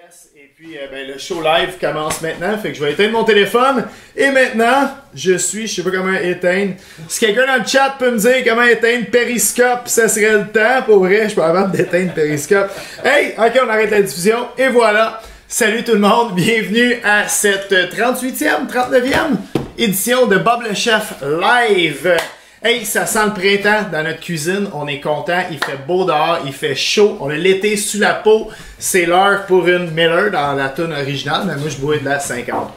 Yes, et puis ben, le show live commence maintenant, fait que je vais éteindre mon téléphone. Et maintenant, je sais pas comment éteindre. Si quelqu'un dans le chat peut me dire comment éteindre Periscope, ça serait le temps. Pour vrai, je peux avant d'éteindre Periscope. Hey, ok, on arrête la diffusion, et voilà. Salut tout le monde, bienvenue à cette 38e, 39e édition de Bob le Chef Live. Hey, ça sent le printemps dans notre cuisine, on est content, il fait beau dehors, il fait chaud, on a l'été sous la peau, c'est l'heure pour une Miller dans la toune originale, mais moi je bois de la 50.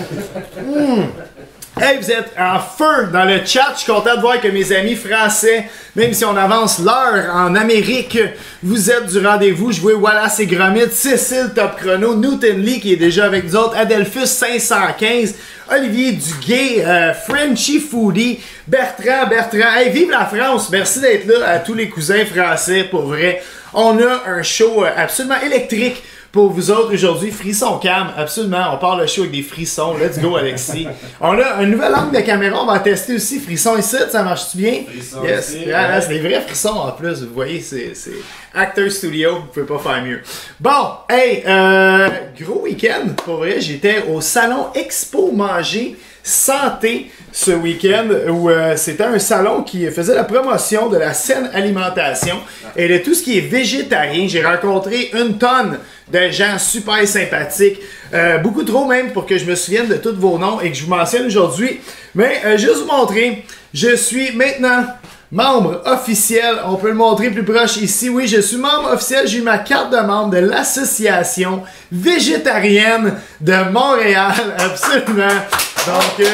Hey, vous êtes en feu dans le chat, je suis content de voir que mes amis français, même si on avance l'heure en Amérique, vous êtes du rendez-vous. Je vois Wallace et Gromit, Cécile Top Chrono, Newton Lee qui est déjà avec nous autres, Adelphus 515, Olivier Duguay, Frenchy Foodie, Bertrand, hey, vive la France, merci d'être là à tous les cousins français, pour vrai. On a un show absolument électrique pour vous autres aujourd'hui. Frisson cam, absolument. On part le show avec des frissons. Let's go, Alexis. On a un nouvel angle de caméra. On va tester aussi. Frisson ici, ça marche-tu bien? Frisson yes. aussi, C'est des vrais frissons en plus. Vous voyez, c'est Actor Studio. Vous pouvez pas faire mieux. Bon, hey, gros week-end. Pour vrai, j'étais au salon Expo Manger Santé ce week-end où c'était un salon qui faisait la promotion de la saine alimentation et de tout ce qui est végétarien. J'ai rencontré une tonne de gens super sympathiques, beaucoup trop même pour que je me souvienne de tous vos noms et que je vous mentionne aujourd'hui. Mais juste vous montrer, je suis maintenant membre officiel, on peut le montrer plus proche ici. Oui, je suis membre officiel, j'ai eu ma carte de membre de l'association végétarienne de Montréal, absolument. Donc,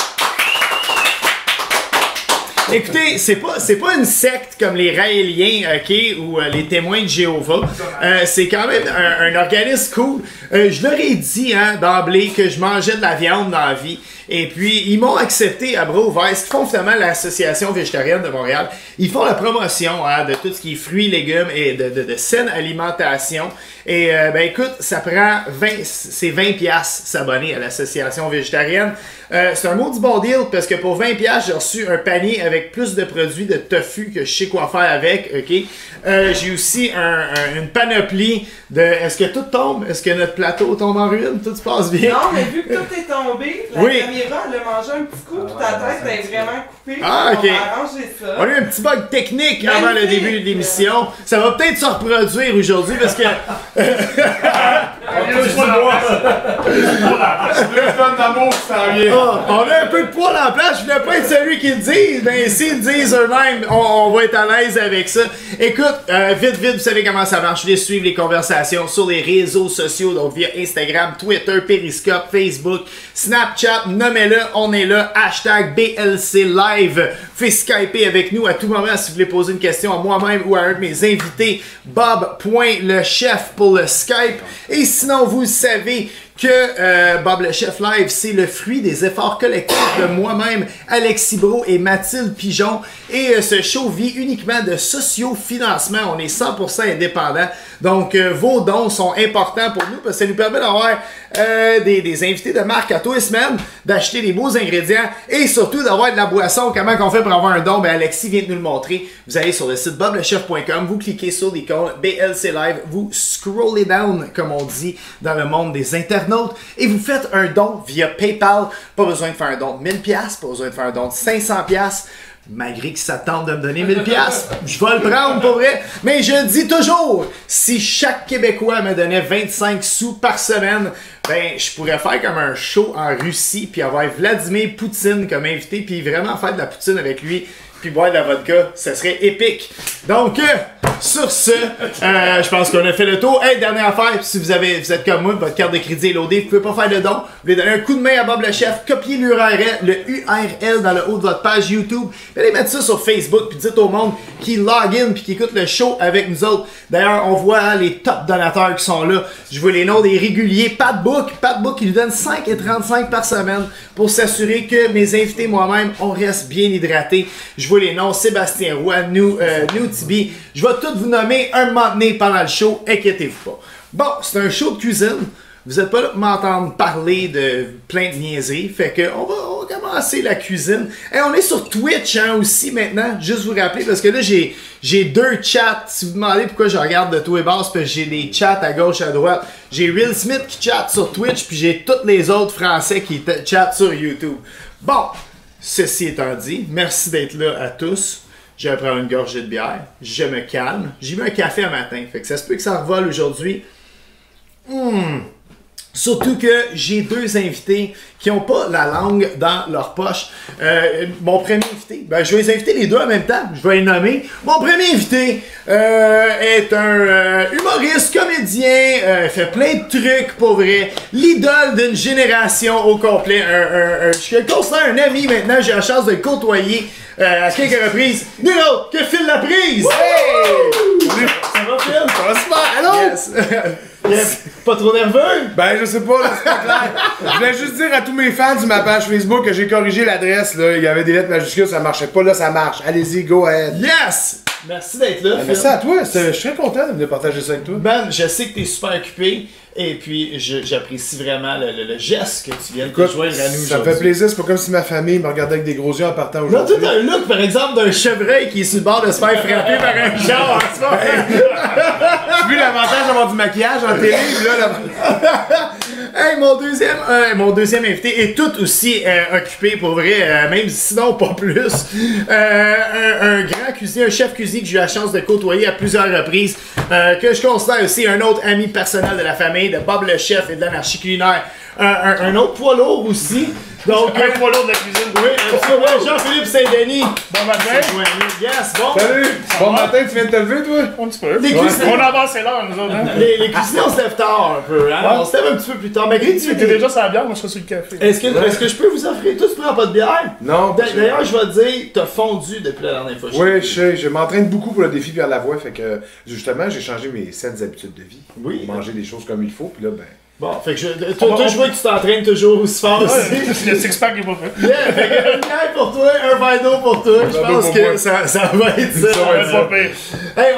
écoutez, c'est pas une secte comme les Raéliens, ok, ou les témoins de Jéhovah. C'est quand même un organisme cool. Je leur ai dit hein, d'emblée que je mangeais de la viande dans la vie. Et puis, ils m'ont accepté à bras ouverts. Ce qu'ils font finalement l'Association végétarienne de Montréal, ils font la promotion hein, de tout ce qui est fruits, légumes et de saine alimentation. Et ben écoute, ça prend 20$ s'abonner à l'Association végétarienne. C'est un maudit bon deal parce que pour 20$, j'ai reçu un panier avec plus de produits de tofu que je sais quoi faire avec, ok? J'ai aussi une panoplie de... Est-ce que tout tombe? Est-ce que notre plateau tombe en ruine? Tout se passe bien? Non, mais vu que tout est tombé, la caméra, elle a mangé un petit coup, puis ta tête est vraiment coupée. Ah, ok. On va arranger ça. On a eu un petit bug technique avant le début de l'émission. Ça va peut-être se reproduire aujourd'hui parce que... On a un peu de poids dans la place, je voulais pas être celui qui le dise, mais s'ils le disent eux-mêmes, on va être à l'aise avec ça. Écoute, vite, vous savez comment ça marche, les suivre les conversations sur les réseaux sociaux, donc via Instagram, Twitter, Periscope, Facebook, Snapchat, nommez-le, on est là, hashtag BLC Live. Faites skyper avec nous à tout moment si vous voulez poser une question à moi-même ou à un de mes invités, bob.lechef pour le Skype. Et sinon, vous savez que Bob le Chef Live, c'est le fruit des efforts collectifs de moi-même, Alexis Bro et Mathilde Pigeon. Et ce show vit uniquement de socio-financement. On est 100% indépendant. Donc, vos dons sont importants pour nous parce que ça nous permet d'avoir des invités de marque à tous les semaines, d'acheter des beaux ingrédients et surtout d'avoir de la boisson. Comment qu'on fait pour avoir un don? Ben, Alexis vient de nous le montrer. Vous allez sur le site boblechef.com, vous cliquez sur l'icône BLC Live, vous scrollez down, comme on dit dans le monde des internautes, et vous faites un don via PayPal. Pas besoin de faire un don de 1000$, pas besoin de faire un don de 500$. Malgré que ça tente de me donner 1000$, je vais le prendre pour vrai. Mais je dis toujours, si chaque Québécois me donnait 25 sous par semaine, ben je pourrais faire comme un show en Russie, puis avoir Vladimir Poutine comme invité, puis vraiment faire de la poutine avec lui, puis boire de la vodka, ça serait épique. Donc, sur ce, je pense qu'on a fait le tour. Hey, dernière affaire, si vous êtes comme moi, votre carte de crédit est loadée, vous pouvez pas faire de don, vous voulez donner un coup de main à Bob le Chef, copiez l'URL dans le haut de votre page YouTube, allez mettre ça sur Facebook, puis dites au monde qui log in puis qui écoute le show avec nous autres. D'ailleurs, on voit hein, les top donateurs qui sont là. Je vois les noms des réguliers. Pat Book qui nous donne 5,35$ par semaine pour s'assurer que mes invités moi-même, on reste bien hydratés. Je vois les noms Sébastien Roy, New Tibi. Je vais tous vous nommer un moment donné pendant le show, inquiétez-vous pas. Bon, c'est un show de cuisine. Vous êtes pas là pour m'entendre parler de plein de niaiseries. Fait que on va commencer la cuisine. Hey, on est sur Twitch hein, aussi maintenant. Juste vous rappeler parce que là j'ai 2 chats. Si vous demandez pourquoi je regarde de tout et basse, parce que j'ai des chats à gauche à droite. J'ai Will Smith qui chatte sur Twitch, puis j'ai tous les autres Français qui chattent sur YouTube. Bon, ceci étant dit, merci d'être là à tous. Je vais prendre une gorgée de bière. Je me calme. J'ai mis un café un matin. Fait que ça se peut que ça revole aujourd'hui. Surtout que j'ai 2 invités qui n'ont pas la langue dans leur poche. Mon premier invité, ben, je vais les inviter les 2 en même temps. Je vais les nommer. Mon premier invité est un humoriste, comédien, fait plein de trucs pour vrai. L'idole d'une génération au complet. Je le considère un ami maintenant. J'ai la chance de le côtoyer à quelques reprises. Nul autre que Phil Laprise! Hey! Ça va Phil? Ça va super! Allô? Yes. Yes. Pas trop nerveux? Ben, je sais pas, là, c'est pas clair. Je voulais juste dire à tous mes fans sur ma page Facebook que j'ai corrigé l'adresse, là. Il y avait des lettres majuscules, ça marchait pas, là, ça marche. Allez-y, go ahead. Yes! Merci d'être là, Phil. Merci à toi, je suis très content de partager ça avec toi. Ben, je sais que t'es super occupé et puis j'apprécie vraiment le geste que tu viens de te joindre à nous. Ça me fait plaisir, c'est pas comme si ma famille me regardait avec des gros yeux en partant Non, aujourd'hui. toi t'as un look par exemple d'un chevreuil qui est sur le bord de se faire frapper par un genre en ce moment. J'ai vu l'avantage d'avoir du maquillage en télé, puis là, Hey, mon deuxième invité est tout aussi occupé pour vrai, même sinon pas plus. Un grand cuisinier, un chef cuisinier que j'ai eu la chance de côtoyer à plusieurs reprises, que je considère aussi un autre ami personnel de la famille, de Bob le chef et de l'anarchie culinaire. Un autre poids lourd aussi. Donc, un poids lourd de la cuisine. Oui, absolument. Jean-Philippe Saint-Denis. Bon matin. Yes, bon. salut! Bon matin, tu viens de te lever, toi? Un petit peu. Les cuisiniers- On a avancé l'heure, nous autres. Hein? Les cuisiniers, on se lève tard un peu, hein? Ouais. On se lève un petit peu plus tard. Mais Tu étais déjà sur la bière, moi je serais sur le café. est-ce que je peux vous offrir tout? Tu prends pas de bière? Non. D'ailleurs, je vais te dire, t'as fondu depuis la dernière fois. Oui, je sais, je m'entraîne beaucoup pour le défi Pierre Lavoie, fait que justement, j'ai changé mes saines habitudes de vie. Oui. Manger des choses comme il faut, puis là, ben. Bon, fait que toi, je vois que tu t'entraînes toujours aussi fort aussi. Le six-pack est pas fait. Yeah, fait que une bière pour toi, un verre d'eau pour toi. Je Un verre pense d'eau que pour moi. ça va être ça. Ça va être Pas pire. Hey,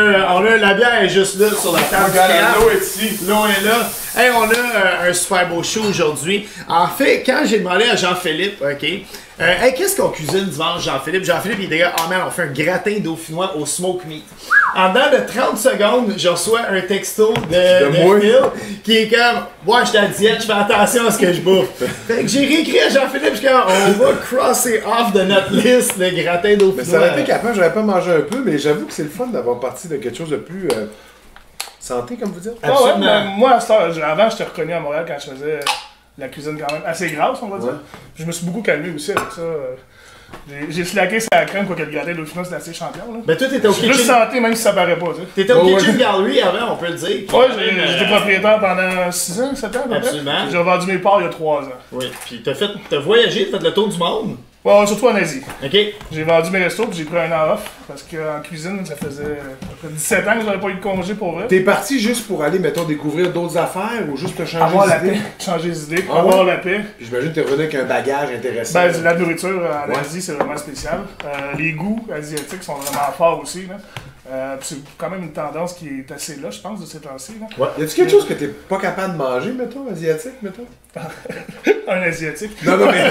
la bière est juste là sur la table. L'eau est ici. L'eau est là. Hey, on a un super beau show aujourd'hui. En fait, quand j'ai demandé à Jean-Philippe, ok, hey, qu'est-ce qu'on cuisine dimanche, Jean-Philippe? Jean-Philippe, il est d'ailleurs, oh man, on fait un gratin dauphinois au smoke meat. En dedans de 30 secondes, je reçois un texto de moi. Phil qui est comme, ouais, je suis à diète, je fais attention à ce que je bouffe. Fait que j'ai réécrit à Jean-Philippe, je suis comme, on va crosser off de notre liste le gratin Mais dauphinois. ça aurait été capable, j'aurais pas mangé un peu, mais j'avoue que c'est le fun d'avoir parti de quelque chose de plus santé, comme vous dites. Ah ouais, Absolument. mais moi, à cette heure, avant, j'étais reconnu à Montréal quand je faisais la cuisine quand même assez grasse, on va dire. Ouais. Je me suis beaucoup calmé aussi avec ça. J'ai slacké sa crème, quoi que le gratin dauphinois, c'était assez champion. Là. Ben toi, t'étais au Plus Kitchen... santé, même si ça paraît pas, tu sais. T'étais au Ouais, Kitchen ouais. Gallery avant, on peut le dire. Ouais, j'étais propriétaire pendant 6 ans, 7 ans à peu près. Absolument. J'ai revendu mes parts il y a 3 ans. Oui, puis t'as voyagé, t'as fait le tour du monde. Ouais, surtout en Asie. Ok. J'ai vendu mes restos puis j'ai pris un an off parce qu'en cuisine, ça faisait à peu près 17 ans que j'avais pas eu de congé pour vrai. T'es parti juste pour aller, mettons, découvrir d'autres affaires ou juste te changer Avoir la d'idée? paix, changer les idées, Ah avoir ouais? la paix. Puis j'imagine que t'es revenu avec un bagage intéressant. Ben, la nourriture en Ouais. Asie, c'est vraiment spécial. Les goûts asiatiques sont vraiment forts aussi. Là. Puis c'est quand même une tendance qui est assez là, je pense, de ces temps-ci. là. Y a-tu quelque chose que t'es pas capable de manger, mettons, asiatique, mettons? Un asiatique. Non, non, mais.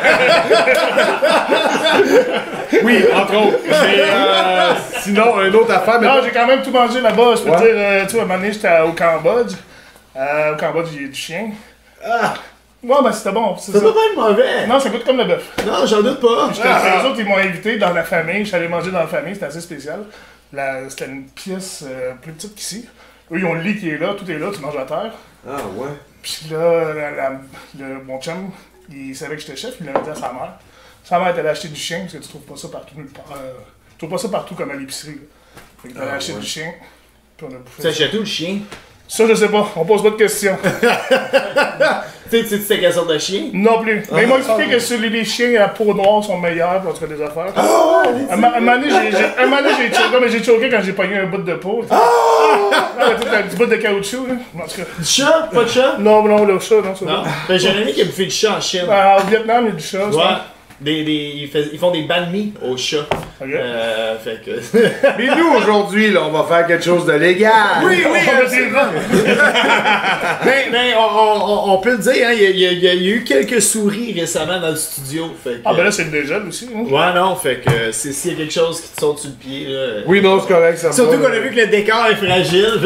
Oui, entre autres. Mais sinon, une autre affaire, mais. Non, j'ai quand même tout mangé là-bas. Je peux Ouais. te dire, tu vois, à un moment donné, j'étais au Cambodge. Au Cambodge, il y a du chien. Ah! Ouais, ben c'était bon. C'est Ça ça. peut pas être mauvais. Non, ça goûte comme le bœuf. Non, j'en doute pas. Les autres, ils m'ont invité dans la famille. Je suis allé manger dans la famille, c'était assez spécial. C'était une pièce plus petite qu'ici. Eux, ils ont le lit qui est là, tout est là, tu manges à terre. Ah, ouais. Puis là, mon chum, il savait que j'étais chef, il l'avait dit à sa mère. Sa mère est allée acheter du chien, parce que tu trouves pas ça partout. Tu trouves pas ça partout comme à l'épicerie. Là. Fait qu'il est allé acheter du chien, puis on a bouffé. Ça achète où le chien? Ça, je sais pas, on pose pas de questions. Tu sais, c'était quelle sorte de chien? Non plus. Mais ils m'ont expliqué que sur les chiens à peau noire sont meilleurs, puis en tout cas des affaires. Un moment donné, j'ai choqué, mais j'ai choqué quand j'ai pogné un bout de peau. Un petit bout de caoutchouc, là. En tout cas. Du chat? Pas de chat? Non, le chat, non, ça Non. va. Ben, j'ai un ami qui a bouffé du chat en Chine. Au Vietnam, il y a du chat. ça. Ouais. Ils font des banh mi au chat. Ok. Fait que... Mais nous, aujourd'hui, là, on va faire quelque chose de légal. Oui, oui, On va absolument. mais on peut le dire, hein, il y a eu quelques souris récemment dans le studio. Fait que, Ah, ben là, c'est le dégel aussi. Hein. ouais, non, fait que s'il y a quelque chose qui te saute sur le pied, là... Oui, non, c'est correct, ça me Surtout va. qu'on a vu que le décor est fragile.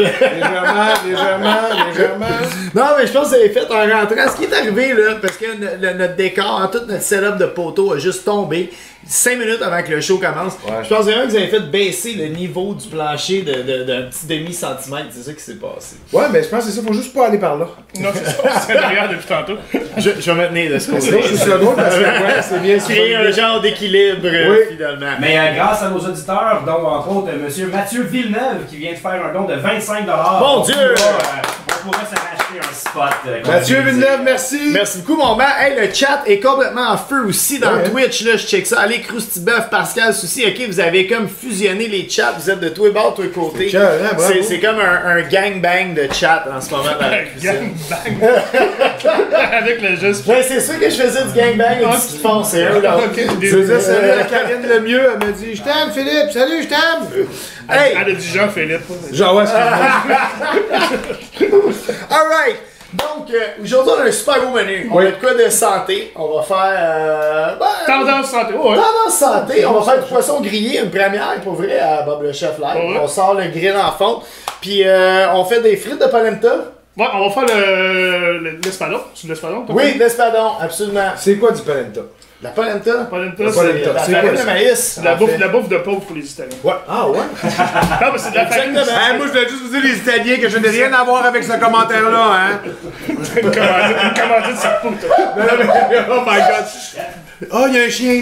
Légèrement. Non, mais je pense que vous avez fait en rentrant. Ce qui est arrivé, là, parce que notre décor, tout notre setup de poteau a juste tombé 5 minutes avant que le show commence. Ouais. Je pense vraiment que vous avez fait baisser le niveau du plancher d'un petit demi-centimètre. C'est ça qui s'est passé. Ouais, mais je pense que c'est ça, faut juste pas aller par là. Non, c'est ça. C'est derrière depuis tantôt. Je vais me tenir de ce côté. Sinon, je suis sur le droit parce que ouais, c'est bien Créer un genre d'équilibre, Oui. finalement. Mais grâce à nos auditeurs, dont entre autres Monsieur Mathieu Villeneuve qui vient de faire un don de 25$. Mon Dieu! On pourra se racheter un spot. Mathieu Villeneuve, merci. Merci beaucoup, mon man. Hey, le chat est complètement en feu aussi dans Ouais. Twitch. Là, je check ça. Allez, Croustibeuf, Pascal, Souci. Ok, vous avez comme fusionné les chats. Vous êtes de tous les bords, de tous les côtés. Carrément, bravo. C'est comme un gangbang de chat en ce moment dans la cuisine. Gang bang. Avec le geste. Ouais, c'est sûr que je faisais du gangbang et du ski de fond. C'est eux, là. Ok, des- Je faisais salut à Karine Lemieux, elle me dit « Je t'aime, Philippe, salut, je t'aime! Hey! Elle a dit Jean-Philippe. » Genre, ouais, excuse-moi. Alright! Donc, aujourd'hui, on a un super beau menu. On a de quoi de santé. On va faire. Tendance santé. Oh, ouais. Tendance santé, on va faire du poisson grillé, une première pour vrai à Bob le Chef Live. Ouais. On sort le grill en fond. Puis on fait des frites de polenta. Ouais, on va faire l'espadon. C'est l'espadon? Oui, l'espadon, absolument. C'est quoi du polenta? La polenta. Polenta, La c'est polenta. La C'est farine quoi de ça? maïs. la bouffe de pauvre pour les Italiens. Ouais. Ah ouais? Non, mais c'est de la farine. Exactement. Hey, moi, je voulais juste vous dire, les Italiens, que je n'ai rien à voir avec ce commentaire-là, hein? Une commandite, ça poutre. Oh my god! Oh, il y a un chien!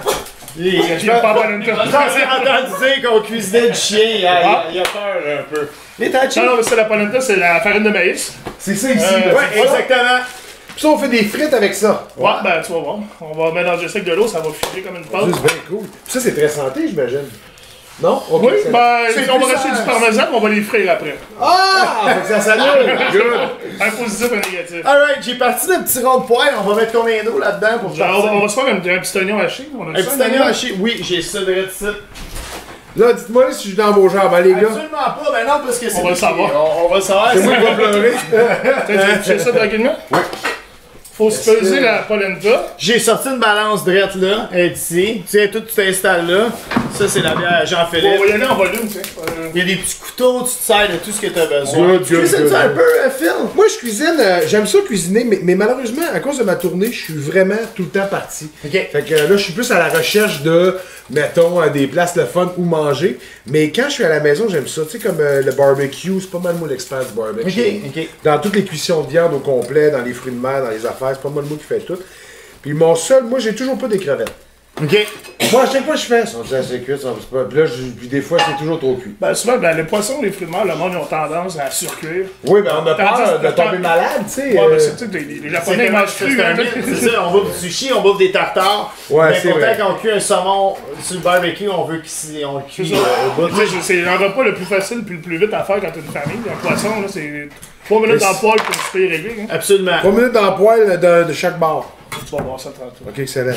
Je vais pas polenta. J'ai entendu dire qu'on cuisinait du chien. Il a peur un peu. Les tachis. Non, non, mais c'est la polenta, c'est la farine de maïs. C'est ça ici, Euh, là. Ouais, exactement. Puis ça, on fait des frites avec ça. Ouais, ben tu vas voir. On va mélanger ça avec de l'eau, ça va filer comme une pâte. C'est bien cool. Puis ça, c'est très santé, j'imagine. Non? Ok, Oui, c'est- ben, c'est on va plus rajouter ça. du parmesan, mais on va les frire après. Ah! Fait que ça s'annule! Good! Un positif, un négatif. Alright, j'ai parti d'un petit rond de poêle. On va mettre combien d'eau là-dedans pour Genre, partir? on va se faire un petit oignon haché. On a Un ça, petit oignon haché. Oui, j'ai ça de ça. Là, dites-moi si je suis dans vos jambes, hein, les gars. Absolument pas, ben non, parce que c'est. On va le savoir. On va le savoir. C'est moi qui vais pleurer. Tu fais ça tranquillement? Oui. Faut se peser la polenta. J'ai sorti une balance drette là, elle est ici. Tu sais, tout tu t'installes là. Ça, c'est la bière à Bon, on Jean-Philippe. va y aller en volume, tu sais. Il y a des petits couteaux, tu te sers de tout ce que tu as besoin. Good, Tu good, cuisines good, ça un good. peu, Phil? Moi, je cuisine, j'aime ça cuisiner, mais malheureusement, à cause de ma tournée, je suis vraiment tout le temps parti. Ok. Fait que là, je suis plus à la recherche de, mettons, des places le fun où manger. Mais quand je suis à la maison, j'aime ça. Tu sais, comme le barbecue, c'est pas mal moi l'expert du barbecue. Ok. Dans toutes les cuissons de viande au complet, dans les fruits de mer, dans les affaires, c'est pas mal moi qui fais tout. Puis moi, j'ai toujours pas des crevettes. Ok. Moi, à chaque fois que je fais, ils sont assez cuits, c'est pas. Puis là, puis des fois, c'est toujours trop cuit. Ben, souvent, ben, les poissons, les fruits de mer, le monde, ils ont tendance à surcuire. Oui, ben on a peur Tandis- de tomber malade, tu sais. Ouais, ben, c'est, tu sais, les Japonais, ils mangent C'est cru. un hein. mythe, c'est ça, on bouffe du sushi, on bouffe des tartares. Ouais, mais c'est pourtant, vrai. quand on cuit un saumon sur le barbecue, on veut on le cuit au bout. Tu sais, c'est un repas le plus facile puis le plus vite à faire quand t'as une famille. Un poisson, là, c'est 3 minutes dans le poêle pour un super réglé. Hein. Absolument. 3 minutes dans le poêle de chaque bar. Tu vas voir ça tantôt. Ok, excellent.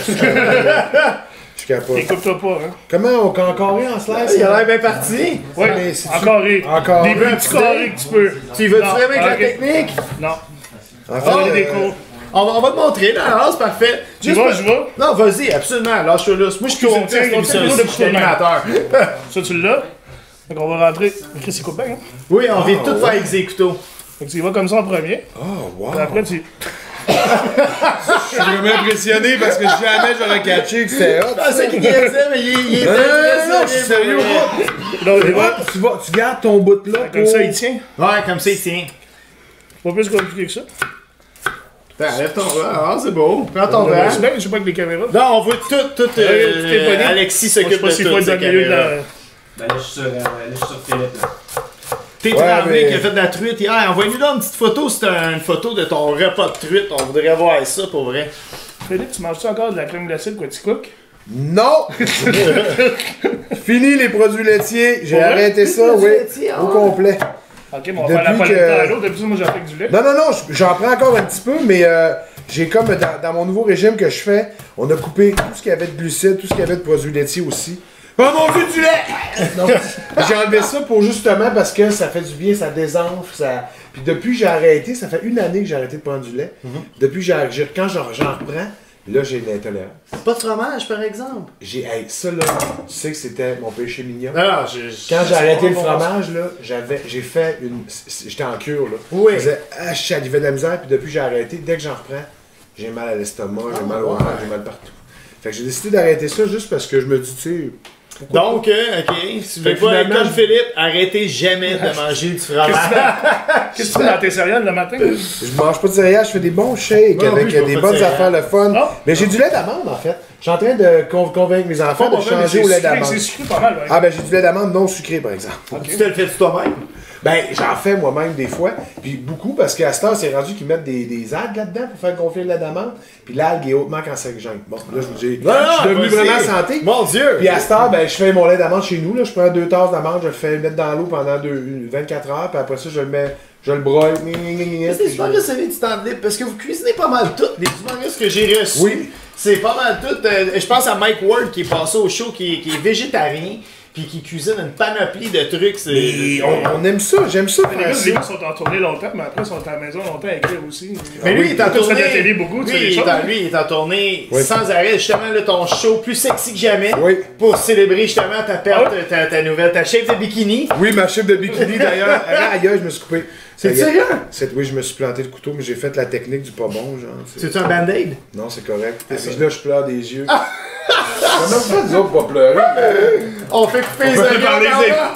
Je capote. Écoute-toi pas, hein. Comment on carré en slice? Il a l'air bien parti. Ouais, mais c'est- en carré. En carré. Des petits carrés que tu peux. Tu y veux-tu Non, vraiment avec la ok. technique? Non. En On fait, a des cours. On va te montrer, là, alors c'est parfait. Tu vas, je vais. Non, vas-y, absolument, lâche-le là. Moi, je suis content de cette émission continue ici, de je suis animateur. Ça, tu l'as. Donc, on va rentrer. Chris, il coupe bien, hein. Oui, on vient tout faire avec des couteaux. Donc, tu y vas comme ça en premier. oh, wow. Puis après, tu. Je suis vraiment impressionné parce que jamais j'aurais catché que c'était hot. Je pensais qu'il niaisait, mais il est Non, très je suis sérieux, moi. Là, il va. Tu gardes ton bout là Comme ça, il tient. Ouais, comme ça, il tient. Pas plus compliqué que ça. Lève ton bras, ah, c'est beau. Prends ton C'est bras. bien, je sais pas avec les caméras. Non, on voit tout, tout est pogné. Alexis Je sais s'occupe pas de s'il faut tout, être dans sa le milieu de caméra. la. Ben là, je suis sur Philippe, là. T'es Ouais, tremblé mais- qui a fait de la truite hier. Envoie-nous donc une petite photo, c'est une photo de ton repas de truite. On voudrait voir ça pour vrai. Philippe, tu manges-tu encore de la crème glacée de quoi tu cook? Non! Fini les produits laitiers. J'ai Pour vrai? arrêté ça, Les produits oui. laitiers, ah Au ouais. complet. Ok, mais on va faire la Depuis polenta que- à l'eau. Depuis ça, moi, j'ai fait du lait. Non, j'en prends encore un petit peu, mais j'ai comme dans mon nouveau régime que je fais, on a coupé tout ce qu'il y avait de glucides, tout ce qu'il y avait de produits laitiers aussi, Oh mon Dieu, du lait! Non, j'ai enlevé ça pour justement parce que ça fait du bien, ça désenfle, ça... Puis depuis que j'ai arrêté, ça fait 1 année que j'ai arrêté de prendre du lait. Depuis que quand j'en reprends, là j'ai de l'intolérance. Pas de fromage, par exemple. Hey, ça là, tu sais que c'était mon péché mignon. Non, Quand j'ai arrêté le fromage, là, j'ai fait une... J'étais en cure, là. Oui. Je faisais, j'avais de la misère, puis depuis que j'ai arrêté, dès que j'en reprends, j'ai mal à l'estomac, j'ai mal au ventre, j'ai mal partout. Fait que j'ai décidé d'arrêter ça juste parce que je me dis, tu sais... Donc, ok, si vous voulez pas être comme Philippe, arrêtez jamais de manger du fromage. Qu'est-ce que tu fais dans tes céréales le matin? Je mange pas de céréales, je fais des bons shakes avec des bonnes affaires, le fun. Oh. Mais j'ai du lait d'amande en fait. Je suis en train de convaincre mes enfants de changer au lait d'amande. C'est sucré pas mal, ouais. Ah ben j'ai du lait d'amande non sucré par exemple. Tu te le fais toi-même? Ben j'en fais moi-même des fois. Puis beaucoup parce qu'à cette heure c'est rendu qu'ils mettent des algues là-dedans pour faire gonfler le lait d'amande. Puis l'algue est hautement cancérigène. Bon là je vous dis, je suis devenu vraiment santé. Mon Dieu! Puis à cette heure, ben, je fais mon lait d'amande chez nous. Là. Je prends 2 tasses d'amande, je le fais mettre dans l'eau pendant 24 heures. Puis après ça, je le mets, je le broye. C'est super que ça vient du temps de libre parce que vous cuisinez pas mal tout. Les humoristes que j'ai reçus, Oui. c'est pas mal tout. Je pense à Mike Ward qui est passé au show, qui est végétarien. Puis qui cuisine une panoplie de trucs. Et on aime ça, j'aime ça. Les gars sont en tournée longtemps, mais après ils sont à la maison longtemps à écrire aussi. Mais lui, il est en Tu fais de tournée. la télé beaucoup, tu fais des Lui, choses. il est en tournée Oui. sans arrêt. Justement, là, ton show plus sexy que jamais. Oui. Pour célébrer justement ta perte, Ah ta nouvelle, ta shape de bikini. Oui, ma chef de bikini d'ailleurs. Aïe, je me suis coupé. C'est sérieux? Oui, je me suis planté le couteau, mais j'ai fait la technique du pas bon, genre. C'est un band-aid? Non, c'est correct. Et là, je pleure des yeux. On a pas dit autres pas pleurer. On fait couper les peut oreilles. parler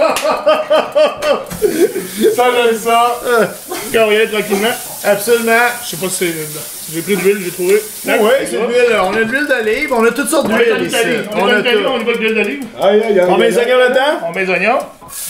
Ça, j'aime ça. Quand on y est tranquillement. Absolument. Je sais pas si c'est. J'ai pris de l'huile, j'ai trouvé. Oui, c'est de l'huile. On a de l'huile d'olive, on a toutes sortes On est en d'huile ici. Italie. On est en Italie, on y va de l'huile d'olive. Aïe, aïe, aïe. On met les oignons là-dedans? On met les oignons.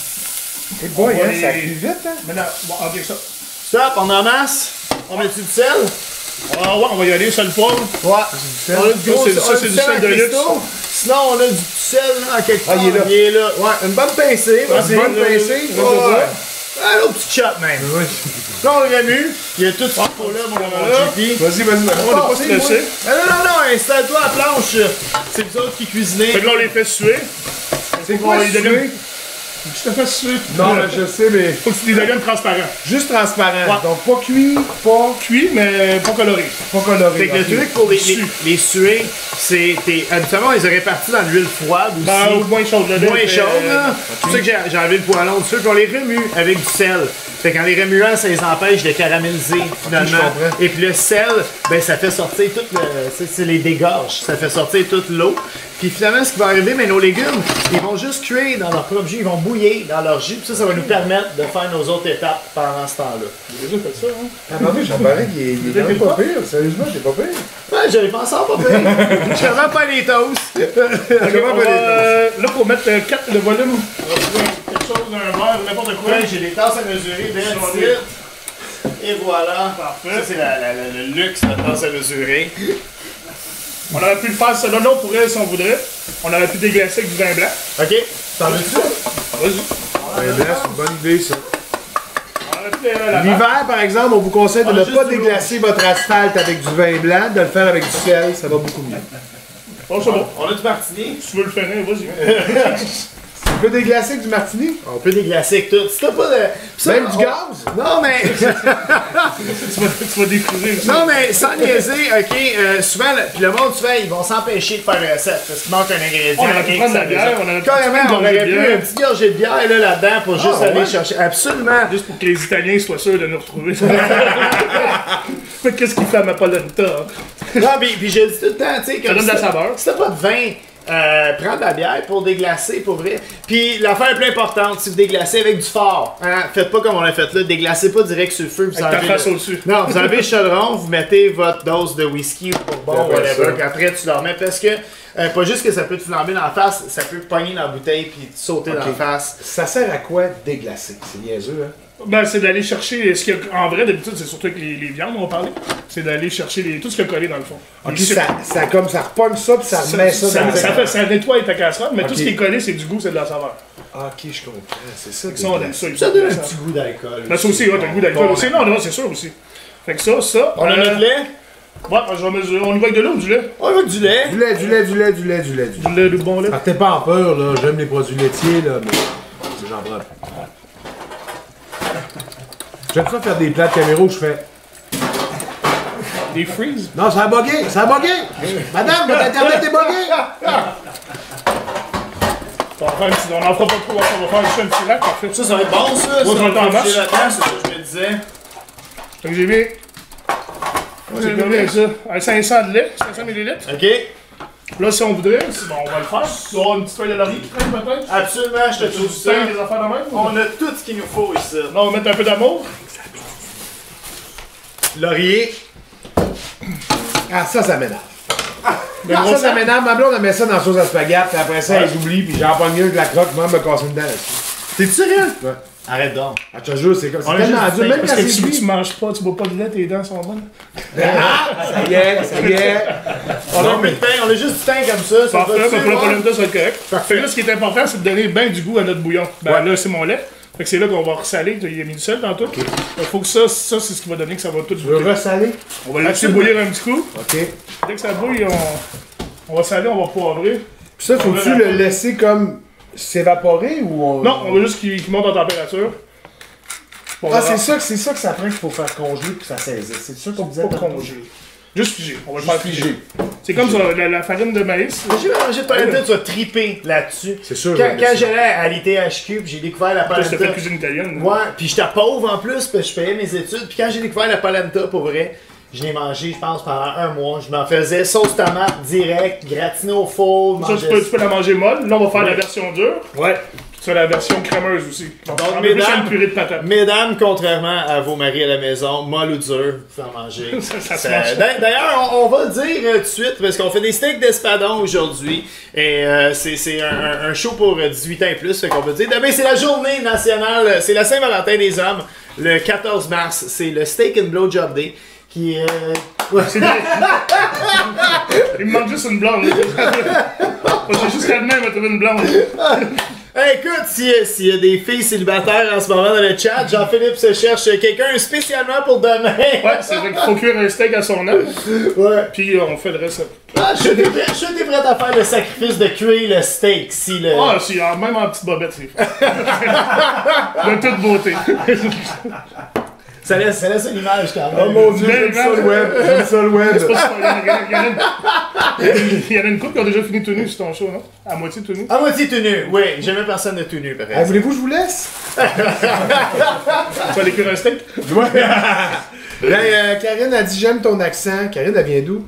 Et boy, On hein, va ça les- cuit vite, hein. Maintenant, bon, ok, ça. Stop, on en masse. On met du sel? Ah ouais, on va y aller, seul poivre. Ouais. On a du gros Ça, c'est du sel de luxe. Sinon, on a du sel là, en quelque part. Ah, il est là. Il est là. Ouais, une bonne pincée. Une bonne pincée. Ouais. Un autre petit shot, même. Là, on le remue. Il y a tout ce pot-là, mon JP. Vas-y, vas-y, On vas-y. n'est pas stressé. Non, installe-toi à la planche. C'est vous autres qui cuisinez. Fait que là, on les fait suer. C'est quoi, les suer? donne. Je te fais suer. Non, mais je sais, mais Faut que tu les deviennes transparents. juste transparent. Ouais. Donc, pas cuit, pas Cuit, mais pas coloré. coloré. Fait que le Ok. truc pour les suer, c'est. Habituellement, on les aurait partis dans l'huile froide aussi. Ben, ou moins chaude, là. Moins chaude, là. C'est pour ça que j'ai enlevé le poêlon dessus, puis on les remue avec du sel. Fait qu'en les remuant, ça les empêche de caraméliser, finalement. je comprends. Et puis le sel, ben ça fait sortir tout le... C'est les dégorge, ça fait sortir toute l'eau. Puis finalement, ce qui va arriver, mais nos légumes, ils vont juste cuire dans leur propre jus, ils vont bouillir dans leur jus, puis ça va nous permettre de faire nos autres étapes pendant ce temps-là. J'ai déjà fait ça, hein. Ah, non, mais Jean-Marie, il est quand même pas pire. Sérieusement, il est pas pire. Ouais, j'avais pensé en pas pire. Je suis vraiment pas les toasts. Comment pas Là, faut mettre 4 le volume. On va trouver quelque chose, un verre, n'importe quoi. Ouais, j'ai des tasses à mesurer, bien Sur ici. Et voilà. Parfait. Ça, c'est le luxe, la tasse à mesurer. On aurait pu le faire ça là, on pourrait si on voudrait. On aurait pu déglacer avec du vin blanc. OK? T'en veux-tu? Vas-y. Ben là, c'est une bonne idée, ça. On aurait pu la L'hiver, par exemple, on vous conseille de On a ne juste pas du déglacer votre asphalte avec du vin blanc, de le faire avec du sel, ça va beaucoup mieux. Oh, c'est bon. On a du martini? Si tu veux le faire, vas-y. Tu peux déglacer avec du martini? On peut déglacer avec tout. Si t'as pas de... Ça, Même du on- gaz? Non, mais... tu vas découvrir ça. non, mais sans niaiser, OK, souvent, puis le monde, souvent, ils vont s'empêcher de faire une recette parce qu'il manque un ingrédient. On aurait pu prendre de la bière, on aurait pu Carrément, on prendre aurait une pu bière. un petit gorgée de bière là-dedans pour juste aller ouais? chercher. Absolument. Juste pour que les Italiens soient sûrs de nous retrouver. Mais qu'est-ce qu'il fait à ma polenta? Non, puis je le dis tout le temps, tu sais, Ça comme donne de la si saveur. si t'as pas de vin, prends de la bière pour déglacer, pour vrai. Puis l'affaire la plus importante, si vous déglacez avec du fort, hein, faites pas comme on l'a fait là, déglacez pas direct sur le feu. Vous Avec ta enlevez face le- au-dessus. Non, vous enlevez le chaudron, vous mettez votre dose de whisky pour bon, Après whatever, ça. puis après tu le remets parce que pas juste que ça peut te flamber dans la face, ça peut pogner dans la bouteille puis te sauter dans la face. Ça sert à quoi déglacer? C'est niaiseux, hein? Ben, c'est d'aller chercher ce qu'il y a. En vrai, d'habitude, c'est surtout avec les viandes, on va parler. C'est d'aller chercher tout ce qu'il y a collé dans le fond. Ok, Les sucres. ça comme ça repogne ça, puis ça remet ça dans ça nettoie ta casserole, mais tout Ok. ce qui est collé, c'est du goût, c'est de la saveur. Ah, ok, je comprends. C'est ça. Ça, on aime ça. Ça donne un petit goût d'alcool. Ben, ça aussi, ouais, t'as le goût d'alcool aussi. Non, non, c'est sûr aussi. Fait que ça. On a notre lait? Ouais, je vais mesurer. On y va avec de l'eau ou du lait? On veut du lait. Du lait. Du lait, du bon lait. Partez pas en peur, là. J'aime les produits laitiers, là, mais j'en prends plus. J'aime ça faire des plats de caméra où je fais. Des freeze? Non, ça a bugué! Madame, votre internet est bugué! On en fera pas trop, on va faire juste un petit lac, parfait. Ça va être bon, ça. Ouais, ça va être en marche. C'est ça que je me disais. Fait que j'ai mis. J'ai combien ça? À 500 de lait, 500 ml. OK. Là, si on voudrait, bon, on va le faire. Tu vas avoir une petite feuille de laurier qui traîne peut-être? Absolument, je te trouve ça. Des affaires de même? On a tout ce qu'il nous faut ici. Là, on va mettre un peu d'amour. Laurier. Ah, ça m'énerve. De gros Ça sang. m'énerve. Ma blonde, elle met ça dans la sauce à spaghetti, puis après ça, elle oublie, puis j'en prends mieux que la croque, moi, me casser une dent là-dessus. T'es-tu sérieux? Ouais. Arrête donc. Ah, je te jure, c'est comme ça. On a C'est tellement juste dur, même Parce quand que c'est tu cuit. manges pas, tu bois pas de lait, tes dents sont bonnes. Ça y est. On a plus de pain, on a juste du pain comme ça. Ça Parfait, va pour la dessus, polenta, ça va être correct. Fait que là, ce qui est important, c'est de donner bien du goût à notre bouillon. Ben là, c'est mon lait. Fait que c'est là qu'on va ressaler, il y a mis du sel dans tout. Il faut que ça c'est ce qui va donner que ça va tout Tu veux goûter. ressaler? On va le laisser bouillir un petit coup. OK. Dès que ça bouille, on va saler, on va poivrer. Puis ça, faut-tu le laisser comme s'évaporer ou on... Non, on veut juste qu'il monte en température. Bon, Ah, voilà. c'est ça que ça prend qu'il faut faire congeler pour que ça saisisse. C'est ça qu'on disait. Pas congelé. Juste figé. On va le faire figé. figé. C'est comme ça, la farine de maïs. J'ai mangé de polenta, tu vas triper là-dessus. C'est sûr. Quand j'allais à l'ITHQ, puis j'ai découvert la Toi, je te fais polenta. cuisine italienne. Ouais, puis j'étais pauvre en plus, parce que je payais mes études. Puis quand j'ai découvert la polenta, pour vrai, je l'ai mangé, je pense, pendant un mois. Je m'en faisais sauce tomate direct, gratiné au four. Ça, tu peux la manger molle. Là, on va faire la version dure. Ouais. Tu fais la version crémeuse aussi. Donc, on met plus mesdames- une purée de patates. Mesdames, contrairement à vos maris à la maison, molle ou dur, vous pouvez en manger. Ça se mange. D'ailleurs, on va le dire tout de suite, parce qu'on fait des steaks d'espadon aujourd'hui. Et c'est un show pour 18 ans et plus, fait qu'on peut dire. Demain, c'est la journée nationale, c'est la Saint-Valentin des hommes. Le 14 mars, c'est le Steak and Blowjob Day. Qui est. C'est bien. Il me manque juste une blonde. J'ai jusqu'à demain, il m'a trouvé une blonde. Hey, écoute, s'il y a des filles célibataires en ce moment dans le chat, Jean-Philippe se cherche quelqu'un spécialement pour demain. Ouais, c'est vrai qu'il faut cuire un steak à son âme. Ouais. Puis on fait le reste. Ah, je suis prêt à faire le sacrifice de cuire le steak si le. Ah, si, même en petite bobette, c'est de toute beauté. Ça laisse l'image quand même. Oh mon dieu, Belle j'aime ça le image. web. J'aime ça le web. C'est pas super. Il y en a une couple qui ont déjà fini tout nu sur ton show, non? À moitié tout nu. À moitié tenu, oui, jamais personne de tout nu, par Ah, exemple. voulez-vous que je vous laisse? Tu vas aller cuire un steak? Ouais. Ben, Karine a dit j'aime ton accent. Karine, elle vient d'où?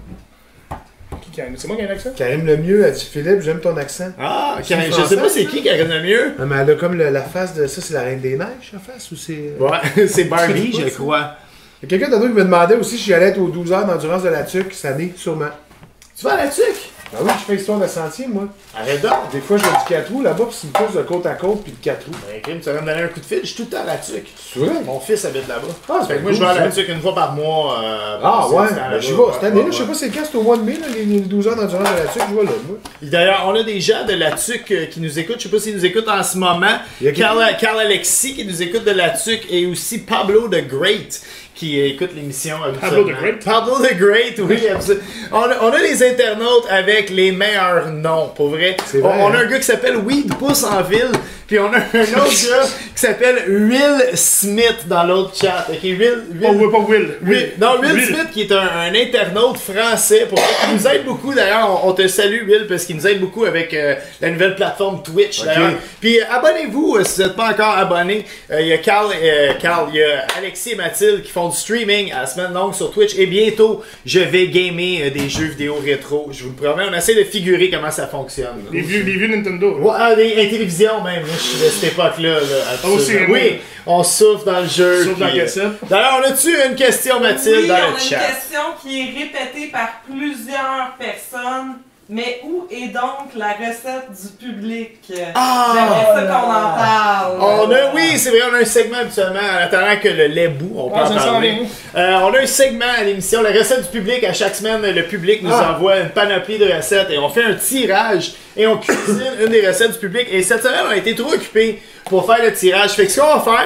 C'est moi qui ai un accent? Karine Lemieux a dit Philippe, j'aime ton accent. Ah, C'est je sais français? pas c'est qui Karine Lemieux. Ah, mais elle a comme la face de ça, c'est la Reine des Neiges, la face, ou c'est. Ouais, c'est Barbie, je crois. Il y a quelqu'un d'autre qui me demandait aussi si j'allais être aux 12 heures d'endurance de la TUC cette année, sûrement. Tu vas à la tuque? Ben oui, je fais histoire de sentier, moi. Arrête donc. Des fois, je vais du 4 roues là-bas, puis c'est une course de côte à côte, puis de 4 roues. Ben, Kim, tu vas me donner un coup de fil, je suis tout le temps à la tuque. C'est vrai? Mon fils habite là-bas. Ah, Fait que moi, cool, je vais à la ça. tuque une fois par mois. Ah ouais, c'est ben, j'y vais. Cette année-là, je sais pas c'est quand, c'est au mois de mai, là, les 12 heures d'endurance de la TUC, je vais là, moi. D'ailleurs, on a des gens de la TUC qui nous écoutent. Je sais pas s'ils nous écoutent en ce moment. Il y a quelqu'un- Carl Alexis qui nous écoute de la TUC et aussi Pablo the Great qui écoute l'émission. Pablo the Great? Pablo the Great, oui, absolument. On a les internautes avec les meilleurs noms, pour vrai. C'est vrai, On a hein? un gars qui s'appelle Weed Pousse en ville, puis on a un autre gars qui s'appelle Will Smith dans l'autre chat. Ok, Pas Will. non, Will Smith qui est un internaute français pour qui nous aide beaucoup d'ailleurs. On te salue Will parce qu'il nous aide beaucoup avec la nouvelle plateforme Twitch d'ailleurs. Puis abonnez-vous si vous n'êtes pas encore abonné. Il y a Carl, il y a Alexis et Mathilde qui font du streaming à la semaine longue sur Twitch et bientôt je vais gamer des jeux vidéo rétro. Je vous le promets. On essaie de figurer comment ça fonctionne. Les vieux Nintendo. Ouais, les télévisions même. Moi, je suis de cette époque-là. Absolument. Aussi, oui, on souffle dans le jeu. Souffle dans la puis, cassette. D'ailleurs, on a-tu une question, Mathilde, Oui, dans on le a une chat? question qui est répétée par plusieurs personnes. Mais où est donc la recette du public? Ah! J'aimerais ça qu'on en parle. Oui, c'est vrai, on a un segment habituellement en attendant que le lait bout, on peut Ah, en ça sent parler. bien. On a un segment à l'émission, la recette du public. À chaque semaine, le public nous envoie une panoplie de recettes et on fait un tirage et on cuisine une des recettes du public. Et cette semaine, on a été trop occupés pour faire le tirage. Fait que ce qu'on va faire,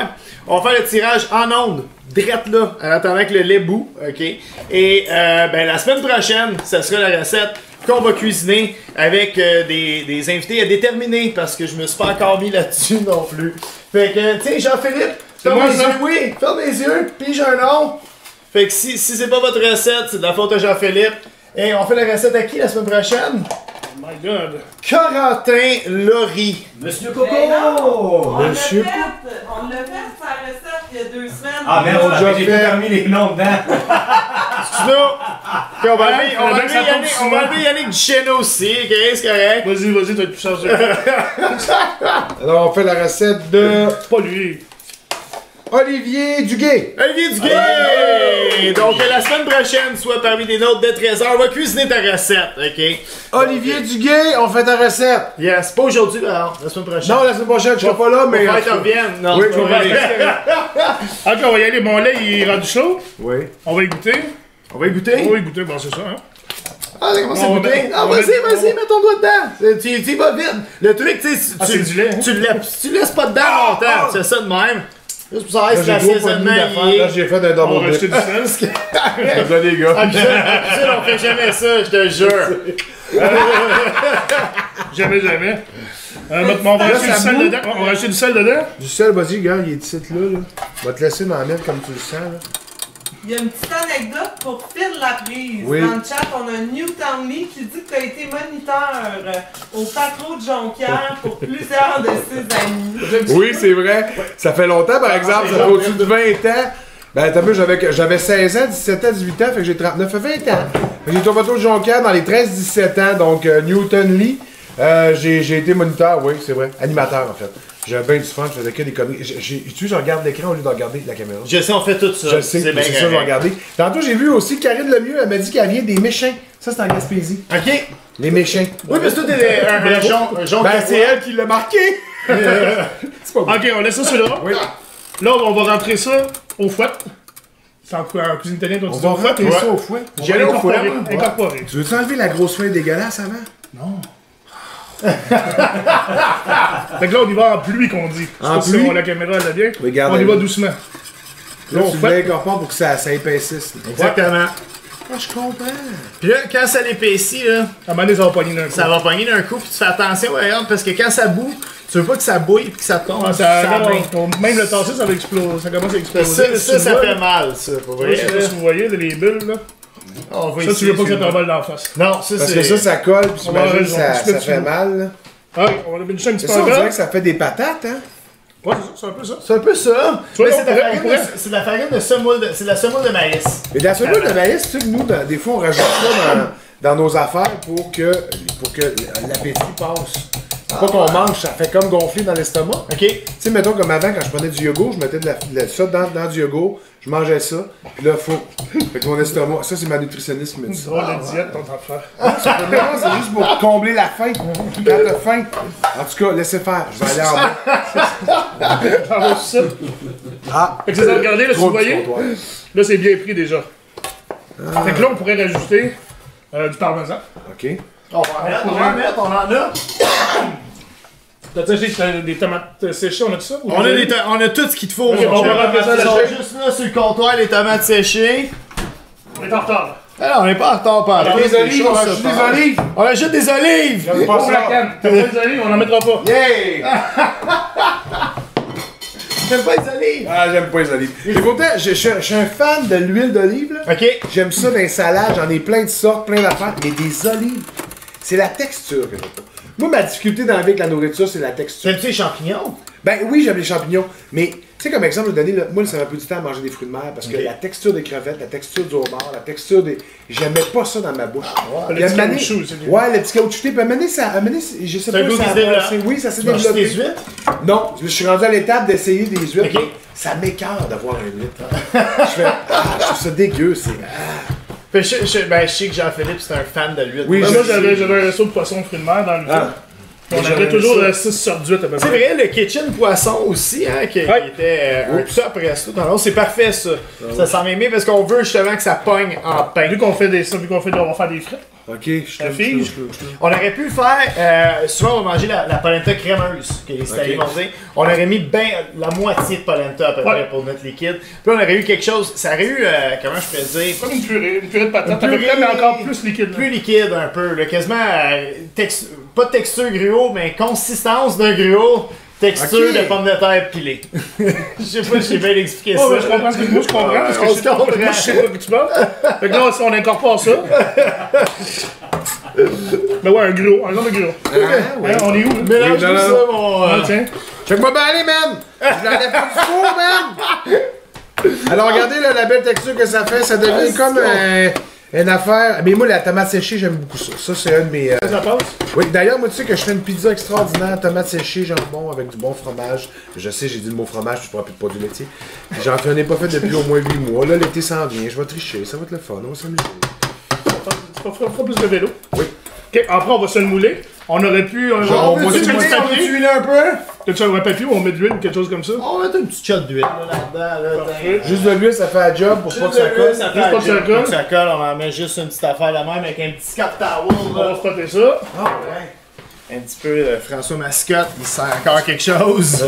On va faire le tirage en ondes, drette là, en attendant que le lait bout, ok? Et ben, la semaine prochaine, ça sera la recette qu'on va cuisiner avec des invités à déterminer, parce que je me suis pas encore mis là-dessus non plus. Fait que, tiens, Jean-Philippe, ferme les yeux, oui, ferme les yeux, pige un nom. Fait que si c'est pas votre recette, c'est de la faute à Jean-Philippe. Et on fait la recette à qui la semaine prochaine? Oh my god. Corentin Laurie. Monsieur Coco! Mais non, on l'a Monsieur- fait, sa recette il y a 2 semaines. Ah merde, On a déjà j'ai fait. pas permis les noms dedans. Excuse-nous. Ok, on va enlever ça tombe Yannick, souvent. on va enlever Yannick Duchesneau aussi, ok, c'est correct. Vas-y, tu vas être plus chargé. Alors, on fait la recette de Pas lui. Olivier Duguay. Olivier Duguay! Donc, la semaine prochaine, soit parmi des nôtres de trésor, on va cuisiner ta recette, ok? Olivier Duguay, on fait ta recette. Yes, pas aujourd'hui, alors, la semaine prochaine. Non, la semaine prochaine, je serai pas là, mais. Faut faire t'en revienne. Non, Oui, c'est pas faut vrai. Ok, on va y aller. Mon lait, il est rendu chaud. Oui. On va y goûter. On va y goûter? On va y goûter, bon, c'est ça, hein. Ah, ça commence à On va goûter. mettre- Ah, on va vas-y, mettre- vas-y, mets ton doigt dedans. Tu y vas vite. Le truc, tu sais, Ah, c'est du lait, hein? tu laisses pas dedans longtemps. Tu fais ça de même. Juste pour savoir Là, si j'ai trop pas l'assaisonnement mis d'affaires. y est. Là, j'ai fait un On va double rajouter dip. du sel. Là, les gars. Habituel, on fait jamais ça, je te jure. Jamais, jamais. On va rajouter ça du sel boue. dedans. On va rajouter du sel dedans. Du sel, vas-y, gars, il est ici, là. On va te laisser m'en mettre comme tu le sens, là. Il y a une petite anecdote pour Phil Laprise. Oui. Dans le chat, on a Newton Lee qui dit que tu as été moniteur au Patro de Jonquière pour plusieurs de ses amis. Oui, c'est vrai. Ça fait longtemps, par exemple. Ça fait au-dessus de 20 ans. Ben, t'as vu, j'avais 16 ans, 17 ans, 18 ans, fait que j'ai 39, fait 20 ans. Fait que j'ai été au bateau de Jonquière dans les 13-17 ans, donc Newton Lee. J'ai été moniteur, oui, c'est vrai. Animateur, en fait. J'avais bien du fun, je faisais que des conneries. Tu je regarde l'écran au lieu de regarder la caméra. Je sais, on fait tout ça. Je sais, c'est bien ça que je vais correct. regarder. Tantôt, j'ai vu aussi Karine Lemieux, elle m'a dit qu'elle vient des Méchins. Ça, c'est en Gaspésie. Ok. Les Méchins. Oui, parce que toi, t'es un jonc. Ben, c'est elle qui l'a marqué. C'est pas bon. Ok, on laisse ça sur là. Oui. Là, on va rentrer ça au fouet. C'est en cuisine italienne, On va rentrer Ouais. ça au fouet. J'y allais au fouet. Incorporé. Tu veux-tu enlever la grosse feuille dégueulasse avant? Fait que là, on y va en pluie, qu'on dit. Je sais En pas si pluie? la caméra, elle a bien. Regarde, On y elle. va doucement. Là, on tu fouette. l'incorpores pour que ça épaississe. Exactement. Ah, je comprends. Puis là, quand ça l'épaissit, là, À un moment donné, ça va pogner d'un coup. ça va pogner d'un coup, puis tu fais attention, par exemple, parce que quand ça boue, tu veux pas que ça bouille et que ça tombe. Ah, sur sa main. même le tasser, ça va exploser. Ça commence à exploser. Ça, là, ça, tu ça vois, fait là. mal, ça, pour Je vrai. sais pas si vous voyez, là, les bulles, là. On va Ça, tu essayer, veux pas que ça celui-là. t'envole dans la face. Non, ça, Parce c'est... que ça colle, puis On va j'imagine que raison, ça, on se met ça fait dessus. mal. Là. Ah, on va mettre juste un petit C'est peu ça, on dirait encore. que ça fait des patates, hein? Ouais, c'est un peu ça. C'est un peu ça. Tu vois, Mais on c'est de la pourrait- farine on pourrait- c'est de la farine de semoule de... C'est de la semoule de maïs. Mais dans celui-là de maïs, tu sais que nous, des fois, on rajoute ça dans nos affaires pour que l'appétit passe. Pas qu'on mange, ça fait comme gonfler dans l'estomac. OK? Tu sais, mettons comme avant, quand je prenais du yogourt, je mettais ça dans du yogourt, je mangeais ça, puis là, fait que mon estomac, ça c'est ma nutritionniste qui me dit ça. Drôle de diète, ton affaire. Non, c'est juste pour combler la faim. Quand t'as faim. En tout cas, laissez faire, je vais aller en bas. J'envoie ça. Ah, Fait que c'est regardez, là, si trop vous de voyez, comptoir. là, c'est bien pris déjà. Fait que là, on pourrait rajouter du parmesan. OK. On va en mettre, on en a. T'as acheté des tomates séchées, on a tout ça? Ou On vous avez- on a tout ce qu'il te faut. Ok, mon on va cher. remplir ça, Ils sont séché. juste là sur le comptoir, les tomates séchées. On est en retard. Alors, on n'est pas en retard, pas Alors, Des olives, on rajoute des olives. On ajoute des olives! J'aime pas Ouvre la ça. canne. T'as pas des olives, on n'en mettra pas. Yeah! J'aime pas les olives! Ah, j'aime pas les olives. Et pourtant, je suis un fan de l'huile d'olive, là. OK. J'aime ça dans les salades, j'en ai plein de sortes, plein d'affaires, mais des olives, c'est la texture que j'aime pas. Moi, ma difficulté dans la vie avec la nourriture, c'est la texture. T'aimes-tu les champignons? Ben oui, j'aime les champignons, mais tu sais, comme exemple, je vais donner, là, moi, ça m'a pris du temps à manger des fruits de mer parce que Ok. la texture des crevettes, la texture du homard, la texture des. J'aimais pas ça dans ma bouche. Le Puis à un petit moment donné- caoutchouc, c'est bien. Ouais, le petit caoutchouc. Puis à un moment donné, je sais C'est un pas goût ça qui a se développe. passé. Oui, ça s'est Tu manges développé. tes huîtres? Non, je suis rendu à l'étape d'essayer des huîtres. Ok. Ça m'écœure d'avoir un huître. Je trouve ça dégueu, c'est. Fait que je sais que Jean-Philippe, c'est un fan de l'huile. Oui, Ben, je- moi, j'avais un resto de poisson de fruits de mer dans le Ah. fond. On J'avais avait toujours ça. 6 sortes d'huîtres à peu C'est près. vrai, le kitchen poisson aussi, hein, qui Ouais. était un top resto. Non, c'est parfait, ça. Ça s'en est mis parce qu'on veut justement que ça pogne en pain. Vu qu'on fait des ça, vu qu'on fait, on va faire des frites. Ok, je fige. On aurait pu faire, souvent on va manger la polenta crémeuse, qui est italienne. On aurait mis bien la moitié de polenta à peu près pour notre liquide. Puis on aurait eu quelque chose, ça aurait eu, comment je pourrais dire, Comme une purée de patates, à peu près, mais encore plus liquide. plus liquide un peu, là, quasiment, pas de texture gruau, mais consistance d'un gruau. Texture de pommes de terre pilées. Je sais pas si j'ai bien expliqué ça. Je comprends ce que moi je comprends, parce que on je sais pas de quoi tu parles. Fait que là, on incorpore ça. Mais ouais, un genre de gruau. On est où, là? Mélange tout ça, mon... Tiens. Check-moi bien aller, man! Je l'enlève pas du four, man! Alors, regardez là, la belle texture que ça fait. Ça devient comme une affaire. Mais moi, la tomate séchée, j'aime beaucoup ça. Ça, c'est un de mes. Ça passe? Oui, d'ailleurs, moi, tu sais que je fais une pizza extraordinaire, tomate séchée, jambon, avec du bon fromage. Je sais, j'ai dit le mot fromage, je pourrais plus de produits laitiers. J'en ai pas fait depuis au moins 8 mois. Là, l'été s'en vient, je vais tricher, ça va être le fun, on va s'amuser. Tu feras plus de vélo. Oui. Ok, après, on va se le mouler. On aurait pu. on va tu se mets mouler, du on va papier? tuiler un peu. T'as-tu un papier ou on met de l'huile ou quelque chose comme ça? On va mettre une petite shot d'huile là-dedans. Parfait. Juste de l'huile, ça fait un job pour pas que ça colle. Ça Juste pas que ça colle. ça colle, on en met juste une petite affaire là même avec un petit Scott Towel. On va frotter ça. Ah ouais. Un petit peu François Mascotte, il sert encore quelque chose.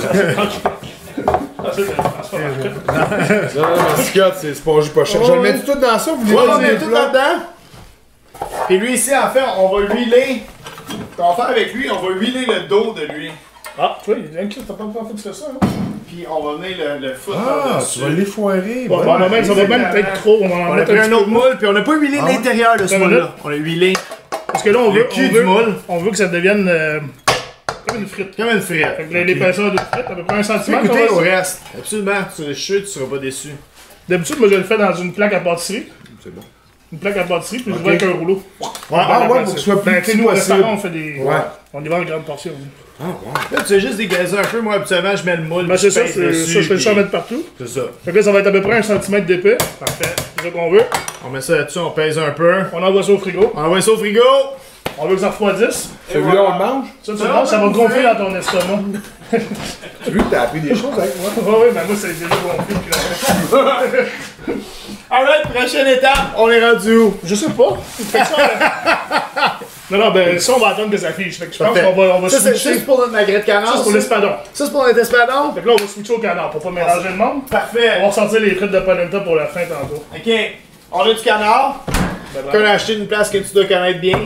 Non, Scott, c'est pas juste pas cher. Je le mets tout dans ça, vous voulez On pas met le tout plat? là-dedans. Et lui ici, en fait, on va huiler. Ce qu'on va faire avec lui, on va huiler le dos de lui. Ah, tu vois, il y a un qui t'as pas fait de ça, hein? Puis on va venir le foutre Ah, par-dessus. tu vas l'effoirer. Bon, ça va même être trop. On va en On a mettre pris un petit autre peu. moule, puis on n'a pas huilé l'intérieur de ce Une moule-là. minute. On a huilé Parce que là, on le veut, cul du moule. on veut que ça devienne comme une frite. comme une frite. Fait que l'épaisseur de frite, à peu près 1 cm. Écoutez au reste. Absolument, je suis sûr que tu seras pas déçu. D'habitude, moi, je le fais dans une plaque à pâtisserie. C'est bon. Une plaque à pâtisserie, puis je vais avec un rouleau. Ah ouais, pour que ce soit plus Ben, tu sais, petit nous, au possible. restaurant, on fait des. Ouais. On y va en grande portion. Là, tu fais juste dégazer un peu. Moi, habituellement, je mets le moule. Ben, c'est ça, je pèse dessus, je fais ça puis- mettre partout. C'est ça. Fait que là, ça va être à peu près 1 cm d'épais. Parfait. C'est ça qu'on veut. On met ça là-dessus, on pèse un peu. On envoie ça au frigo. On envoie ça au frigo. On veut que ça refroidisse. Celui-là, on le mange? Ça, tu le manges, ça va gonfler dans ton estomac. Tu veux que t'as appris des choses avec moi? Ouais, ben moi, c'est déjà gonflé. Puis là, Alright, prochaine étape, on est rendu où? je sais pas. Fait que ça, non, ben ça, on va attendre que ça fiche. Fait que je pense Parfait. qu'on va Ça, c'est switcher. juste pour notre magret de canard. Ça, c'est pour l'espadon. Ça, c'est pour notre espadon. Fait que là, on va switcher au canard pour pas mélanger le monde. On Parfait. va sortir les frites de polenta pour la fin tantôt. Ok, on a du canard. Qu'on a acheté d'une place que tu dois connaître bien.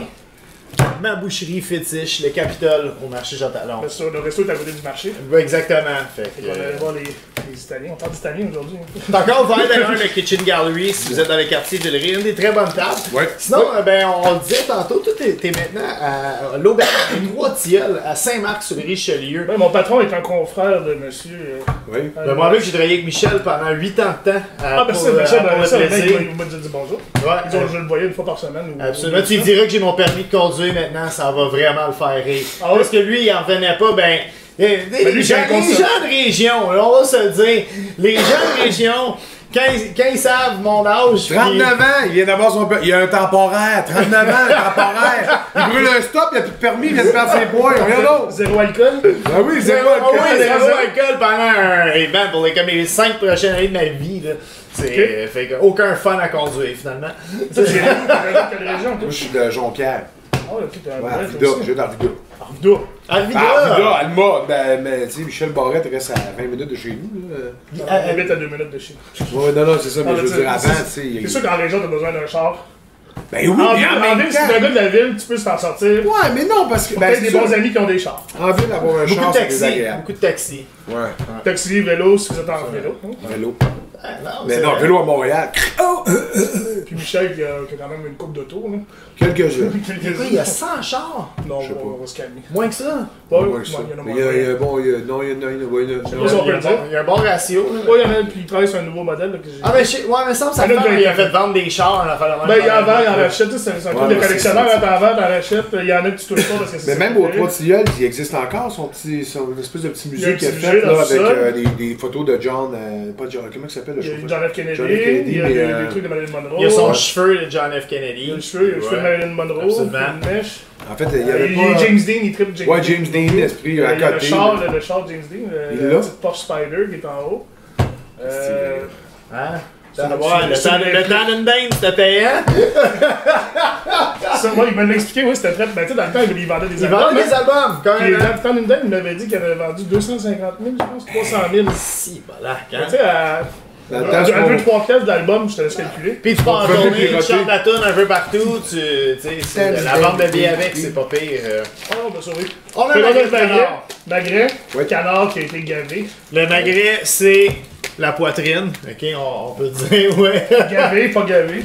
Ma boucherie fétiche, le Capitole, au marché Jean Talon. Le resto est à côté du marché. Exactement. Fait que, On va aller voir les Italiens. On parle d'italien aujourd'hui. c'est encore ouvert d'ailleurs le Kitchen Gallery si vous êtes dans le quartier de Villeray, une des très bonnes tables. Ouais. Sinon, ben, on le disait tantôt, toi t'es maintenant à l'auberge des Trois Tilleuls à Saint-Marc-sur-Richelieu. Ouais, mon patron est un confrère de monsieur. Oui. Ben, moi, j'ai travaillé avec Michel pendant 8 ans de temps. Ah, ben pour, ça, pour ben le ça, le mec, plaisir. il m'a déjà dit bonjour. Ouais, Ils ont, je le voyais une fois par semaine. absolument. Tu lui diras que j'ai mon permis de conduire maintenant, ça va vraiment le faire rire. Ah ouais? Parce que lui, il en revenait pas, ben. Les lui, c'est un gens concept. de région, là, on va se le dire, les gens de région, quand ils savent mon âge. 39 ans, il vient d'avoir son permis. Il a un temporaire. 39 ans, un temporaire. Il brûle un stop, il a plus de permis, il vient de perdre ses points. Rien d'autre. Zéro alcool. Ah oui, c'est Zéro, quoi oh oui, le zéro alcool pendant un event pour comme les 5 prochaines années de ma vie. Là. C'est fait que aucun fun à conduire finalement. Ça, j'ai quelle région, toi? Moi, je suis de Jonquière. Ah ouais, ok, t'es un Ouais, vrai, Arvida. toi aussi. Je viens d'Arvida. Arvida. Arvida! Arvida, Alma. Ben, mais tu sais, Michel Barrette reste à 20 minutes de chez nous. Là. On habite à 2 minutes de chez nous. Ouais, non, c'est ça, mais Ah, je veux mais dire, avant, c'est- tu sais. C'est sûr qu'en région, t'as besoin d'un char. Ben oui, En mais ville, en même si t'es un gars temps. de la ville, tu peux t'en sortir. Ouais, mais non, parce que. Peut-être c'est des sûr, bons amis qui ont des chars. en ville, avoir un Beaucoup char, de c'est taxis. désagréable. Beaucoup de taxis. Ouais, Taxi, vélo, si vous êtes en vélo. hein. vélo. Ah, non, Mais c'est non, vrai. vélo à Montréal. Puis Michel qui a quand même une coupe d'auto. là. Quelques-uns. Écoute, il y a 100 chars. Non, Je sais on va se calmer. Moins que ça. Ouais, Ouais, ça. il y en a Mais moins. il y a bon, il y a. Non, il y en a. Ouais, il y en a. pas si on peut le dire. Il y a un bon ratio. là. Ouais, il y en a, puis il travaille sur un nouveau modèle. Là, que j'ai... Ah, mais ouais, mais ça me Ah, là, semble ben, qu'il a fait vendre des chars. Là, Ben, il en vend, il en rachète, c'est un truc Ouais, de mais collectionneur, c'est- t'en vends, t'en rachètes, il y en a que tu touches pas parce que c'est Mais même au Trois Tilleuls, il existe encore son espèce de petit Il y a un musée qu'il a petit fait musée là, dans avec le sol. des photos de John. Pas John, comment il s'appelle le Il y a chauffeur? John F. Kennedy, John F. Kennedy, il y a mais, des trucs de Marilyn Monroe. Il y a son Ouais. cheveu de John F. Il y Kennedy. a le cheveu, il y a le cheveu de Marilyn Monroe, Absolument. une mèche. En fait, il y avait Il y pas. a James Dean, il triple James Dean. Ouais, James Dean, l'esprit Il y à a côté. le char James Dean, Il est la là? petite Porsche Spider qui est en haut. Hein? C'est Le temps d'une dinde, c'était payant. ça. Moi, il me l'a expliqué, oui, c'était très. Ben, tu sais, dans le temps, il vendait des Ils albums. vendent des albums, quand Puis, même. dans le temps d'une dame, il m'avait dit qu'il avait vendu 250 000, je pense, 300 000. Si, voilà, Tu sais, à Dans le temps, 2-3 pièces d'album, je te laisse calculer. Puis tu pars en On peut tournée, plus tu piloter. chantes la tune un peu partout, tu sais, la vente de billets avec, c'est pas pire. Oh, on va sauver. On a Le le magret de magret, canard. magret, Ouais. canard qui a été gavé. Le magret, c'est la poitrine, ok, on peut dire, ouais. Gavé, pas gavé.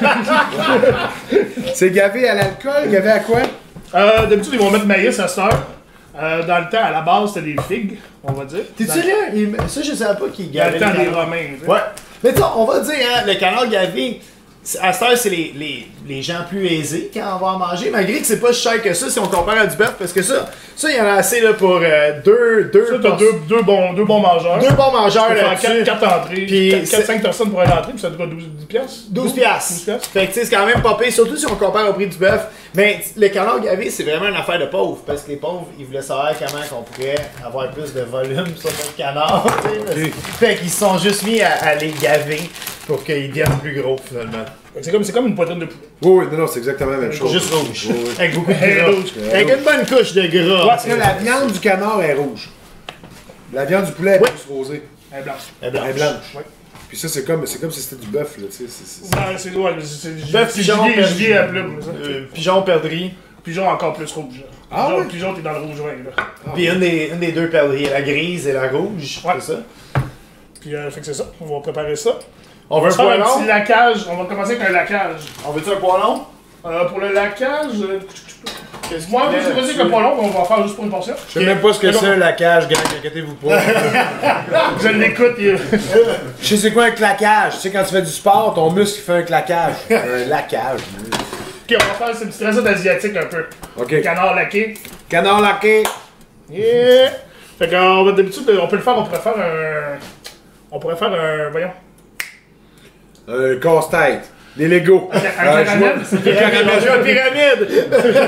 C'est gavé à l'alcool, gavé à quoi? D'habitude, ils vont mettre maïs à cette heure. Dans le temps, à la base, c'était des figues, on va dire. T'es Dans- sérieux? Ça, je savais pas qu'il Dans gavait le temps le des canard. Romains. tu sais. Ouais. Mais tu sais, on va dire, hein, le canard gavé, à cette heure, c'est les gens plus aisés quand on va en manger, malgré que c'est pas si cher que ça si on compare à du bœuf, parce que ça, il y en a assez là, pour deux Ça, t'as deux bons mangeurs. bons mangeurs Tu peux faire là-dessus. 4 entrées. Puis 4-5 personnes pour une entrée, puis ça te coûte 12 piastres. 12 piastres. 12 piastres. Fait que tu sais, c'est quand même pas pire, surtout si on compare au prix du bœuf. Mais le canard gavé, c'est vraiment une affaire de pauvres, parce que les pauvres, ils voulaient savoir comment qu'on pourrait avoir plus de volume sur notre canard. Tu sais, parce que- Fait qu'ils se sont juste mis à les gaver pour qu'ils deviennent plus gros finalement. Fait que c'est comme une poitrine de poulet. Oui, non, c'est exactement la même chose. Juste rouge. Oui, oui. Avec beaucoup de Hey, gras. rouge. Avec une bonne couche de gras. Parce que la viande du canard est rouge. La viande du poulet est plus rosée. Elle est blanche. Elle est Elle est blanche. blanche. Ouais. Puis ça, c'est comme si c'était du bœuf, là, tu sais. Non, c'est ouais, c'est Bœuf, pigeon, gibier à plume. ça. Pigeon perdrix. Pigeon encore plus rouge. là. Ah Pigeon, ouais? pigeon, t'es dans le rouge vin. Là. Puis une des deux perdrix, la grise et la rouge. Ouais. C'est ça. Puis fait que c'est ça. On va préparer ça. On veut On va un faire un poêlon. petit laquage. On va commencer avec un laquage. On veut-tu un poêlon? Pour le laquage, Qu'est-ce moi, qu'il y a je sais pas si là-dessus? que pas long, on va faire juste pour une portion. Je sais même pas ce que c'est, la cage, gang, inquiétez-vous pas. Je l'écoute. Je sais c'est quoi un claquage. Tu sais, quand tu fais du sport, ton muscle il fait un claquage. Un laquage. Ok, on va faire cette petite recette asiatique un peu. Ok. Canard laqué. Canard laqué. Yeah! Fait qu'on va d'habitude, on pourrait faire un. Voyons. Un casse-tête. Des Legos. Un caramel. Caramel, un pyramide!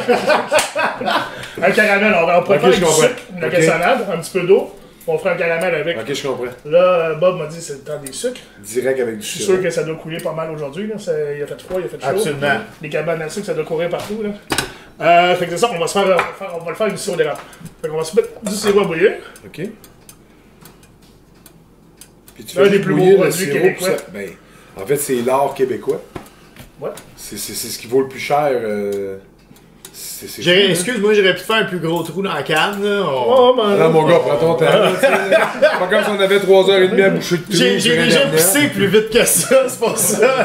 Un caramel, on pourrait Ok, faire avec je du comprends. sucre, une Ok. salade, un petit peu d'eau. On fera un caramel avec. Ok, je comprends. Là, Bob m'a dit que c'est le temps des sucres. Direct avec du Je suis sucre. sûr que ça doit couler pas mal aujourd'hui. Là. Il a fait froid, il a fait chaud. Absolument. Les cabanes à sucre, ça doit courir partout. Là. Fait que c'est ça, on va le faire une sirop d'érable. Fait qu'on va se mettre du sirop à bouillir. Ok. Puis tu L'un fais des juste plus bouillir beaux le produits sirop pour québécois. ça. Ben, en fait, c'est l'art québécois. Ouais. C'est ce qui vaut le plus cher. C'est fou, hein. Excuse-moi, j'aurais pu faire un plus gros trou dans la canne. Là. Oh, ben, Non, mon gars, prends ton temps. là, tu sais. Pas comme si on avait 3h30 à boucher de trou. J'ai sur déjà Internet. poussé plus vite que ça, c'est pour ça.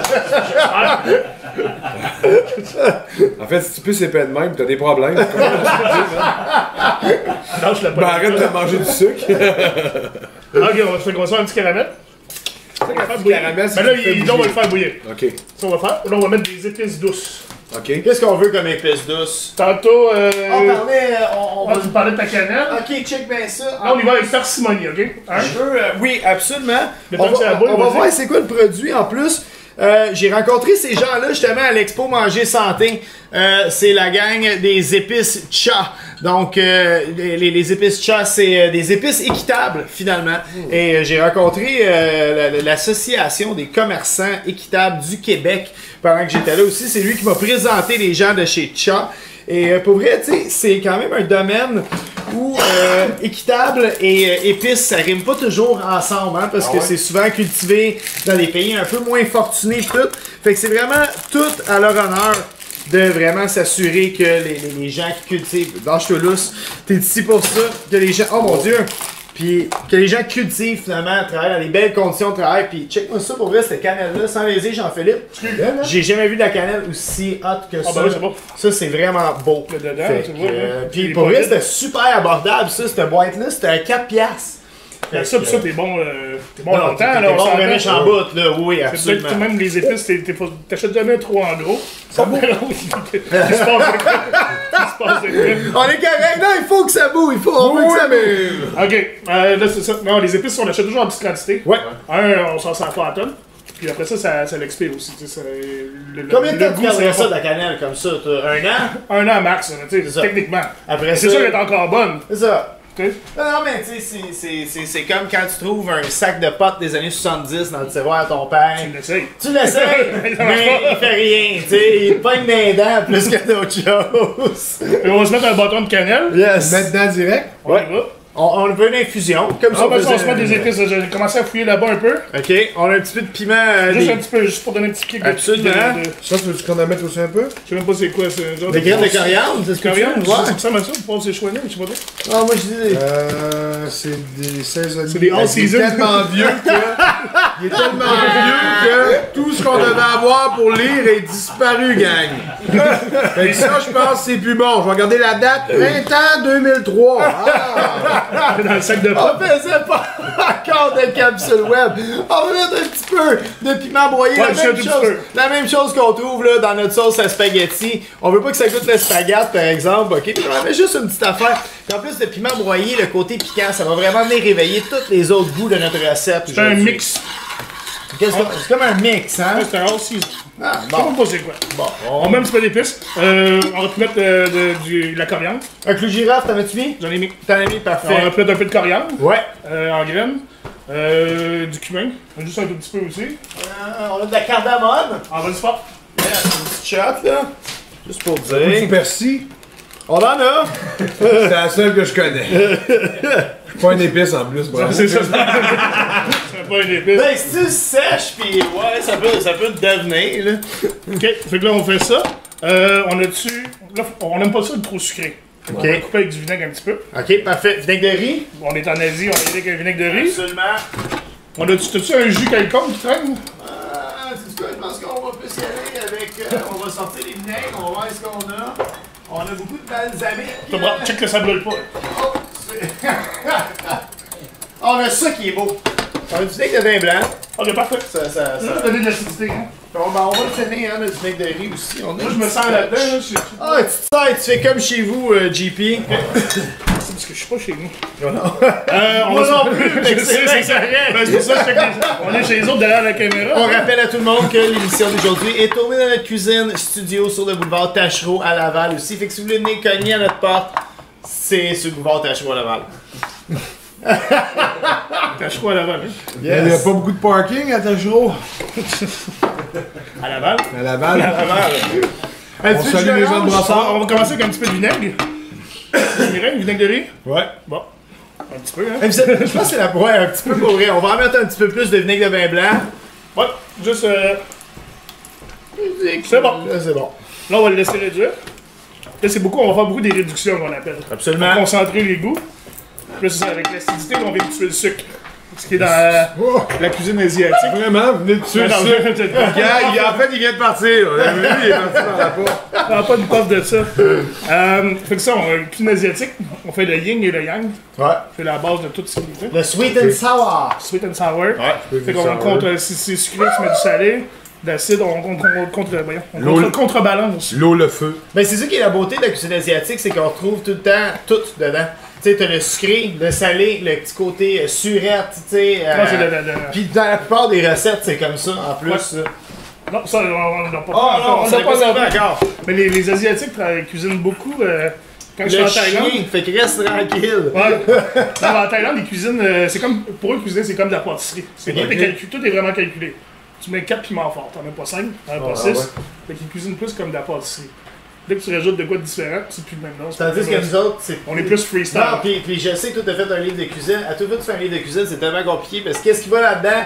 En fait, si tu peux c'est pas de même, t'as des problèmes. lâche la Ben, arrête de manger du sucre. Ok, on va faire un petit caramel. Un petit caramel, c'est Ben là, qui fait on va le bouger. faire bouillir. Ok. Ça, on va faire. Là, on va mettre des épices douces. Ok. Qu'est-ce qu'on veut comme épice douce? Tantôt, On parlait. On tu parlais de ta cannelle. Ok, check bien ça. Là, on y va avec parcimonie, ok? Hein? Je veux, oui, absolument. Le On temps que ça va, boule, on va vas-y. voir c'est quoi le produit en plus. J'ai rencontré ces gens-là justement à l'expo Manger Santé. C'est la gang des épices Cha. Donc, les épices Cha, c'est des épices équitables finalement. Et j'ai rencontré l'association des commerçants équitables du Québec pendant que j'étais là aussi. C'est lui qui m'a présenté les gens de chez Cha. Et pour vrai, tu sais, c'est quand même un domaine où équitable et épices, ça rime pas toujours ensemble, hein, parce que c'est souvent cultivé dans des pays un peu moins fortunés pis tout. Fait que c'est vraiment tout à leur honneur de vraiment s'assurer que les gens qui cultivent, lâche-toi lousse, t'es ici pour ça, que les gens, oh mon dieu, puis que les gens cultivent finalement, travaillent dans des belles conditions de travail, puis check-moi ça pour vrai, cette cannelle-là, sans léser Jean-Philippe, j'ai jamais vu de la cannelle aussi hot que ça. ben oui, c'est beau. Ça, c'est vraiment beau. Le dedans, Fait tu que, vois, là. puis Les pour vrai, poignées. c'était super abordable, ça, cette boîte-là, c'était à 4 piastres. Fait que ça, pis ça, t'es bon longtemps, T'es là, on bon, s'entend. vraiment méchant bout, là, oui, C'est peut-être absolument. que même les épices, t'achètes jamais trop en gros. Ça bouge. Il se passe des trucs. Il se passe des trucs. On est correct, non, il faut que ça bouge, on veut que ça bouge. Ok, là c'est ça. Non, les épices, on achète toujours en petite quantité. Ouais. On s'en sert pas à tonne. Puis après ça l'expire aussi. Tu sais, Combien de temps tu goût, garderais sera ça de la cannelle comme ça, toi? Un an? pas- Un an max, tu C'est sais, ça. techniquement. Après C'est ça, sûr qu'elle est encore bonne. c'est ça. sais. Non, mais tu sais, c'est comme quand tu trouves un sac de potes des années 70 dans le tiroir à ton père. Tu l'essayes. Tu l'essayes, mais il fait rien, tu sais, il te pogne des dents plus que d'autres choses. Et on va se mettre un bâton de cannelle. Yes. Maintenant direct. On y va. On veut une infusion, comme ça. Ah, ben ça, on se met des épices. J'ai commencé à fouiller là-bas un peu. Ok, on a un petit peu de piment. Juste un petit peu, juste pour donner un petit kick de Absolument. Ça, tu veux qu'on en mette aussi un peu? Je sais même pas c'est quoi, c'est un genre Des graines de coriandre, c'est ce que tu coriandre. veux? Ça Ouais. ressemble à ça, pour passer choix-là, je sais pas trop. Ah, moi je dis. C'est des saisonniers. C'est des all-season. Il est tellement vieux que... Il est tellement vieux que tout ce qu'on devait avoir pour lire est disparu, gang. Fait que ça, je pense que c'est plus bon. Je vais regarder la date. Printemps 2003. Ah! Dans le sac de On pop. faisait pas encore de capsule web. On va mettre un petit peu de piment broyé. Ouais, juste un tout petit peu. La même chose qu'on trouve là, dans notre sauce à spaghetti. On veut pas que ça goûte le spaghette, par exemple. Ok, puis on met juste une petite affaire. Puis en plus, le piment broyé, le côté piquant, ça va vraiment venir réveiller tous les autres goûts de notre recette. C'est un mix. C'est comme un mix, hein? C'est un all-season. Ah, Je sais bon. pas c'est quoi. Bon, On met un petit peu d'épices. On va mettre de la coriandre. un clou giraffe, t'en as-tu mis? J'en ai mis. T'en as mis, On va parfait. mettre un peu de coriandre Ouais. en graines. Du cumin. Juste un tout petit peu aussi. On a de la cardamome. On va du fort. Une petite shot, là. Juste pour Du dire. persil. On en a. C'est la seule que je connais. Je suis pas une épice en plus, bravo. C'est ça. C'est pas une épice. Ben, si tu sèches, pis ouais, ça peut te devenir, là. Ok, fait que là on fait ça. On a dessus. Là, on aime pas ça de trop sucré. On va couper avec du vinaigre un petit peu. Ok, parfait. Vinaigre de riz? On est en Asie, on est avec un vinaigre de riz. Absolument. On a dessus un jus quelconque qui traîne? C'est quoi? Je pense qu'on va plus y aller avec. On va sortir les vinaigres, on va voir ce qu'on a. On a beaucoup de balsamique. Check que ça brûle pas. Oh, c'est- on a ça qui est beau. On a du vinaigre de vin blanc. Ok, parfait. Ça. Ça va donner de l'acidité. Hein? Bon, ben, on va le finir, hein, le vinaigre de riz aussi. On a Moi je me sens là-dedans. Là, Ah, tu te sers, tu fais comme chez vous, JP. c'est parce que je suis pas chez nous. Non. On Moi va non plus, mais Je sais, c'est c'est ça. correct. Ben, c'est pour ça que je fais que on est chez les autres derrière la caméra. On rappelle à tout le monde que l'émission d'aujourd'hui est tournée dans notre cuisine studio sur le boulevard Tachereau à Laval aussi. Fait que si vous voulez venir cogner à notre porte, c'est sur le boulevard Tachereau à Laval. T'as chaud à Laval. Hein? Il n'y a pas beaucoup de parking à Tachereau. À Laval. À Laval. On salue les gens de Brassard. On va commencer avec un petit peu de vinaigre. Vinaigre de riz. Ouais. Bon. Un petit peu, hein. Je pense que c'est la ouais, un petit peu pour vrai. On va en mettre un petit peu plus de vinaigre de vin blanc. Ouais, juste. C'est bon. Là, c'est bon. Là, on va le laisser réduire. Là, c'est beaucoup, on va faire beaucoup des réductions qu'on appelle. Absolument. Pour concentrer les goûts. Puis là, c'est ça, avec l'acidité, on vient de tuer le sucre. Ce qui est dans la cuisine asiatique. Vraiment, venez de tuer Non, ça. non, peut-être pas. En fait, il vient de partir. On l'a vu, il est parti dans la porte. Ah, pas une puff de ça. Fait que ça, on a une cuisine asiatique. On fait le yin et le yang. Ouais. C'est la base de tout ce qui est fait. Le sweet and sour. Sweet and sour. Ouais. Fait qu'on contre, si c'est sucré, tu mets du salé. D'acide, on contrebalance. L'eau, le feu. Ben, c'est ça qui est la beauté de la cuisine asiatique, c'est qu'on retrouve tout le temps tout dedans. Tu sais, t'as le sucré, le salé, le petit côté surette, tu sais. Non, c'est Puis dans la plupart des recettes, c'est comme ça, en plus. Ouais. ça. Non, ça, on n'a pas Oh non, on n'a l'a pas servi encore. Mais les Asiatiques cuisinent beaucoup. Quand je suis Le en Thaïlande. chien, fait que reste tranquille. Ouais. Non, mais en Thaïlande, ils cuisinent. C'est comme. Pour eux, cuisiner, c'est comme de la pâtisserie. Tout est vraiment calculé. Tu mets 4 piments forts, t'en mets pas 5, t'en mets pas 6. ouais. Fait qu'ils cuisinent plus comme de la pâtisserie. Dès que tu rajoutes de quoi de différent, c'est plus le même nom. Tandis que nous autres, c'est. On est plus freestyle. Non, puis je sais que toi, t'as fait un livre de cuisine. À tout fait, tu fais un livre de cuisine, c'est tellement compliqué parce que qu'est-ce qui va là-dedans?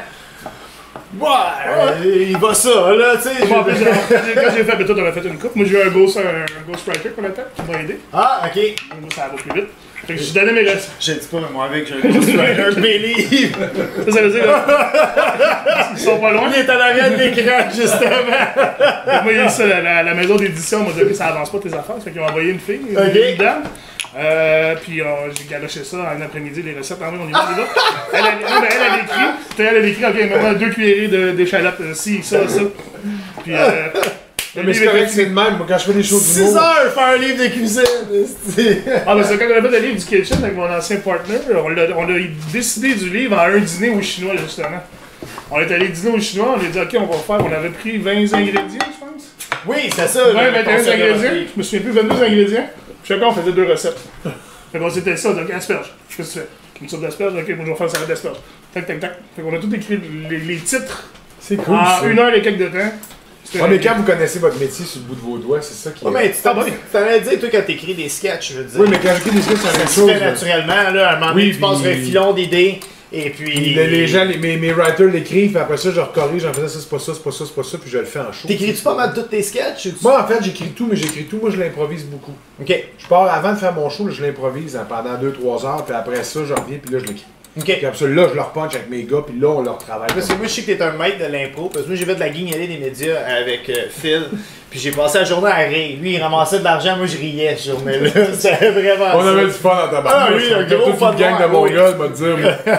Ouais, il va ça, là, tu sais. Moi, en plus, quand j'ai fait, ben toi, t'en as fait une coupe. Moi, j'ai eu un Ghost Striker qu'on appelle, qui m'a aidé. Ah, ok. Moi, ça va plus vite. Fait que j'ai donné mes recettes. Je le dis pas, mais moi, avec, j'ai un gros striker de mes livres. Ça veut dire, ils sont pas loin. Il est en arrière de l'écran, justement. Moi, ça, la maison d'édition m'a dit que ça avance pas tes affaires. Fait qu'ils ont envoyé une fille, Ok. une dame. Puis j'ai galoché ça en après-midi, les recettes. On y va. Elle a écrit, ok, maintenant 2 cuillerées d'échalotes, ci, ça. Puis, Mais c'est correct, c'est le même. Moi, quand je fais des choses 6 heures faire un livre de cuisine. c'est- ah, mais c'est quand on a fait le livre du Kitchen avec mon ancien partner, on a décidé du livre en un dîner au Chinois, justement. On est allé dîner au Chinois, on a dit, ok, on va faire, on avait pris 20 ingrédients, je pense. Oui, c'est ça. 20, le 21 concept de ingrédients, votre livre. je me souviens plus, 22 ingrédients. Chacun, on faisait 2 recettes. Fait qu'on s'était ça, donc asperge. Qu'est-ce que tu fais? Une soupe d'asperge, ok, moi je vais faire une salade d'asperge. Tac, tac, tac. Fait qu'on a tout écrit les titres C'est cool. en ça. 1 heure et quelques de temps. Ouais, mais quand vous connaissez votre métier sur le bout de vos doigts, c'est ça qui est. Ouais, mais tu t'en as dit, toi, quand t'écris des sketchs, je veux dire. Oui, mais quand j'écris des sketchs, c'est la ça même se chose. fait naturellement, là. À un moment donné, Oui, tu passes sur un puis- filon d'idées, et puis. Puis les gens, mes writers l'écrivent, puis après ça, je recorrige, j'en faisais ça, c'est pas ça, c'est pas ça, c'est pas ça, puis je le fais en show. T'écris-tu pas mal tous tes sketchs? Moi, en fait, j'écris tout, mais j'écris tout, moi, je l'improvise beaucoup. Ok. Je pars avant de faire mon show, là, je l'improvise pendant 2-3 heures, puis après ça, je reviens, puis là, je l'écris. Ok. Puis après ça, là, je le repunch avec mes gars, puis là, on leur travaille. Parce que moi, je sais que t'es un maître de l'impro, parce que moi, j'ai fait de la guignolée des médias avec Phil, puis j'ai passé la journée à rire. Lui, il ramassait de l'argent, moi, je riais cette journée-là. C'était vraiment On ça. avait du fun dans ta barre. Ah oui, un gros fun toute une gang de noir, mon oui. gars, va te dire.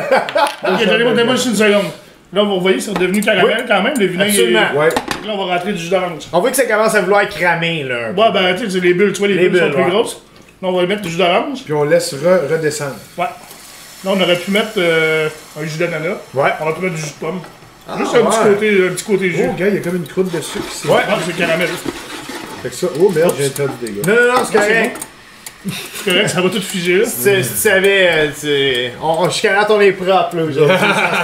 moi. Ok, donnez-moi juste une seconde. Là, vous voyez, c'est redevenu caramel quand même, le vinaigre. Absolument. Ouais. Là, on va rentrer du jus d'orange. On voit que ça commence à vouloir cramer, là. un peu. Ouais, ben, tu sais, c'est les bulles, tu vois, les Les bulles sont bulles, plus ouais. grosses. Là, on va mettre du jus d'orange. Puis on laisse redescendre. Ouais. Là, on aurait pu mettre un jus d'ananas. Ouais. On aurait pu mettre du jus de pomme. Ah, Juste ouais. un petit côté jus. Oh, gars, il y a comme une croûte de sucre ici. Ouais. Ah, c'est caramel. Fait que ça, oh merde, j'ai fait du dégât. Non, non, non, c'est correct. C'est correct, ça va tout figer là. Si tu savais, jusqu'à là, on est propre, là, aujourd'hui.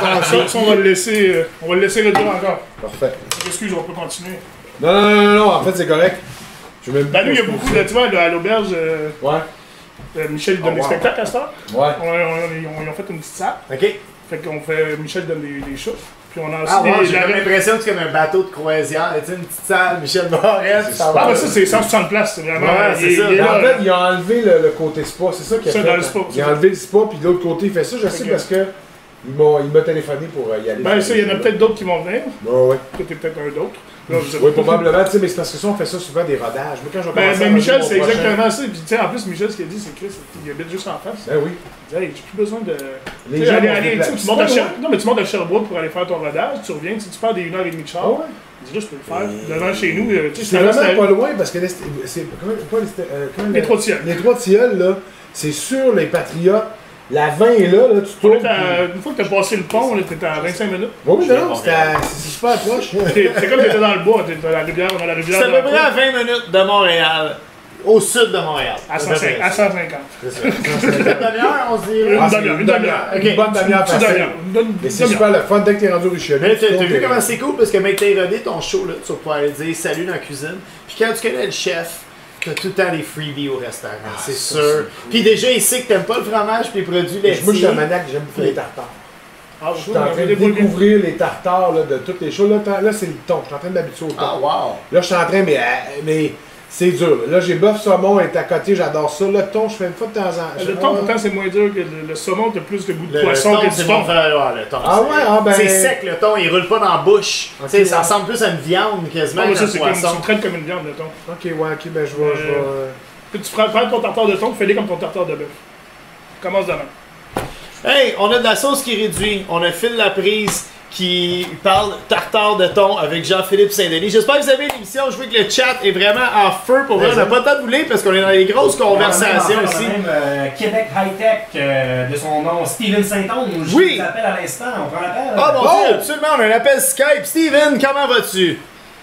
Ça, on va le laisser réduire encore. Parfait. Excuse, on peut continuer. Non, non, non, non, non, en fait, c'est correct. Je vais même Ben, nous, il y a beaucoup de. Tu vois, à l'auberge, Ouais, Michel il donne des wow. spectacles à cette heure. ouais. Ils ont fait une petite salle. Ok. Fait qu'on fait. Michel donne des shows. Puis on a aussi Ah, ouais, des. j'ai comme l'impression que c'est comme un bateau de croisière. Tu sais, une petite salle, Michel Barrette, ça Ah, va. ben ça, c'est 160 places. C'est vraiment. Ouais, c'est ça. il est Mais en là, fait, il a enlevé le côté spa, c'est ça qu'il a Ça, fait. dans le spa, Il a enlevé le spa, puis de l'autre côté, il fait ça. Je sais Ok. parce que il m'a téléphoné pour y aller. Ben, ça, il y en a peut-être d'autres qui vont venir. Ouais, ouais. Toi, t'es peut-être un d'autre. Là, vous êtes- Oui, probablement, tu sais, mais c'est parce que ça, on fait ça souvent des rodages. Moi, quand je vais commencer à Ben, Michel, roder c'est mon prochain- exactement ça. Puis, tu sais, en plus, Michel, ce qu'il a dit, c'est que Chris, il habite juste en face. Ben oui. Il dit, hey, j'ai plus besoin de. Les Tu sais, gens aller, vont aller, se tu sais, déplacer. tu montes à C'est pas Sherbrooke. Non, mais tu montes à Sherbrooke pour aller faire ton rodage. Tu reviens, tu pars des 1h30 de char. Ah ouais? Il dit, là, je peux le faire. Devant chez nous, tu sais, C'est vraiment pas loin parce que c'est Les Trois Tilleuls. Les Trois Tilleuls, là, c'est sur les Patriotes. La 20 est là, tu On tournes. est à- Une fois que t'as passé le pont, là, t'es à 25 minutes. Oui, non, c'est super proche. C'est comme t'étais dans le bois, t'es dans la rivière, on a la rivière. C'est à dans peu le près à coin. 20 minutes de Montréal. Au sud de Montréal. À 150. À 150. Une demi-heure, on se dirait. Ah, c'est Une demi-heure. Ok. Une bonne demi-heure Petite facile. demi-heure. Mais c'est super le fun dès que t'es rendu au Richelieu. Mais tu t'as tournes, vu comment c'est cool parce que mec, t'as rodé ton show là, tu vas pouvoir aller dire salut dans la cuisine. Puis quand tu connais le chef, t'as tout le temps des freebies au restaurant, c'est ça, sûr. Puis déjà, il sait que t'aimes pas le fromage puis les produits laitiers. Moi, je suis un maniaque, j'aime beaucoup les tartares. Ah, Je suis en train de découvrir les tartares là, de toutes les choses. Là c'est le thon. Je suis en train de m'habituer au thon. Ah, wow. Là, je suis en train, mais c'est dur. Là, j'ai bœuf saumon est à côté, j'adore ça. Le thon, je fais une fois de temps en temps. Le thon, pourtant, c'est moins dur que le saumon, t'as plus de goût de Le poisson thon, que c'est du mon thon. frère, ouais, le thon. Ah c'est- ouais, ah ben- C'est sec le thon, il roule pas dans la bouche. Ok, Tu sais, ça ouais. ressemble plus à une viande quasiment Non, mais qu'à ça, un c'est comme, poisson. tu le traites comme une viande, le thon. Ok, ouais, ok, ben je vais. Puis tu prends ton tartare de thon, fais-les comme ton tartare de bœuf. Commence demain. Hey, on a de la sauce qui réduit. On a Phil Laprise qui parle tartare de thon avec Jean-Philippe Saint-Denis. J'espère que vous avez l'émission. Je vois que le chat est vraiment en feu pour vrai. On n'a pas le temps de vous lire parce qu'on est dans les grosses conversations On a ici. même Québec High-Tech de son nom Steven Saint-Onge. Oui. Je vous appelle à l'instant. On prend l'appel. Ah mon Dieu, absolument, on a un appel Skype. Steven, comment vas-tu?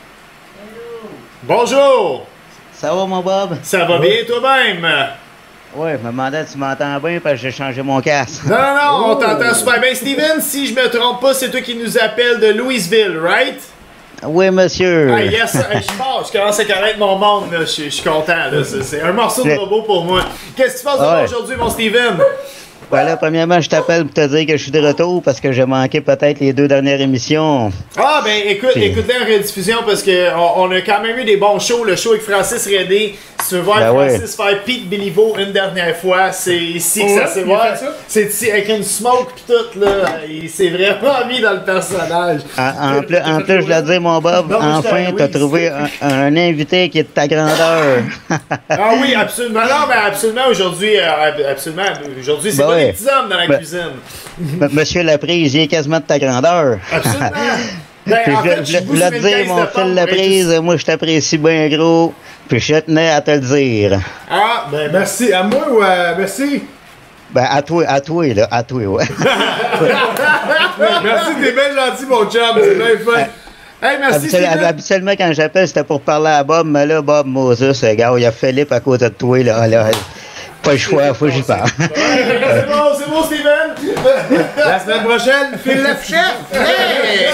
Bonjour. Ça va, mon Bob? Ça va bien toi-même? Ouais, je me demandais si tu m'entends bien parce que j'ai changé mon casque. Non, non, non, on Oh. t'entend super bien. Steven, si je me trompe pas, c'est toi qui nous appelles de Louisville, right? Oui, monsieur. Ah yes, hey, je suis fort, je commence à connaître mon monde, là. Je suis content, là. C'est un morceau de robot pour moi. Qu'est-ce que tu penses de moi Ouais. aujourd'hui, mon Steven? Voilà, premièrement, je t'appelle pour te dire que je suis de retour parce que j'ai manqué peut-être les 2 dernières émissions. Ah, ben écoute-les en rediffusion parce qu'on a quand même eu des bons shows. Le show avec Francis Redé. Si tu veux voir Ben Francis faire Pete Béliveau une dernière fois, c'est ici que Oh ça ouais? s'est Il a voir. fait ça? C'est ici avec une smoke pis tout, là. Il s'est vraiment mis dans le personnage. En plus, je dois dire, mon Bob, Non, mais enfin, oui, t'as trouvé un invité qui est de ta grandeur. Ah oui, absolument. Non, mais absolument, aujourd'hui, c'est Ben pas ouais. des petits hommes dans la Ben- cuisine. Monsieur Laprise, il est quasiment de ta grandeur. Absolument. Ben, Puis en fait, je vous voulais sur te une dire, caisse mon de Phil pommes, Laprise, moi, je t'apprécie bien gros. Puis je tenais à te le dire. Ah, ben, Merci. À moi ou à. Merci. Ben, à toi, là, à toi, ouais. Merci, t'es bien gentil, mon chum. C'est bien fait. hey, merci, Steven. Habituellement, quand j'appelle, c'était pour parler à Bob, mais là, Bob Moses, gars, il y a Philippe à côté de toi, là. Pas le choix, faut que j'y parle. C'est bon, Steven! La semaine prochaine, file la chef! Hey!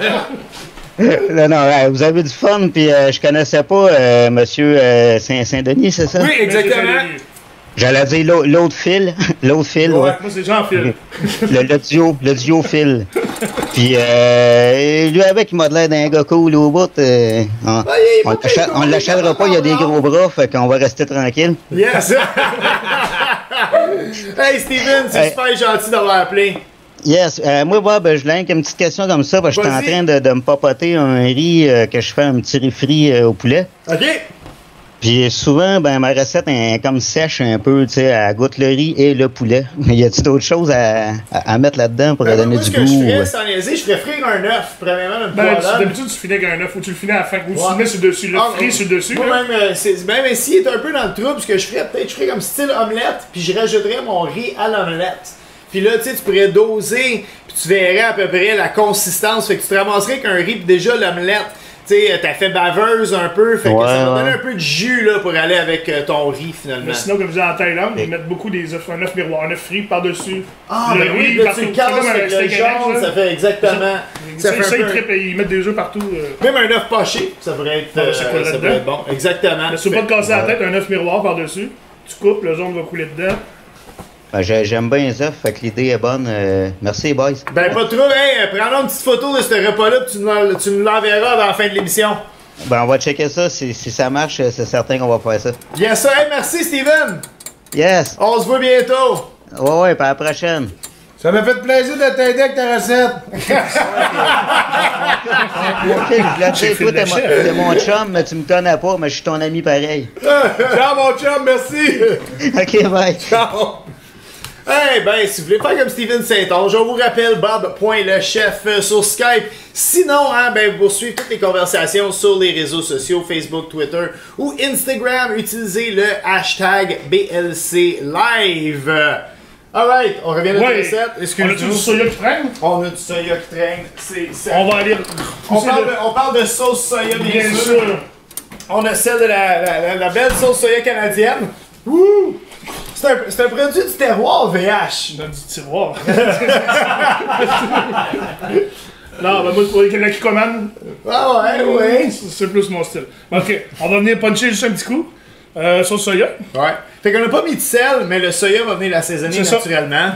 Non, vous avez du fun, puis je connaissais pas Monsieur Saint-Denis, c'est ça? Oui, exactement. J'allais dire l'autre fil. L'autre fil, ouais. Moi, c'est Jean-Phil. Le duo fil. Puis lui avec, il m'a l'air d'un gars cool au bout. On l'achètera pas, il a des gros bras, fait qu'on va rester tranquille. Yes! Hey Steven, c'est super gentil d'avoir appelé. Yes, moi, Bob, je l'ai une petite question comme ça, parce que j'étais en train de me papoter un riz que je fais un petit riz frit au poulet. OK. Puis souvent, ben ma recette est comme sèche un peu, tu sais, elle goûte le riz et le poulet. Y a-t-il d'autres choses à mettre là-dedans pour donner du goût? Ce que je ferais, sans niaiser, je ferais frire un œuf, premièrement, une poêlonne. D'habitude, tu finis avec un œuf ou tu le finis à la fin, ou tu le mets sur le dessus, le frit sur le dessus. Moi, même s'il est un peu dans le trouble, ce que je ferais, peut-être, je ferais comme style omelette, puis je rajouterais mon riz à l'omelette. Puis là, tu sais, tu pourrais doser, puis tu verrais à peu près la consistance, fait que tu te ramasserais avec un riz, puis déjà l'omelette. Tu sais, t'as fait baveuse un peu, fait que ça va donner un peu de jus là, pour aller avec ton riz finalement. Mais sinon, comme je disais en Thaïlande, ils mettent beaucoup des œufs, un œuf miroir, un œuf frit par-dessus. Ah, le riz, là, tu le casses avec le jaune, ça fait exactement. Ça fait un peu... Ils mettent des œufs partout. Même un œuf poché, ça pourrait être, ça pourrait être bon. Exactement. Mais si tu veux pas te casser la tête, un œuf miroir par-dessus, tu coupes, le jaune va couler dedans. Ben, j'aime bien les œufs, fait que l'idée est bonne. Merci, boys. Ben, pas trop. Hey, prends-nous une petite photo de ce repas-là, puis tu nous l'enverras avant la fin de l'émission. Ben, on va checker ça. Si ça marche, c'est certain qu'on va faire ça. Yes, hey, merci, Steven. Yes. On se voit bientôt. Ouais, puis à la prochaine. Ça m'a fait plaisir de t'aider avec ta recette. Toi, t'es mon chum, mais tu me connais pas, mais je suis ton ami pareil. Ciao, mon chum, merci. OK, bye. Ciao. Eh ben, si vous voulez faire comme Steven Saint-Onge, je vous rappelle bob.lechef sur Skype. Sinon, hein, ben, pour suivre toutes les conversations sur les réseaux sociaux, Facebook, Twitter ou Instagram, utilisez le hashtag BLC Live. Alright, on revient à notre recette. On a-tu du soya qui traîne? On a du soya qui traîne. On va aller... On parle de sauce soya, bien sûr. On a celle de la belle sauce soya canadienne. Wouh! C'est un produit du terroir VH. Dans du tiroir. Non, ben moi, pour quelqu'un qui commande. Ah ouais. C'est plus mon style. Ok, on va venir puncher juste un petit coup. Sauce soya. Ouais. Fait qu'on a pas mis de sel, mais le soya va venir l'assaisonner naturellement.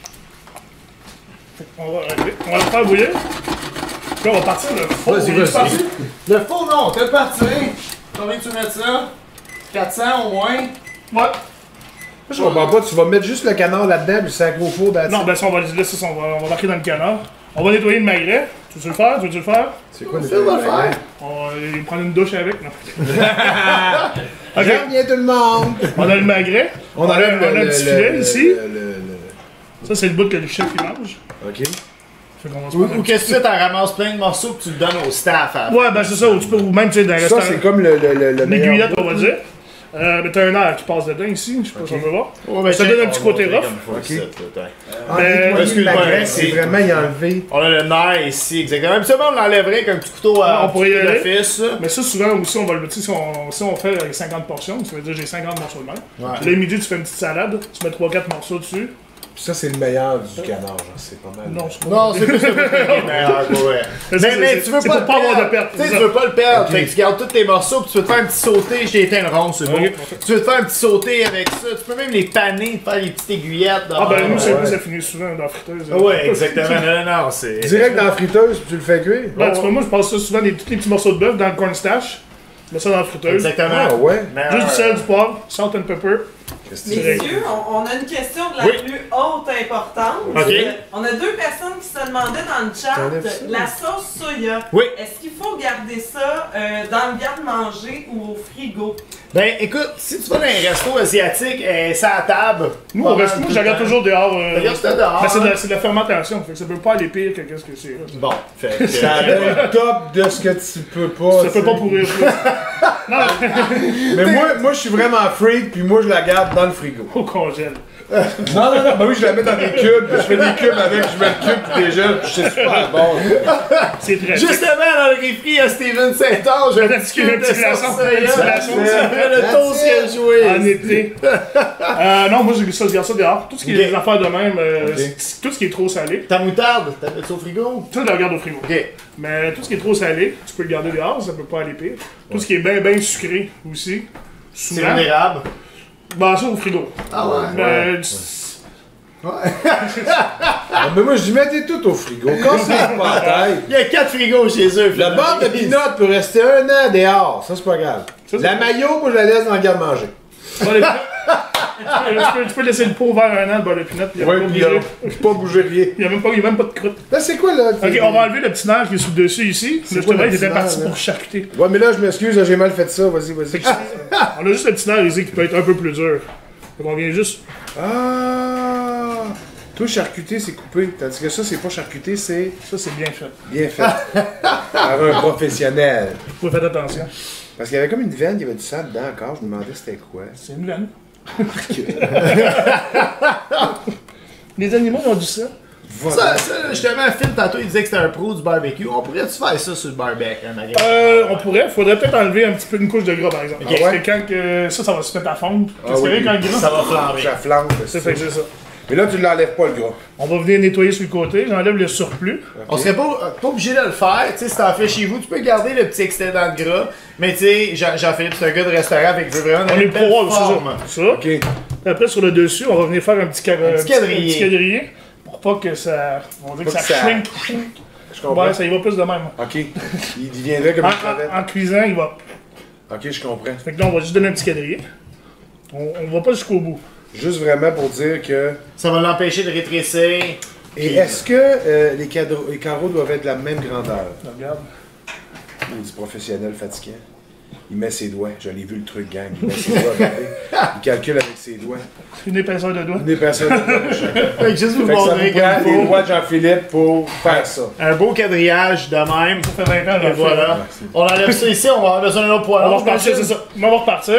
On va le faire bouillir. Puis là, on va partir le four. Vas-y. Le four, non, t'as le parti. Combien tu veux mettre ça? 400 au moins? Ouais. Je comprends pas, tu vas mettre juste le canard là-dedans, puis c'est un gros four d'attitude. Non, ben ça, on va laisser ça, on va marquer dans le canard. On va nettoyer le magret. Tu veux le faire? Tu veux-tu le faire? C'est quoi le Phil va le faire. On va prendre une douche avec, non? Ok, viens tout le monde! On a le magret. On a un petit filet ici. Ça, c'est le bout que le chef il mange. Ok. Fait qu'on va se Ou prendre qu'est-ce que tu t'en ramasses plein de morceaux que tu le donnes au staff à la fin. Ouais, ben c'est ça. Ou même, tu sais, dans un Ça, restaurant. c'est comme le L'aiguillette, on va dire. Mais t'as un air qui passe dedans ici, je sais pas si on peut voir. Ouais, ben, Ça donne un petit côté rough. Excuse-moi, c'est vraiment y enlever. On a le nerf ici, exactement. Habituellement, on l'enlèverait avec un petit couteau à On pourrait y aller. d'office. Mais ça, souvent aussi, on va le mettre. Si on fait avec 50 portions, ça veut dire j'ai 50 morceaux de même. Ouais. Là, midi, tu fais une petite salade, tu mets 3-4 morceaux dessus. Puis ça, c'est le meilleur du canard, genre, c'est pas mal. Non, c'est pas Non, c'est plus le meilleur, ouais. Mais tu veux c'est pas pour le pas avoir de perdre. perte. Tu sais, tu veux pas le perdre. Fait que tu gardes tous tes morceaux, puis tu veux te faire un petit sauté. J'ai éteint le rond, c'est bon. Tu veux te faire un petit sauté avec ça. Tu peux même les paner, faire les petites aiguillettes. Ah, ben nous, c'est plus, ça finit souvent dans la friteuse. Ouais, exactement. Non, c'est. Direct dans la friteuse, puis tu le fais cuire. Ben, tu vois, moi, je passe ça souvent, tous les petits morceaux de bœuf dans le cornstarch. Je mets ça dans la friteuse. Exactement. Ah ouais? Juste du sel, du poivre, salt and pepper. Messieurs, on a une question de la plus haute importance. Ok. On a deux personnes qui se demandaient dans le chat la sauce soya. Oui. Est-ce qu'il faut garder ça dans le garde-manger ou au frigo? Ben, écoute, si tu vas dans un resto asiatique, c'est à la table. Nous, au resto, je la garde toujours dehors. Regarde ça dehors. Mais c'est de la fermentation, fait que ça peut pas aller pire que qu'est-ce que c'est. Là. Bon, fait que. Ça donne le top de ce que tu peux pas. Ça peut pas pourrir plus. Mais moi, je suis vraiment freak, puis moi, je la garde dans le frigo. Au congèle. Non, ben oui, je la mets dans des cubes, je fais des cubes avec, je mets le cube, puis déjà, je sais super bon. C'est très Justement, dans le réfri à Steven Saint-Onge, un petit cube de sauce soya. Ça fait le toast qu'il a joué. En été. Non, moi, je garde ça dehors. Tout ce qui est des affaires de même, tout ce qui est trop salé, Ta moutarde, t'as mis ça au frigo? tu le regardes au frigo. Ok. Mais tout ce qui est trop salé, tu peux le garder dehors, ça peut pas aller pire. Tout ce qui est bien sucré aussi, C'est souvent, vulnérable. bah ça au frigo. Ah ouais. Mais, Ah, mais moi, je dis, mettez tout au frigo. Cassez-vous pas la tête. Il y a 4 frigos chez eux. La barre de peanut peut rester 1 an dehors, ça c'est pas grave. Ça, c'est La maillot, moi je la laisse dans le garde-manger. bon, tu peux laisser le pot ouvert un an, le beurre de pinot, il n'y a, Ouais, pas puis bougé. pas bouger rien. Il y a même pas de croûte. Là, c'est quoi là? Ok, on va enlever le petit nerf qui est sous le dessus ici. C'est Là, quoi, justement, le il était petit parti nerf, là? pour charcuter. Ouais, mais là, je m'excuse, j'ai mal fait ça, vas-y. On a juste le petit nerf ici qui peut être un peu plus dur. Donc on vient juste. Ah! Tout charcuté, c'est coupé. Tandis que ça, c'est pas charcuté, c'est Ça, c'est bien fait. bien fait. Par un professionnel. Vous faites attention. Parce qu'il y avait comme une veine, il y avait du sang dedans encore, je me demandais c'était quoi. C'est une veine. Les animaux ont du sang. Voilà. Ça, justement, Phil, tantôt, il disait que c'était un pro du barbecue. On pourrait-tu faire ça sur le barbecue, un magasin? On pourrait. Faudrait peut-être enlever un petit peu une couche de gras, par exemple. Ok. Parce que quand ça va se mettre à fondre. Qu'est-ce qu'il y a quand le gras? Ça va flamber. Ça flambe. C'est fait que c'est ça. Mais là, tu ne l'enlèves pas le gras. On va venir nettoyer sur le côté. J'enlève le surplus. On serait pas obligé de le faire. Tu sais, si t'en fais chez vous, tu peux garder le petit excédent de gras. Mais tu sais, Jean-Philippe, c'est un gars de restaurant, fait que je veux vraiment On donner est une belle pro, forme. c'est ça. Ok. Après, sur le dessus, on va venir faire un petit quadrillé. petit quadrillé. Pour pas que ça. On dit que Pas ça que ça- shrink. Je comprends. Ouais, ça y va plus de même. Ok. Il deviendrait comme une crevette. En cuisant, il va. Ok, je comprends. Fait que là, on va juste donner un petit quadrillé. On va pas jusqu'au bout. Juste vraiment pour dire que. Ça va l'empêcher de rétrécir. Et est-ce que les carreaux doivent être de la même grandeur? Regarde. Il dit professionnel fatigant. Il met ses doigts. Je l'ai vu le truc, gang. Il met ses doigts. Regardez. Il calcule avec ses doigts. Une épaisseur de doigt. Des personnes de doigts de chacun. Fait que juste vous Fait que ça montrer vous prend comme les il faut. doigts de Jean-Philippe pour faire ça. Un beau quadrillage de même. Ça fait 20 ans, Et voilà. On enlève ça ici, on va avoir besoin d'un autre poêlon. On va repartir, c'est ça. On va repartir.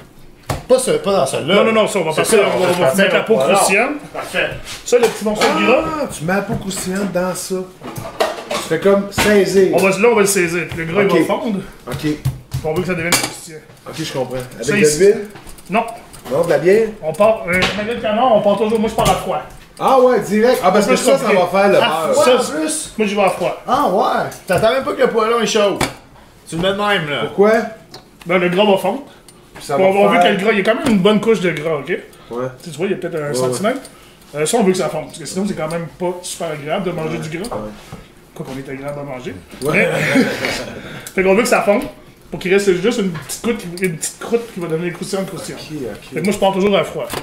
Pas dans celui-là. Non, ça, on va C'est partir. ça, On va partir mettre la peau voilà. croustillante. Parfait. Ça, le petit morceau de gras. Ah, tu mets la peau croustillante dans ça. Tu fais comme saisir. Là, on va le saisir. Puis le gras, Ok. il va fondre. Ok. Puis on veut que ça devienne croustillant. Ok, je comprends. Avec Ça, de ici. l'huile? Non. Non, de la bière? On part. Malgré le canard, on part toujours. Moi, je pars à froid. Ah ouais, direct. Ah, parce que ça va faire le beurre. Ouais, Ça, en plus. Moi, j'y vais à froid. Ah ouais. T'attends même pas que le poêlon est chaud. Tu le mets de même, là. Pourquoi? Là, le gras va fondre. Puis ça Puis on va faire... vu que le gras, il y a quand même une bonne couche de gras, ok? Ouais. Tu vois, il y a peut-être un Ouais, centimètre. Ça, on veut que ça fonde. Parce que sinon, c'est quand même pas super agréable de manger du gras. Quoi qu'on est agréable à manger. Ouais. Fait qu'on veut que ça fonde. Pour qu'il reste juste une petite croûte qui va devenir croustillante. Ok, Fait que ok. moi, je pars toujours à froid.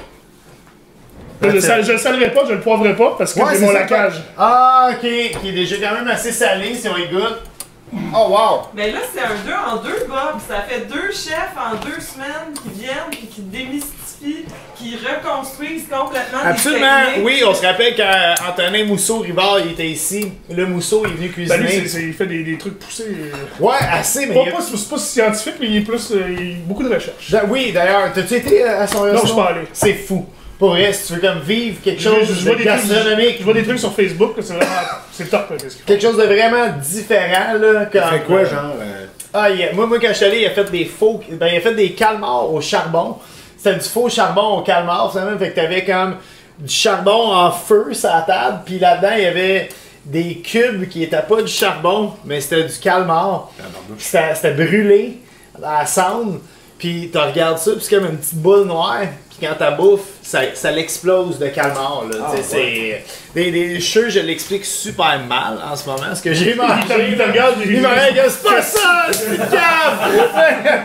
Là, je le salerai pas, je le poivrerai pas parce que Ouais, j'ai c'est mon ça. laquage. Ah, ok. Qui est déjà quand même assez salé si on y goûte. Oh, wow. Mais là, c'est un 2 en 2, Bob. Ça fait 2 chefs en 2 semaines qui viennent et qui démystifient, qui reconstruisent complètement Absolument. des techniques. Oui, on se rappelle quand Antonin Mousseau-Rivard il était ici. Le Mousseau est venu Ben, lui, cuisiner. il fait des trucs poussés. Ouais, assez, mais. C'est pas scientifique, mais il est plus. Il y a beaucoup de recherche. Oui, d'ailleurs, t'as-tu été à son Non, restaurant? je suis pas allé. C'est fou. Pour vrai, si tu veux comme vivre quelque chose Je vois de des trucs- gastronomique, Je vois des trucs sur Facebook, là, c'est vraiment. C'est top, là, qu'est-ce qu'ils font. quelque chose de vraiment différent, là. Comme, Fait quoi, genre? Ah, moi, quand je suis allé, il a fait des faux. Ben, il a fait des calmars au charbon. C'était du faux charbon au calmar, finalement. Fait que t'avais comme du charbon en feu sur la table, puis là-dedans, il y avait des cubes qui étaient pas du charbon, mais c'était du calmar. C'était brûlé à la cendre, puis tu regardes ça, puis c'est comme une petite boule noire, puis quand t'as bouffe, ça l'explose de calmar. Là. Tu sais, c'est des choses, je l'explique super mal en ce moment, ce que j'ai mangé. Il te regarde, Il me regarde, c'est pas ça, c'est une cave!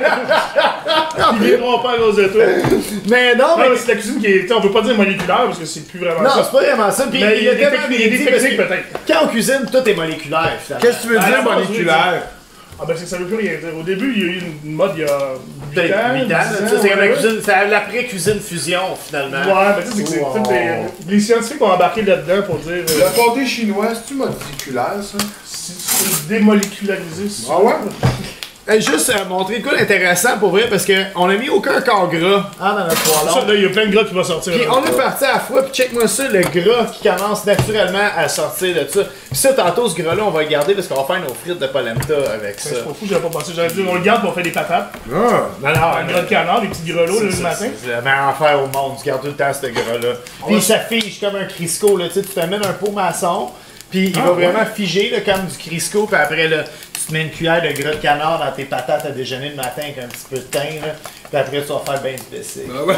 Il viendront pas à cause de toi. Mais non, Non, mais mais c'est la cuisine qui est. Tu sais, on peut pas dire moléculaire parce que c'est plus vraiment non, ça. c'est pas vraiment ça. Puis Mais il y a des tellement techniques, bien dit, parce que peut-être. quand on cuisine, tout est moléculaire, finalement. Qu'est-ce que tu veux À la dire, base, moléculaire? Ah ben c'est que ça veut plus rien dire. Au début, il y a eu une mode il y a 8 Peut-être ans. 8 ans, 10 là, ça, c'est comme la ouais. cuisine, c'est l'après-cuisine fusion, finalement. Ouais, mais tu sais, c'est que c'est. Wow. tu sais, les scientifiques ont embarqué là-dedans pour dire. Le pâté chinois, c'est-tu moléculaire, ça? C'est démolécularisé. si tu Ah veux. ouais? Juste montrer quoi d'intéressant pour vrai, parce qu'on a mis aucun corps gras dans notre Ça, poêlon. là, il y a plein de gras qui vont sortir. Puis là. on est parti à la fois, puis check-moi ça, le gras qui commence naturellement à sortir de ça. Puis ça, tantôt, ce gras-là, on va le garder parce qu'on va faire nos frites de polenta avec ça. C'est pas fou, j'avais pas pensé. J'avais dit, on le garde pour faire des patates. Ah, Non, non, Un gras de canard, des petits grelots là, le matin. C'est la meilleure affaire au monde, tu gardes tout le temps ce gras-là. Puis ça fige comme un Crisco, là, tu sais, tu t'amènes un pot maçon, puis il va vraiment figer là, comme du Crisco, puis après, là, tu te mets une cuillère de gras de canard dans tes patates à déjeuner le matin avec un petit peu de thym, là, puis après, tu vas faire bien du WC.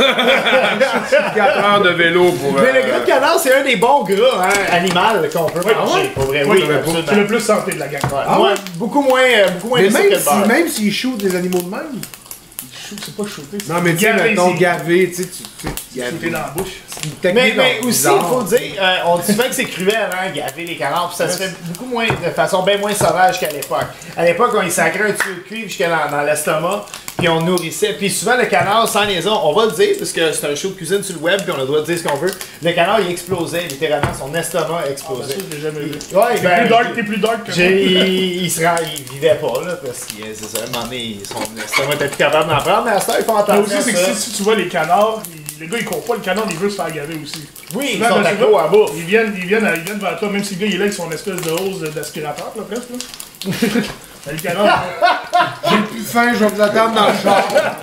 4 heures de vélo pour. Mais le gras de canard, c'est un des bons gras animal qu'on peut manger, pour vrai, oui, absolument. C'est le plus santé de la gang. Ah ouais? Beaucoup moins Mais de sucre que le beurre. même s'ils shootent des animaux de même. C'est pas shooté. Non, mais tu sais, Gavé, mettons, c'est gavé, tu sais, shooté dans la bouche. une technique Mais aussi, il bizarre. faut dire, on dit souvent que c'est cruel, hein, gaver les canards, puis ça se fait beaucoup moins, de façon bien moins sauvage qu'à l'époque. À l'époque, on y sacrait un tuyau de cuivre jusqu'à dans l'estomac, puis on nourrissait. Puis souvent, le canard, sans liaison, on va le dire, parce que c'est un show de cuisine sur le web, puis on a le droit de dire ce qu'on veut, le canard, il explosait, littéralement, son estomac Ça, explosait. je l'ai jamais vu. Ouais, T'es plus dark que moi. il vivait pas, là, parce que c'est ça, à un moment donné, son estomac était plus capable d'en prendre, mais à ce temps, ils font Mais attention aussi, à c'est ça. que si tu vois les canards, les gars ils courent pas, le canard il veut se faire gaver aussi. Oui, ils Souvent, sont ben, accros à bouffe. Ils viennent vers toi, même si le gars il est là avec son espèce de hose d'aspirateur, là, presque. Là. Ben, le canard, J'ai plus faim, je vais vous attendre dans le char.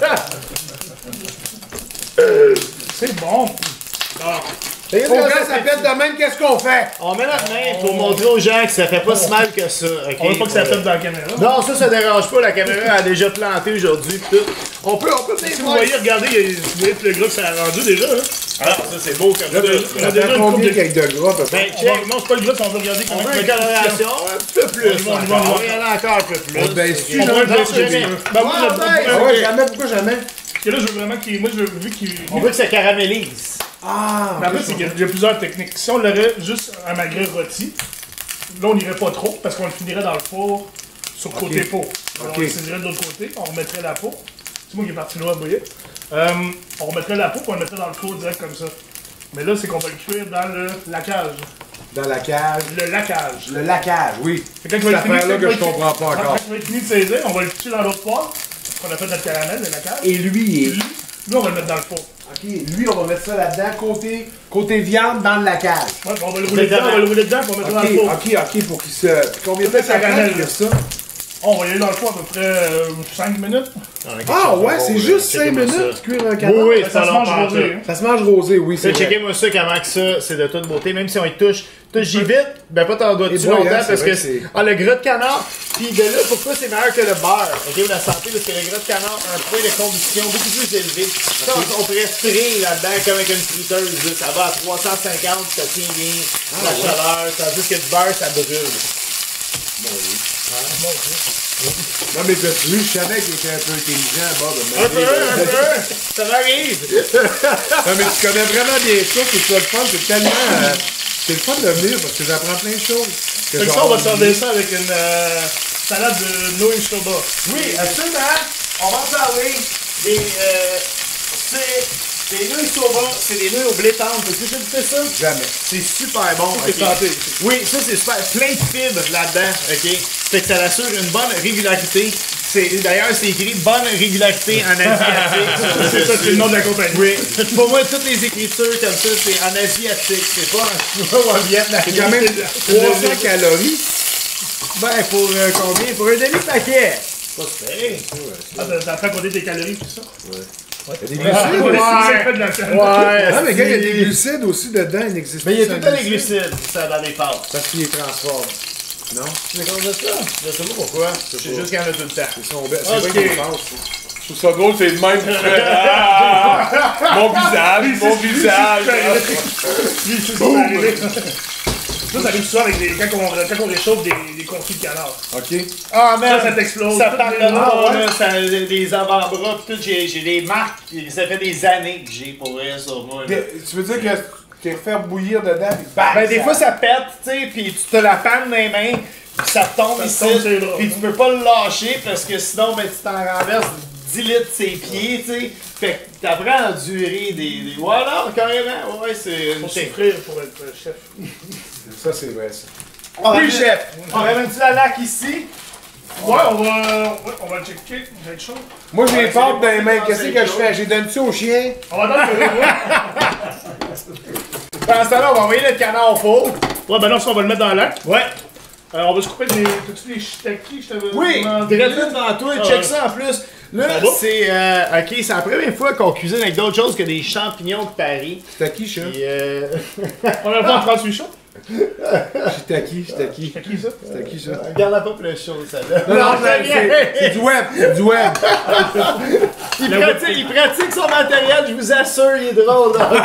c'est bon. Ah, Faut que ça pète de même, qu'est-ce qu'on fait? On met notre main pour montrer aux gens que ça fait pas si mal que ça. ok? on veut pas que ça pète dans la caméra. Non, ça dérange pas. La caméra a déjà planté aujourd'hui. Pis tout. On peut Si vous voyez, regardez, vous voyez tout le gras que ça a rendu déjà. Là. Alors, ça, c'est beau comme ça. On a Ça déjà fait une coupe combien de... qu'avec de gras, à peu près? Ben, check. Non, c'est pas le gras, on veut regarder On comment veut il une va être coloration un petit peu plus. On y va, on y va, On on va y aller encore un peu plus. On baisse Ok. dessus, On là. va le Non, baisser jamais. jamais. Ben, moi, Ouais, je- ben, Ah ouais, jamais, pourquoi jamais? Parce que là, je veux vraiment qu'il... Moi, je veux vu qu'il... On veut que ça caramélise. Ah, Mais après, c'est qu'il y a plusieurs techniques. Si on l'aurait juste un magret rôti, là, on n'irait pas trop parce qu'on le finirait dans le four sur le côté peau. Alors, on le saisirait de l'autre côté, on remettrait la peau. C'est moi qui est parti là à bouillir. On remettrait la peau et on le mettrait dans le four direct comme ça. Mais là, c'est qu'on va le cuire dans le laquage. Dans la cage. Le laquage. Le laquage, oui. Fait que quand C'est il va être fini, l'affaire-là que je comprends pas quand encore. il va être fini de saisir, on va le cuire dans l'autre poêle. On a fait notre caramel, le laquage. Et lui, Lui, on va le mettre dans le four. ok, lui, on va mettre ça là-dedans, côté viande, dans le lacage. Ouais, on va le rouler dedans, on va le rouler dedans pour mettre dans le four. Ok, pour qu'il se... Combien de temps ça caramel, prend, là. ça? On va y aller dans le four à peu près 5 minutes. Ah ouais, c'est juste 5 minutes, cuire un canard. Oui, Ça se mange rosé. Ça se mange rosé, oui, c'est vrai. Checkez-moi ça, comment que ça, c'est de toute beauté. Même si on y touche j'y vite, ben pas t'en dois Et dessus boy, longtemps hein, parce c'est que vrai que c'est- le gras de canard, puis de là, pourquoi c'est meilleur que le beurre, ok, ou la santé, parce que le gras de canard a un point de combustion beaucoup plus élevé. Ça, on pourrait frire là-dedans comme avec une friteuse, là. Ça va à 350, ça tient bien, la chaleur, tandis que le beurre, ça brûle. Non, mais t'as vu, je savais qu'il était un peu intelligent, Bob. Un peu, ça m'arrive. Non, mais tu connais vraiment bien ça, c'est ça le fun, c'est tellement... c'est le fun de venir parce que j'apprends plein de choses. Fait que ça, on va servir ça avec une salade de nouilles soba. Oui, absolument. On va en parler des, c'est des nouilles soba, c'est des nouilles au blé tendre. T'as déjà goûté ça? Jamais. C'est super bon. C'est ok. santé. Oui, ça c'est super. Plein de fibres là-dedans, ok? Fait que ça assure une bonne régularité. D'ailleurs, c'est écrit bonne régularité en asiatique. C'est ça, c'est le nom de la compagnie. Oui. Pour moi, toutes les écritures comme ça, c'est en asiatique. C'est pas en chinois ou en vietnamien. C'est quand même 300 calories. Ben, pour combien? Pour un demi-paquet. Pas super. Ah, t'apprends à compter tes calories, tout ça? Il y a des Ah, glucides. ouais, ouais. ça fait de la salade. Ouais. Ah, mais gars, il y a des glucides aussi dedans, il n'existe pas. Mais il y a tout le temps les glucides, ça, dans les pâtes. Parce qu'il les transforme. Non? Tu sais comment ça? Je sais pas pourquoi. C'est juste qu'il y en a tout le temps. C'est vrai Ok. qu'ils les pensent. Je trouve ça drôle, c'est de même. Mon visage, mon visage. Ça arrive souvent avec quand on réchauffe des confits de canard. OK. Ah, man! Ça t'explose. Ça Toutes parle les- de moi, Ah, ouais. là, ça, des avant-bras, pis tout, j'ai des marques, ça fait des années que j'ai pour vrai sur moi. là. Tu veux dire que tu les refais bouillir dedans, puis bang! Ben, des fois ça pète, tu sais, pis tu te la panne dans les mains, pis ça tombe Ça ici, tombe sur les bras. pis tu peux pas le lâcher parce que sinon, ben, tu t'en renverses 10 litres ses pieds, tu sais. Fait que t'apprends à endurer des... Voilà, carrément, ouais, c'est une Pour technique. souffrir pour être chef. Ça, c'est vrai, ça. Oui, chef! On ramène-tu la laque ici? Ouais, on va checker. Vous êtes chaud? Moi, j'ai les pâtes dans les mains. Qu'est-ce que je fais? J'ai donné ça au chien. On va attendre que Pendant ce temps-là, on va envoyer notre canard au four. Ouais, ben non, ça, on va le mettre dans l'air. Ouais. On va se couper des. T'as-tu des shiitake? Je t'avais Oui, demandé. direct là devant toi, check ça en plus. Là, Ça va? c'est ok, c'est la première fois qu'on cuisine avec d'autres choses que des champignons de Paris. C'est à qui, ça? Puis Première fois en 38 chaud. C'est à qui? C'est à qui? C'est qui ça? C'est à qui, ça? regarde-la pas pour le show, ça là. Non, c'est du web. C'est du web. Il pratique son matériel, je vous assure, il est drôle. Là.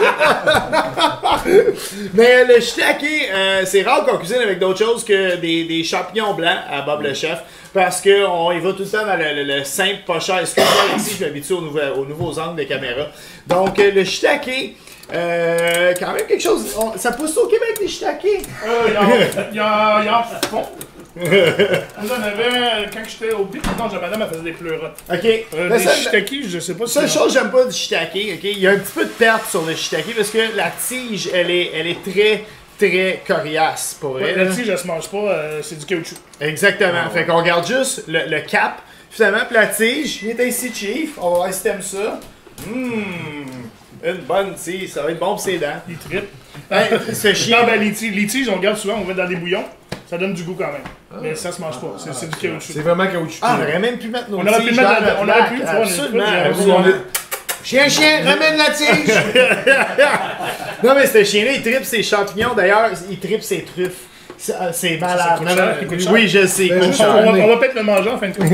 Mais le shiitake, c'est rare qu'on cuisine avec d'autres choses que des champignons blancs à Bob le chef. Parce qu'on y va tout le temps dans le simple, pas cher. Excuse-moi, ici, je m'habitue aux nouveaux angles de caméra. Donc, le shiitake, quand même quelque chose. Ça pousse au Québec, les shiitake. Il y en fond. Vous en avez, quand j'étais au Bic, non, madame, elle faisait des pleurotes. Ok. Des shiitake, je sais pas si. Seule chose que j'aime pas du shiitake, ok? Il y a un petit peu de perte sur le shiitake parce que la tige, elle est très coriace, pour vrai. La là. tige, elle se mange pas, c'est du caoutchouc. Exactement. Fait qu'on garde juste le cap. Finalement, puis la tige, il est ici, Chief. On va voir si t'aimes ça. Une bonne tige, ça va être bon pour ses dents. Il trippe. Hey, ce chien. Non, ben les tiges, on garde souvent, on met dans des bouillons. Ça donne du goût quand même. Mais ça se mange pas, c'est du caoutchouc. C'est vraiment caoutchouc. Ah, on aurait même pu mettre nos On aurait pu tiges mettre dans la- notre on aurait lac. pu, tu vois, on est Absolument. pas- Chien, ramène la tige! Non, mais ce chien-là, il tripe ses champignons. D'ailleurs, il tripe ses truffes. C'est malade. coûte cher, il coûte cher. Oui, je sais. il coûte juste cher. On va peut-être le manger en fin de compte.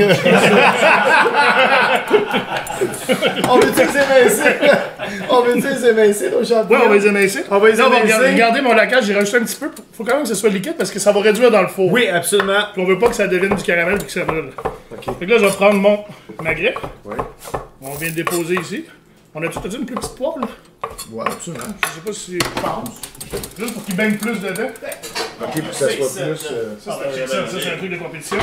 On veut-tu les émincer? On veut-tu les émincer, nos champignons? Ouais, on va les émincer. On va les Là, on va émincer. regarder mon lacage, j'ai rajouté un petit peu. Faut quand même que ce soit liquide parce que ça va réduire dans le four. Oui, absolument. Puis on veut pas que ça devienne du caramel et que ça brûle. Fait que là, je vais prendre ma grippe. Ouais. On vient de déposer ici. On a-tu une plus petite poêle? Ouais, absolument. Je sais pas si je pense. Juste pour qu'il baigne plus dedans. Ok, puis que ça soit C'est plus. Ça, c'est un truc de compétition.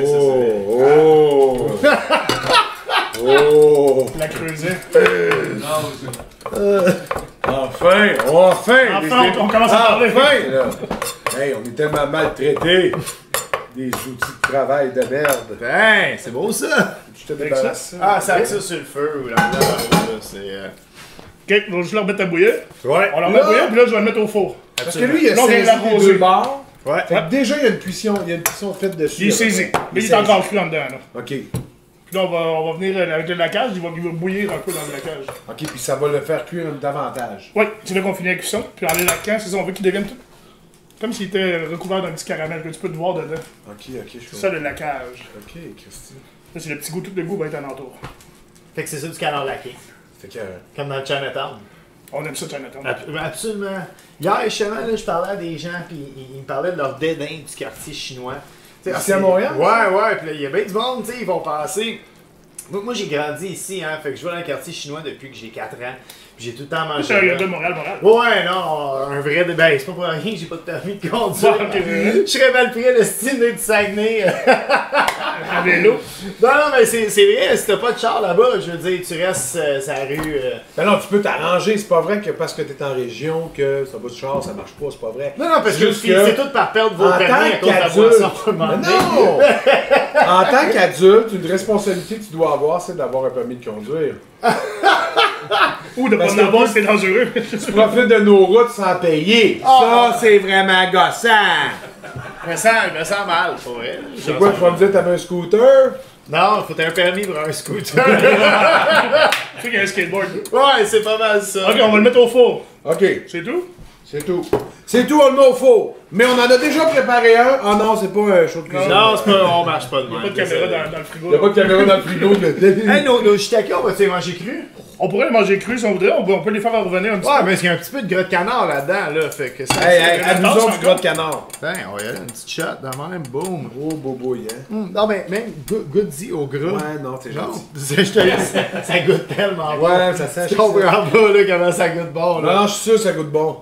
Oh! Oh! La creuser. Enfin! Enfin, on commence à parler. Enfin! Là. Hey, on est tellement maltraités! Des outils de travail de merde. Ben, c'est beau ça. Je te Avec ça? débarrasse. Ah, ça avec ça sur le feu ou là, c'est. Ok, je vais juste le remettre à bouillir. Ouais. On le remet à bouillir, puis là, je vais le mettre au four. Parce que lui, il a Là, on vient saisi les l'arroser. deux bords. Ouais. Fait que déjà, il y a une cuisson faite dessus. Il est saisi. Mais il est encore cru en dedans, là. Ok. Puis là, on va venir avec le lacage, il va bouillir un peu dans le lacage. Ok, puis ça va le faire cuire davantage. Oui, c'est là qu'on finit la cuisson. Puis en les laquant, c'est ça, on veut qu'il devienne tout. Comme s'il était recouvert d'un petit caramel que tu peux te voir dedans. Ok, je C'est ça le laquage. Ok, Christy. Là, c'est le petit goût, tout le goût va être alentour. Fait que c'est ça du canard laqué. Fait que. Comme dans le Chinatown. On aime ça, Chinatown. Absolument. Hier, justement, là, je parlais à des gens, puis ils me parlaient de leur dédain du quartier chinois. Tu sais, Ici à Montréal? Ouais, puis là, il y a bien du monde, tu sais, ils vont passer. Moi j'ai grandi ici, hein, fait que je vais dans le quartier chinois depuis que j'ai 4 ans. Puis j'ai tout le temps mangé. C'est un là. gars de Montréal. Ouais, non, un vrai de. Ben, c'est pas pour rien que j'ai pas de permis de conduire. Ouais, ok. Je serais mal pris le style de Saguenay. À vélo. Non, mais c'est vrai, si t'as pas de char là-bas, je veux dire, tu restes sur la rue. Ben non, tu peux t'arranger. C'est pas vrai que parce que t'es en région, que ça va de char, ça marche pas. C'est pas vrai. Non, parce que Juste c'est tout par perdre vos en permis à tant cause de la qu'adulte. boisson. à un moment donné. Non! En tant qu'adulte, une responsabilité que tu dois avoir, c'est d'avoir un permis de conduire. Ou de pas Parce en que avoir, c'est dangereux. Tu profites de nos routes sans payer. Ça, c'est vraiment gossant. Je me sens mal, pour vrai. C'est quoi, tu vas me dire, t'avais un scooter? Non, faut un permis pour un scooter. Tu sais qu'il y a un skateboard. Ouais, c'est pas mal ça. Ok, on va le mettre au four. Ok, C'est tout? c'est tout. C'est tout, on le met au four. Mais on en a déjà préparé un. Ah non, c'est pas un show de cuisine. Non, c'est pas, on marche pas de Il n'y a même. pas de caméra dans le frigo. Il n'y a pas de caméra dans le frigo. Hey, nos shiitake, on va-tu les manger crus? On pourrait les manger crus si on voudrait. On peut les faire revenir un petit Ouais, mais il y a un petit peu de gras de canard là-dedans, là. Fait que ça. Hey, à nous Attends, autres, c'est du gras de canard. Ben, on va y aller une petite shot dans même, boum. Gros bobouille, hein. Non, mais même goûte-y au gras. Ouais, non, t'es Non, gentil. je te laisse. Ça goûte tellement bon. Ouais, ça sent. Tu comprends pas, là, comment ça goûte bon, là. Non, je suis sûr que ça goûte bon.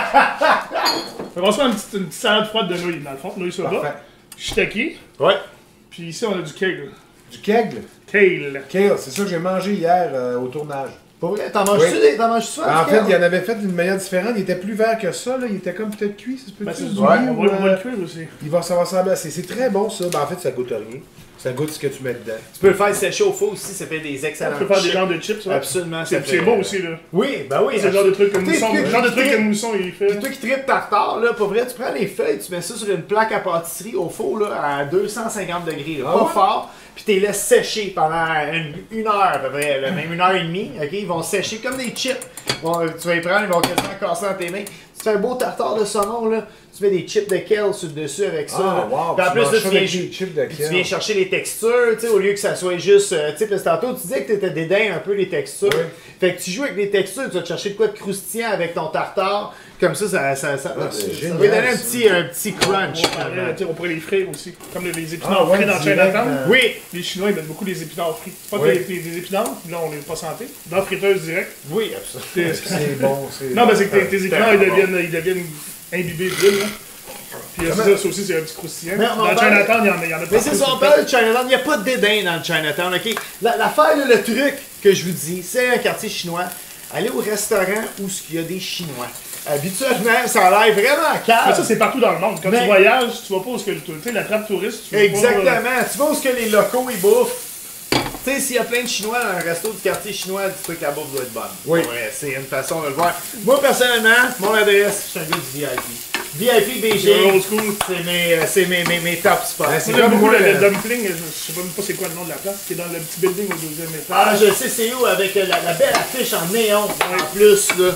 On va se faire une petite salade froide de nouilles, dans le fond. Nouilles sur le bas. Parfait. Shiitake. Ouais. Puis ici, on a du kale. Du kegel. Kale. Kale, c'est ça que j'ai mangé hier au tournage. Pour vrai, t'en manges-tu ça? En fait, il y en avait fait d'une manière différente. Il était plus vert que ça, là. Il était comme peut-être cuit, ça se peut Ben, c'est dire. du on va le cuire aussi. Ça va ressembler à... C'est très bon, ça. Ben, en fait, ça goûte rien. Ça goûte ce que tu mets dedans. Tu peux le faire sécher au four aussi, ça fait des excellents Tu peux faire des chips. genres de chips, ouais. Absolument. C'est beau aussi, là. Oui, ben oui. C'est le genre de truc que Mousson, le genre de truc que Mousson, il fait. Puis toi qui tripes tartare, là, pour vrai, tu prends les feuilles, tu mets ça sur une plaque à pâtisserie au four là, à 250 degrés, là, pas fort, puis tu les laisses sécher pendant une heure à peu près, là, même 1h30, ok? Ils vont sécher comme des chips. Bon, tu vas les prendre, ils vont quasiment casser dans tes mains. Tu fais un beau tartare de saumon, là, tu mets des chips de kale sur le dessus avec ça. Ah, là. wow, Puis en tu plus, manges là, ça avec des chips de tu kale. viens chercher les textures, tu sais, au lieu que ça soit juste. Tu sais, parce que tantôt, tu disais que tu étais dédain un peu les textures. Oui. Fait que tu joues avec les textures, tu vas te chercher de quoi de croustillant avec ton tartare. Comme ça ça va génial, donner un petit crunch. On pourrait les frire aussi. Comme les épinards Ah, ouais, frits dans direct, Chinatown. Oui, Les Chinois, ils mettent beaucoup les épinards frits. Pas Oui. des épinards, là, on n'est pas santé. Dans la friteuse direct. oui, absolument. C'est bon. Non, mais c'est que tes épinards, ils deviennent imbibés d'huile, là. Puis ça aussi, c'est un petit croustillant. Mais on Dans parle- Chinatown, il y en a pas. Mais c'est ça, on parle de Chinatown. Il n'y a pas de dédain dans le Chinatown, ok? L'affaire, là, le truc que je vous dis, c'est un quartier chinois. Allez au restaurant où il y a des Chinois. Habituellement, ça a l'air vraiment Mais calme. ça, c'est partout dans le monde. Quand Mais- tu voyages, tu vas pas où tu sais, la trappe touriste, tu vas Exactement. pas, Tu vois où est-ce que les locaux ils bouffent. Tu sais, s'il y a plein de Chinois dans un resto du quartier chinois, dis-toi que la bouffe doit être bonne. Oui. Ouais, c'est une façon de le voir. Moi, personnellement, mon adresse, je suis un gars du VIP. VIP BG, old school. c'est mes top spots. Ben, c'est Moi, j'aime comme beaucoup moi, le dumpling, je sais même pas c'est quoi le nom de la place, qui est dans le petit building au deuxième Ah, étage. je sais c'est où, avec la belle affiche en néon, en plus, là.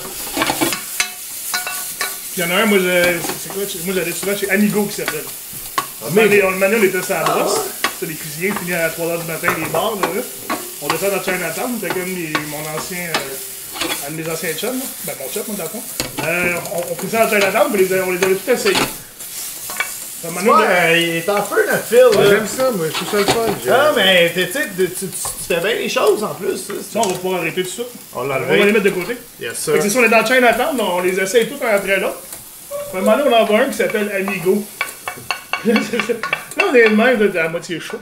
Il y en a un, moi j'allais souvent chez Amigo qui s'appelle. mais- Le manuel était sur la brosse, c'était des cuisiniers finis à 3h du matin, les bars, là. On descend dans Chinatown, c'était comme mon ancien, un de mes anciens chums, là. Ben mon chum, moi, dans le fond. On finissait dans Chinatown, mais on les avait tous essayés. Ça m'a donné- Ouais, il est en feu notre fil, Moi, là. j'aime ça, moi. Je trouve ça le fun. Non, mais tu sais, tu fais bien les choses en plus. Ça, on va pouvoir arrêter tout ça. On On va les mettre de côté. Yes, Fait sir. que c'est ça, on est dans Chinatown, on les essaye tous un après l'autre. À un moment donné, on en voit un qui s'appelle Amigo. Là, on est le même, là, à moitié chaud.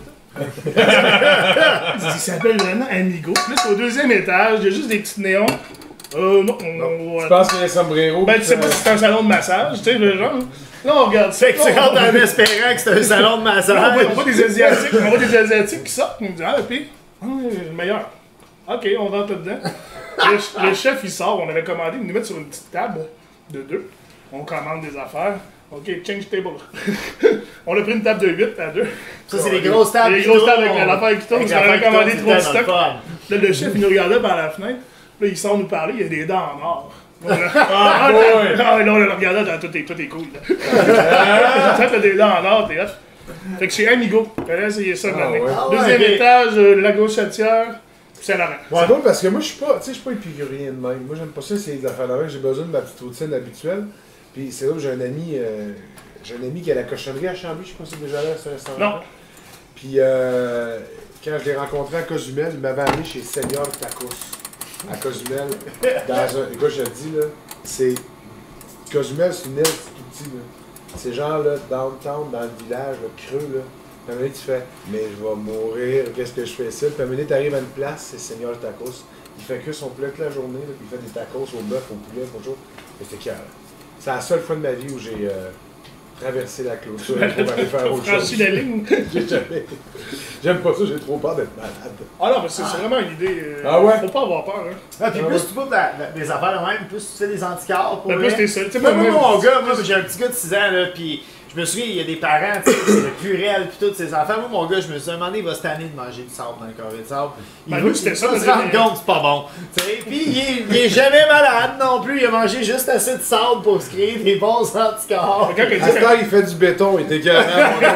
Il s'appelle vraiment Amigo. Puis là, c'est au deuxième étage, il y a juste des petits néons. Non, Je pense qu'il y a un sombrero. Ben, tu sais pas si c'est un salon de massage, tu sais, le genre. Là, on regarde ça. Fait que tu rentres en espérant que c'est un salon de Là, massage. on voit des Asiatiques qui sortent, on me dit, ah, puis, le meilleur. Ok, on rentre dedans. Le chef, il sort, on avait commandé, il nous met sur une petite table de 2. On commande des affaires. Ok, change table. On a pris une table de 8 à 2. Ça, c'est les grosses tables. Les qui grosses tables tournent. avec l'affaire qui tourne, Avec parce qu'on avait l'affaire qui commandé tourne, trop de c'est stock. tellement Là, le chef, il nous regardait par la fenêtre. Là, il sort nous parler, il a des dents en or. boy. Ah, là, on le regardait, dans tout est cool. Là. T'as des dents en or, t'es hot. Fait que chez Amigo, j'allais essayer ça de l'année. ouais. Ah ouais, Deuxième ok. étage, Lago Chatière, Saint-Laurent. C'est drôle parce que moi, je suis pas épicurien de même. Moi, j'aime pas ça, c'est des affaires de même. J'ai besoin de ma petite routine habituelle. Puis c'est là où j'ai un ami qui a la cochonnerie à Chambly. Je sais pas si c'est déjà allé à ce restaurant. Non. Puis quand je l'ai rencontré à Cozumel, il m'avait amené chez Seigneur Tacos. À Cozumel. Écoute, je te dis, là, c'est. Cozumel, c'est une île, c'est tout petit, là. C'est genre, là, downtown, dans le village, là, creux, là. Puis à un moment donné, tu fais, mais je vais mourir, qu'est-ce que je fais ici? Puis à un moment donné, t'arrives à une place, c'est Seigneur Tacos. Il fait que son plat toute la journée, là, puis il fait des tacos au bœuf, au poulet, autre chose. Et c'était carré. C'est la seule fois de ma vie où j'ai traversé la clôture pour aller faire autre Franchi chose. la ligne. J'ai jamais. J'aime pas ça, j'ai trop peur d'être malade. Ah non, mais c'est vraiment une idée. Ah ouais? Faut pas avoir peur, hein. Ah, puis plus tu bouffes des affaires de même, plus tu fais des anticorps pour Ben, vrai. plus t'es seul. Tu sais, Moi, moi, mon gars, moi j'ai un petit gars de 6 ans, là, pis je me souviens, il y a des parents, tu sais, c'est le purel pis tous ses enfants. Moi, mon gars, je me suis demandé, il va se tanner de manger du sable dans le carré de sable. Ben, lui, c'était ça, Il se mais- rendre compte, c'est pas bon. Tu sais, pis il est jamais malade non plus, il a mangé juste assez de sable pour se créer des bons anticorps. Quand il À dit, ce temps, il fait du béton, il était carrément.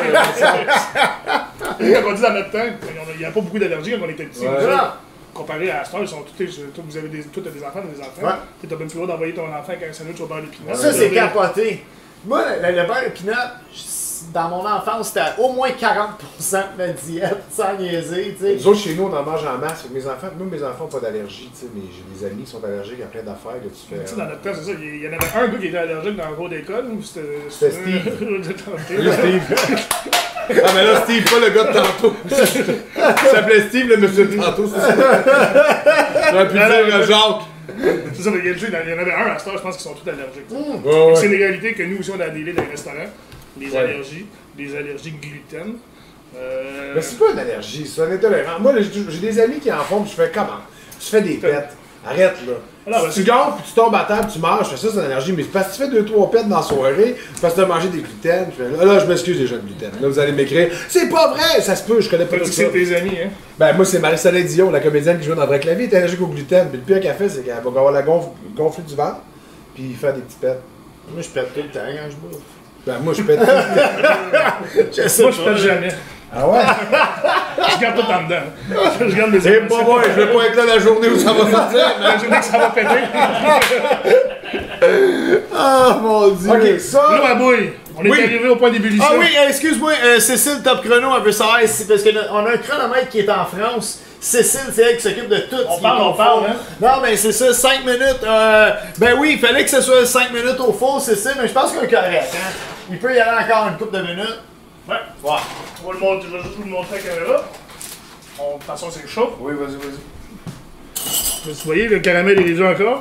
quand on dit dans notre temps, il n'y a pas beaucoup d'allergies quand on était petit. Ouais. Nous autres, Voilà. comparé à Star, ils sont tous, vous avez tous des enfants, des enfants. Ouais. Tu n'as même plus le droit d'envoyer ton enfant avec un sandwich au beurre d'épinards. Ça, c'est capoté. Moi, le beurre épinot, dans mon enfance, c'était au moins 40% de ma diète, sans niaiser, tu sais. Nous autres, chez nous, on en mange en masse. Fait que mes enfants n'ont pas d'allergie, tu sais, mais j'ai des amis qui sont allergiques à plein d'affaires que tu Tu sais, fais. dans notre temps, c'est ça. Il y en avait un gars qui était allergique dans le cours d'école. Ou C'était Steve. Là, Steve. Ah, mais là, Steve, pas le gars de tantôt. Il s'appelait Steve, le monsieur de tantôt, c'est ça. J'aurais pu dire Jacques. C'est ça, mais il y en avait un à ce temps, je pense qu'ils sont tous allergiques. Ouais, C'est ouais. une réalité que nous aussi, on a des lits dans les restaurants. Des allergies gluten. Mais c'est pas une allergie, c'est un intolérant. Moi, j'ai des amis qui en font, puis je fais comment? Tu fais des pets. Arrête, là. Alors, Si tu gagnes, puis tu tombes à terre, puis tu manges, je fais ça, c'est une allergie. Mais c'est parce que tu fais 2-3 pets dans la soirée, parce que tu as mangé des gluten. Je fais, là, je m'excuse des gens de gluten. Là, vous allez m'écrire, c'est pas vrai, ça se peut, je connais pas T'as tout dit ça. que c'est tes amis, hein? Ben, moi, c'est Marie-Soleil Dion, la comédienne qui joue dans Vrai Clavier, elle est allergique au gluten. Puis le pire qu'elle fait, c'est qu'elle va avoir la gonfler du ventre, puis faire des petits pets. Moi, je pète tout le temps quand je bouffe. Ben, moi, je pète tout le temps. Moi, je pète jamais. Ah ouais? Je garde tout en dedans. Je garde mes C'est pas moi, je vais pas être là la journée où ça va sortir. J'ai dit que ça va péter. Ah, mon Dieu. Ok, ça. Là, ma bouille, on est Oui. arrivé au point d'ébullition. Ah oui, excuse-moi, Cécile Top Chrono, elle veut savoir, parce qu'on a un chronomètre qui est en France. Cécile, c'est elle qui s'occupe de tout. On parle, hein? Non, mais c'est ça, 5 minutes. Ben oui, il fallait que ce soit 5 minutes au four, Cécile, mais je pense qu'on est correct. Hein? Il peut y aller encore une couple de minutes. Ouais. On va le montrer, je vais juste vous le montrer à la caméra. De toute façon, c'est chaud. Oui, vas-y. Vous voyez, le caramel est déjà encore.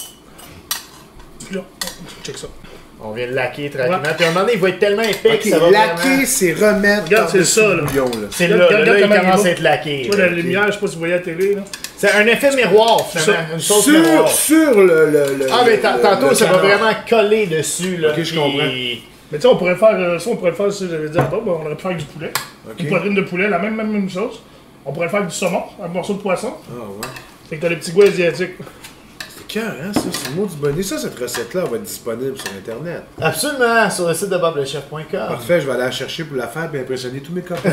Là, check ça. On vient de laquer tranquillement. Ouais. Puis à un moment donné, il va être tellement épais que Ok, ça va laquer, vraiment... c'est remettre. Regarde, c'est par-dessus ça, le là. bouillon, là. C'est Regarde là, comment il il commence va. à être laqué. Tu vois, la lumière, je sais pas si vous voyez à la télé, là. C'est un effet miroir, finalement. Une sauce Sur le. Ah, mais tantôt, le ça va canard. vraiment coller dessus, là. Ok, je comprends. Mais tu sais, on pourrait faire ça, j'avais dit à toi, on aurait pu faire du poulet. Ok. Une poitrine de poulet, la même chose. On pourrait faire du saumon, un morceau de poisson. Ah ouais. Fait que t'as les petits goûts asiatiques. C'est cœur, hein, ça. C'est le mot du bonnet. Ça, cette recette-là, va être disponible sur Internet. Absolument, sur le site de boblechef.com. Parfait, je vais aller la chercher pour la faire et impressionner tous mes copains.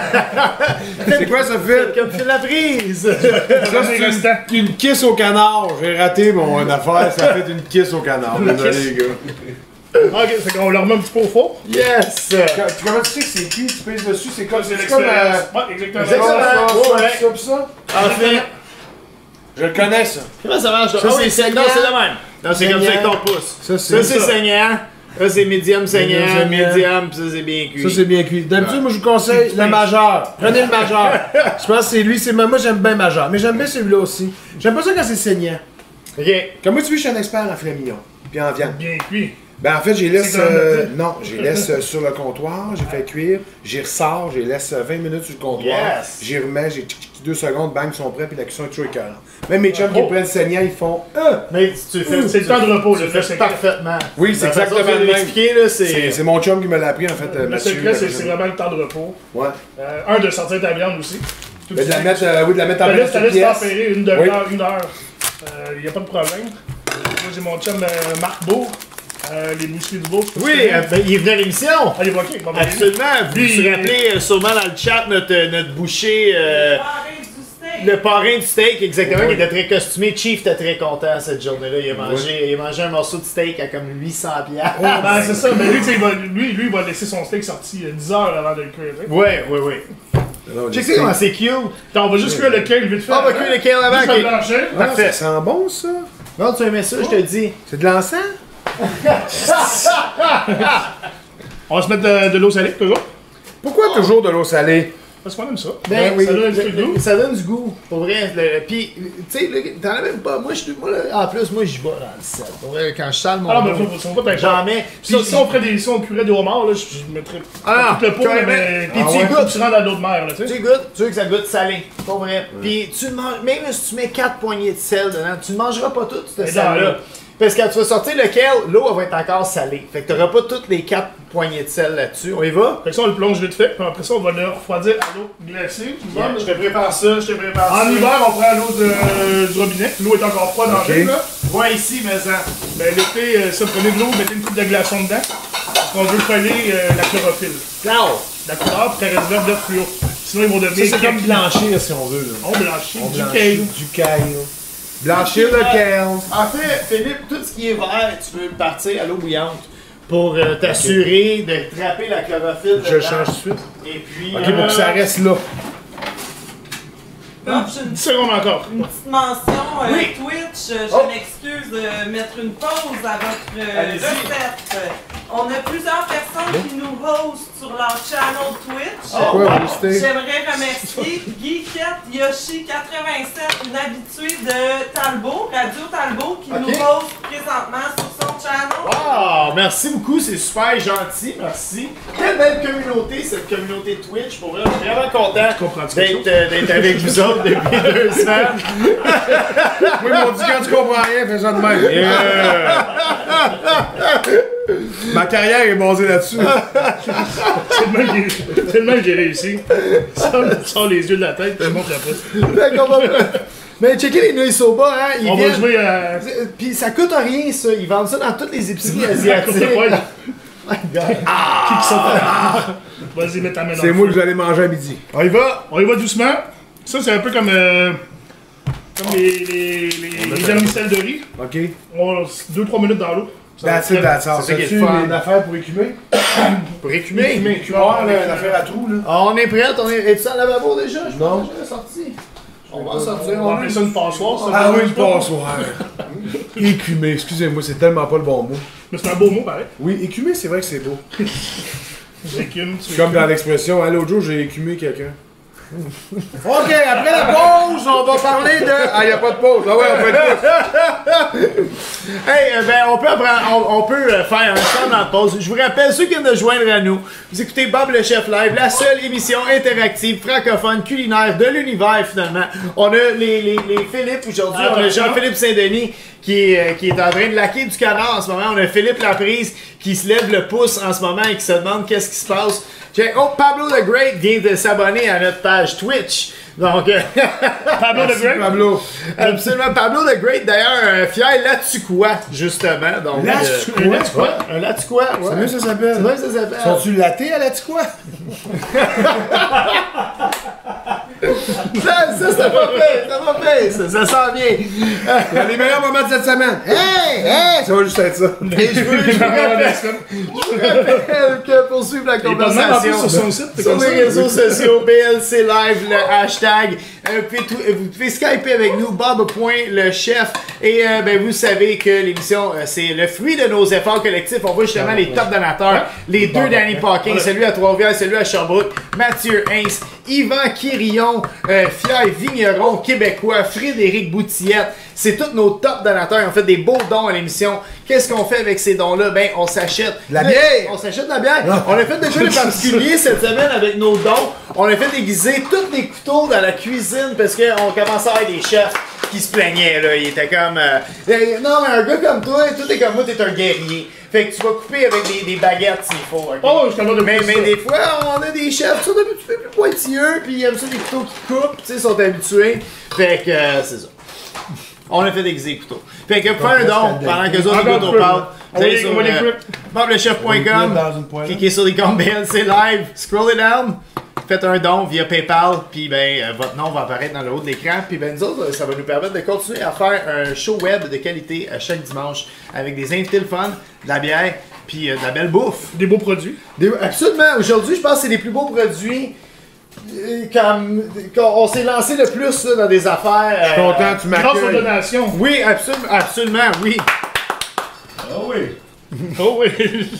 C'est quoi ça fait? Comme fil la prise! Ça, c'est une kiss au canard. J'ai raté mon affaire, ça fait une kiss au canard. Désolé, les gars. Ok, fait qu'on le remet un petit peu au four. Yes! Comment tu sais que c'est cuit? Tu pèses dessus, c'est comme C'est comme, l'expérience. Ouais, exactement. Exactement. Ouais. ça, pis ça. En fait, Je le connais, ça. comment ça marche? Ça, Ah c'est oui, saignant. Non, c'est le même. Non, c'est comme ça Saignant. avec ton pouce. Ça, Ça, c'est ça. saignant. Ça, c'est médium saignant, Médium saignant. médium, puis ça, c'est bien cuit. Ça, c'est bien cuit. D'habitude, moi, je vous conseille le majeur. Prenez le majeur. Je pense que c'est lui. Moi, j'aime bien majeur. Mais j'aime bien celui-là aussi. J'aime pas ça quand c'est saignant. OK. Comme moi, tu vois, je suis un expert en filet mignon. Puis en viande. Bien cuit. Ben, en fait, j'y laisse. C'est comme Non, j'y laisse sur le comptoir. J'ai fait cuire. J'y ressors. J'y laisse 20 minutes sur le comptoir. Yes. J'y remets. J'ai 2 secondes. Bang, ils sont prêts. Puis la cuisson est toujours écœurante. Même mes chums qui prennent saignant, ils font. Mais tu fais... C'est le temps de repos, tu le fais fait parfaitement. Oui, c'est La façon exactement de le même. l'expliquer, là, c'est... C'est mon chum qui me l'a appris, en fait. Le Mathieu, secret, c'est Mathieu. vraiment le temps de repos. Ouais. De sortir ta viande aussi. Tout Mais de la simple. mettre, oui, de la mettre en Ta belle laisse, ta laisse pièce. tempérer une demi-heure, 1 heure. Il n'y a pas de problème. Moi, j'ai mon chum Marc Beau, les boucheries du Beau. Oui, ben, il est venu à l'émission. Allez, ok, on va venir. Absolument. Vous Lui, vous rappelez sûrement dans le chat notre boucher, Parler du steak. le parrain du steak, exactement, qui était très costumé. Chief était très content cette journée-là. Il a mangé un morceau de steak à comme 800 $. Ben, c'est ça, mais lui, tu sais, il va laisser son steak sorti 10 heures avant de le cuire. tu sais. Ouais, ouais, ouais. Non, Tu sais comment c'est cute. Attends, on va juste cuire le kale vite fait. Ah, on va cuire le kale avant. Juste ok. le blanchir. Parfait. Ça sent bon, ça? Non, tu aimais ça, je te dis. C'est de l'encens? On va se mettre de l'eau salée, toujours. Pourquoi toujours de l'eau salée? Parce qu'on aime ça. Ben, oui. Ça donne un petit peu de goût. Ça donne du goût, pour vrai. Puis, tu sais, t'en as même pas. Moi, en plus, moi, j'y vais dans le sel. Pour vrai, quand je sale mon Ah, ben, eau, faut pas t'inquiéter. j'en mets. Si on curait des homards, là, je mettrais Ah, tout le pot, carrément. mais Puis ah tu ouais, goûtes. faut que tu rentres dans l'eau de mer, là, tu sais. Tu goûtes, tu veux que ça goûte salé, pour vrai. Puis tu le manges, même si tu mets 4 poignées de sel dedans, tu ne mangeras pas tout ce Mais sel-là. non, Parce que quand tu vas sortir lequel, l'eau elle va être encore salée. Fait que tu n'auras pas toutes les 4 poignées de sel là-dessus. On y va? Fait que ça, on le plonge vite fait, puis après ça, on va le refroidir à l'eau glacée. Yeah, je te prépare ça, je te prépare ça. En hiver, on prend l'eau du robinet. L'eau est encore froide dans Ok. le jus, là. Vois ici, mais ça. Ben, l'été, ça, prenez de l'eau, mettez une coupe de glaçons dedans. On veut coller la chlorophylle. Ciao! La couleur, puis ta réserve d'œuf fluo. Sinon, ils vont Ça, devenir. c'est comme blanchir, si on veut. Là. On blanchit. On Du blanchit kale. du kale. Blanchir le kale. En fait, Philippe, tout ce qui est vert, tu veux le partir à l'eau bouillante pour t'assurer de trapper la chlorophylle. Je le dedans. change tout de suite. Et puis. Ok, pour que ça reste là. Bon, j'ai 10 secondes encore. une petite mention Oui. Twitch. Je Oh. m'excuse de mettre une pause à votre Allez-y. recette. On a plusieurs personnes qui nous hostent sur leur channel Twitch. Quoi, hosté? J'aimerais remercier Geekette Yoshi 87, une habituée de Talbot, Radio Talbot, qui nous host présentement sur son channel. Wow, merci beaucoup, c'est super gentil, merci. Quelle belle communauté, cette communauté Twitch, pour vrai, je suis vraiment content d'être avec vous autres depuis 2 semaines. Moi, ils m'ont dit quand tu comprends rien, fais ça de même. Ma carrière est basée là-dessus. Tellement que j'ai réussi. Sors les yeux de la tête, je monte la pouce. D'accord, mais checker les nouilles soba, hein. On va jouer à. Puis ça coûte rien, ça. Ils vendent ça dans toutes les épiceries asiatiques. Qui sont Vas-y, mets ta main dans C'est moi que vous allez manger à midi. On y va doucement. Ça, c'est un peu comme les vermicelles de riz. OK. 2-3 minutes dans l'eau. That's it, that's all. C'est ça qui est C'est-tu le fun. une affaire pour écumer? Pour écumer. Ouais, une affaire à trous, là. On est prêt, es-tu en lavabo déjà? Je Non. pense que je l'ai sorti. On va en sortir. On appelle ça une passoire, ça. Ah oui, une passoire. Écumer, excusez-moi, c'est tellement pas le bon mot. Mais c'est un beau mot, pareil. Oui, écumer, c'est vrai que c'est beau. J'écume, tu Comme dans l'expression, hein, l'autre jour, j'ai écumé quelqu'un. OK, après la pause, on va parler de... Ah, il n'y a pas de pause. Ah ouais, on fait une pause. Hey, on peut faire un stand dans la pause. Je vous rappelle, ceux qui viennent de joindre à nous, vous écoutez Bob le Chef Live, la seule émission interactive, francophone, culinaire de l'univers, finalement. On a les Philippe aujourd'hui, on a Jean-Philippe Saint-Denis qui est en train de laquer du canard en ce moment. On a Philippe Laprise qui se lève le pouce en ce moment et qui se demande qu'est-ce qui se passe. Oh, Pablo the Great vient de s'abonner à notre page Twitch. Donc, Pablo the Great. Pablo. Absolument. Pablo the Great, d'ailleurs, fier Latuquois, justement. Donc, Latuquois? Un Latuquois, ouais. C'est mieux ça s'appelle. C'est vrai que ça s'appelle. Sont-tu latés à Latuquois? Ça va faire, ça sent bien. Il y a les meilleurs moments de cette semaine. Hey! Ça va juste être ça. Et je vous rappelle que pour suivre la conversation sur son site, sur les réseaux sociaux, BLC Live, le hashtag. Vous pouvez skyper avec nous, Bob.lechef. Et vous savez que l'émission, c'est le fruit de nos efforts collectifs. On voit justement les top donateurs, les deux Danny Parking, celui à Trois-Rivières, celui à Sherbrooke, Mathieu Hintz, Yvan Quirillon, fier vigneron québécois, Frédéric Boutillette. C'est tous nos top donateurs. On fait des beaux dons à l'émission. Qu'est-ce qu'on fait avec ces dons-là? Ben, on s'achète de la bière. On s'achète de la bière. On a fait déjà des particuliers cette semaine avec nos dons. On a fait déguiser tous les couteaux dans la cuisine parce qu'on commençait à avoir des chefs qui se plaignaient. Là. Ils étaient comme... non, mais un gars comme toi, tout est comme moi, t'es un guerrier. Fait que tu vas couper avec des baguettes s'il faut. Okay? Oh, je t'en mais des fois, on a des chefs qui sont un petit peu plus pointilleux, puis ils aiment ça des couteaux qui coupent, tu sais, sont habitués. Fait que c'est ça. On a fait déguiser les couteaux. Fait que pour faire un don, pendant que les autres écoutent au parle, vous allez sur boblechef.com, cliquez sur les comptes BLC Live, scrollez down, faites un don via PayPal, puis votre nom va apparaître dans le haut de l'écran. Puis nous autres, ça va nous permettre de continuer à faire un show web de qualité à chaque dimanche avec des invités le fun, de la bière, puis de la belle bouffe. Des beaux produits. Absolument. Aujourd'hui, je pense que c'est les plus beaux produits. Comme on s'est lancé le plus là, dans des affaires. Je suis content, tu Grâce aux m'accueilles. donations. Oui, absolument, oui. Oh oui. Oh oui.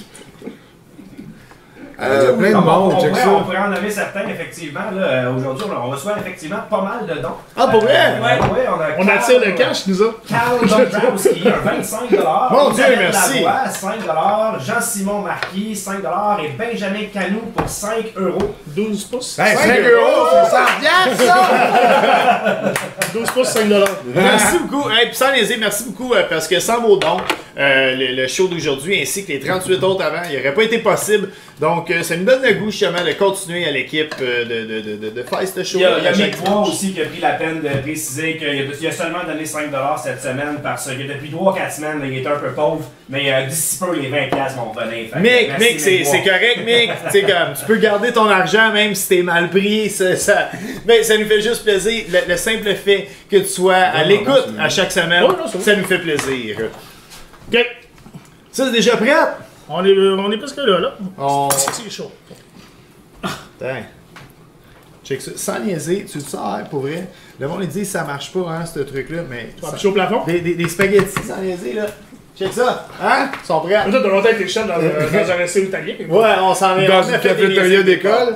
Il y a plein de monde, check ça. On pourrait en nommer certains, effectivement. Aujourd'hui, on reçoit effectivement pas mal de dons. Ah, pour vrai? Oui, On attire le cash, nous autres. Carl Dombrowski, un 25 Mon Dieu, Isabelle merci. Lavoie, 5 Jean-Simon Marquis, 5 et Benjamin Canou pour 5 euros. 12 pouces. Hey, 5 euros, c'est 100 piastres, ça! 12 pouces, 5 $. Merci beaucoup. Hey, puis sans léser, merci beaucoup parce que sans vos dons, le show d'aujourd'hui ainsi que les 38 autres avant, il n'aurait pas été possible. Donc, ça nous donne le goût justement de continuer à l'équipe de faire ce show. Il y a Mick Roy aussi qui a pris la peine de préciser qu'il a seulement donné 5 $ cette semaine parce que depuis 3-4 semaines, il était un peu pauvre, mais d'ici peu, les 20$ vont venir. Mick, c'est correct, Mick. Tu sais, comme, tu peux garder ton argent même si t'es mal pris. Mais ça nous fait juste plaisir. Le simple fait que tu sois à l'écoute à chaque semaine, ça nous fait plaisir. OK. Ça, c'est déjà prêt? On est presque là. C'est chaud. Attends. Check ça. Sans niaiser, tu le sors pour vrai. Le monde il dit ça marche pas, hein, ce truc-là, mais. Tu vas picher au plafond? Des spaghettis sans niaiser, là. Check ça. Hein? Ils sont prêts. Mais toi, t'as longtemps été chef dans un resto italien. Ouais, on s'en est Dans on a une fait des cafétéria niaiseries. d'école.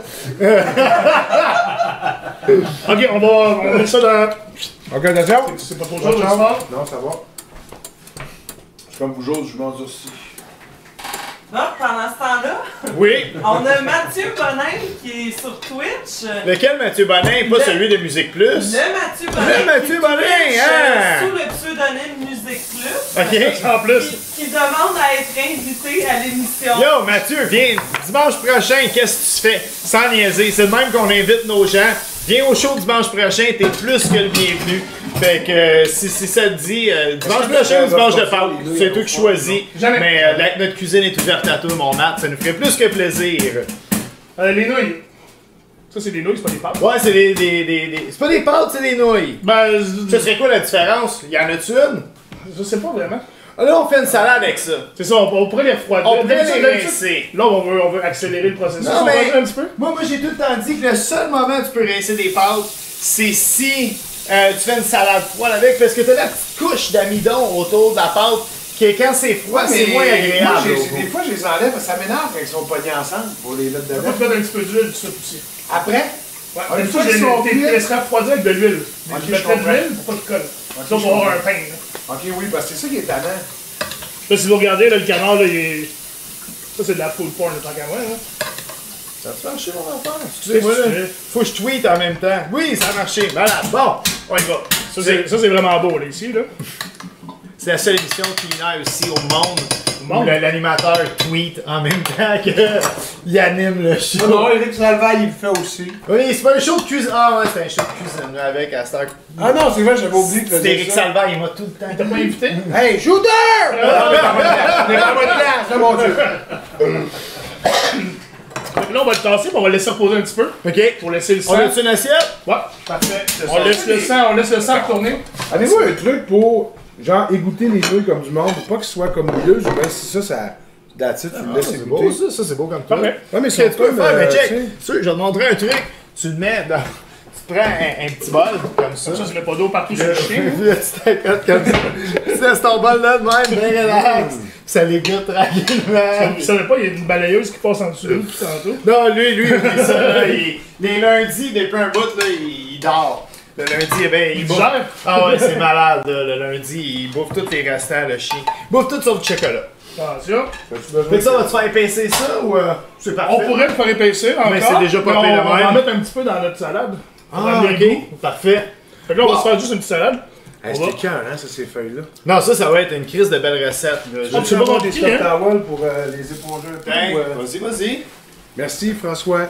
Ok, on va mettre ça dans. Ok, attention. C'est pas trop chaud, je pense. Non, ça va. Je suis comme vous autres, je m'endurcis. Là, pendant ce temps-là, Oui. on a Mathieu Bonin qui est sur Twitch. Lequel Mathieu Bonin? Pas Le- celui de Musique Plus. Le Mathieu Bonin. Le Mathieu qui Bonin, Twitch, hein? Sous le pseudonyme Musique Plus. OK. En plus. Qui demande à être invité à l'émission. Yo, Mathieu, viens. Dimanche prochain, qu'est-ce que tu fais? Sans niaiser. C'est de même qu'on invite nos gens. Viens au show dimanche prochain, t'es plus que le bienvenu. Fait que si ça te dit, dimanche prochain ou dimanche de Pâques, c'est toi qui choisis. Jamais. Mais notre cuisine est ouverte à toi, mon Matt. Ça nous ferait plus que plaisir. Les nouilles. Ça, c'est des nouilles, c'est pas des pâtes. Ouais, c'est des... C'est pas des pâtes, c'est des nouilles. Ben, Ça serait quoi la différence? Y en a-tu une? je sais pas vraiment. Ah, là, on fait une salade avec ça. C'est ça, on pourrait les refroidir. On pourrait D'habitude- les d'habitude- rincer. Là, on veut accélérer le processus. Non, On mais- va rincer un petit peu. Moi, j'ai tout le temps dit que le seul moment où tu peux rincer des pâtes, c'est si tu fais une salade froide avec, parce que t'as la petite couche d'amidon autour de la pâte, qui quand c'est froid, c'est moins agréable. Moi, au goût. des fois, je les enlève, ça m'énerve quand ils sont pognés ensemble pour les mettre On dedans. peut mettre un petit peu d'huile, tout ça aussi. Après? Ouais, une une fois fois qu'ils sont que cuits- tu laisseras refroidir avec de l'huile. Ok, Je je mettrais de comprends. l'huile pour pas qu'il colle. Ok, Ça, je pour avoir comprends. un pain. Là. Ok, oui, bah c'est ça qui est tannant. Là, si vous regardez, là, le canard, là, il est. Ça, c'est de la food porn, tant qu'à moi. Là. Ça a marché, mon enfant? Excusez-moi, Qu'est-ce que là. tu fais? Faut que je tweet en même temps. Oui, ça a marché. Malade. Bon, on y va. Ça, c'est vraiment beau, là, ici. Là. C'est la seule émission culinaire aussi au monde où monde? l'animateur tweet en même temps qu'il anime le show. Non, Eric Salvaille, il le fait aussi. Oui, c'est pas un show de cuisine. Ah ouais, c'est un show de cuisine là, avec à cette heure. Ah non, c'est vrai, j'avais oublié que C'est Eric Salvaille, il m'a tout le temps. T'as pas invité? Hey, shooter! N'est pas votre place, là, mon Dieu. Donc là, on va le tasser, puis on va le laisser reposer un petit peu. Ok. Pour laisser le sang. On a-tu une assiette? Ouais, parfait. On laisse le sang tourner. Avez-vous un truc pour, genre, égoutter les nouilles comme du monde, pour pas qu'ils soient comme moelleuses, ou bien si ça... That's it, tu le laisses C'est égoutter. beau ça c'est beau comme ça. Parfait. Ouais, mais Ce que tu peux comme, faire, mais check, tu sais. sûr, je vais te montrer un truc. Tu le mets dans. Tu prends un petit bol comme ça. Ça, tu mets pas d'eau partout sur le chien. Puis là, tu t'accotes comme ça. Tu laisses ton bol là de même, bien relax. Ça l'égoutte tranquillement. Vous savez pas, il y a une balayeuse qui passe en dessous de nous depuis tantôt. Non, lui, il fait ça. Là, les lundis, depuis un bout, là, il dort. Le lundi, eh ben, il bouffe. Gère. Ah ouais, c'est malade. Là, le lundi, il bouffe tous les restants, le chien. Il bouffe tout sauf du chocolat. Attention. Fait que ça, va te faire épaisser ça ou c'est parfait? On pourrait le faire épaissir encore. Mais c'est déjà pas mais fait de on va en même. mettre un petit peu dans notre salade. Pour Ah, amener le goût. ok. Parfait. Fait que là, on va se faire juste une petite salade. Hey, On va- c'était quand, hein, ça, ces feuilles-là? Non, ça va être une crise de belles recettes. Là. Ah, Tu pas avoir des compliqué, stop hein? towels pour les éponger un peu? Ben, ou, vas-y, vas-y. Merci, François.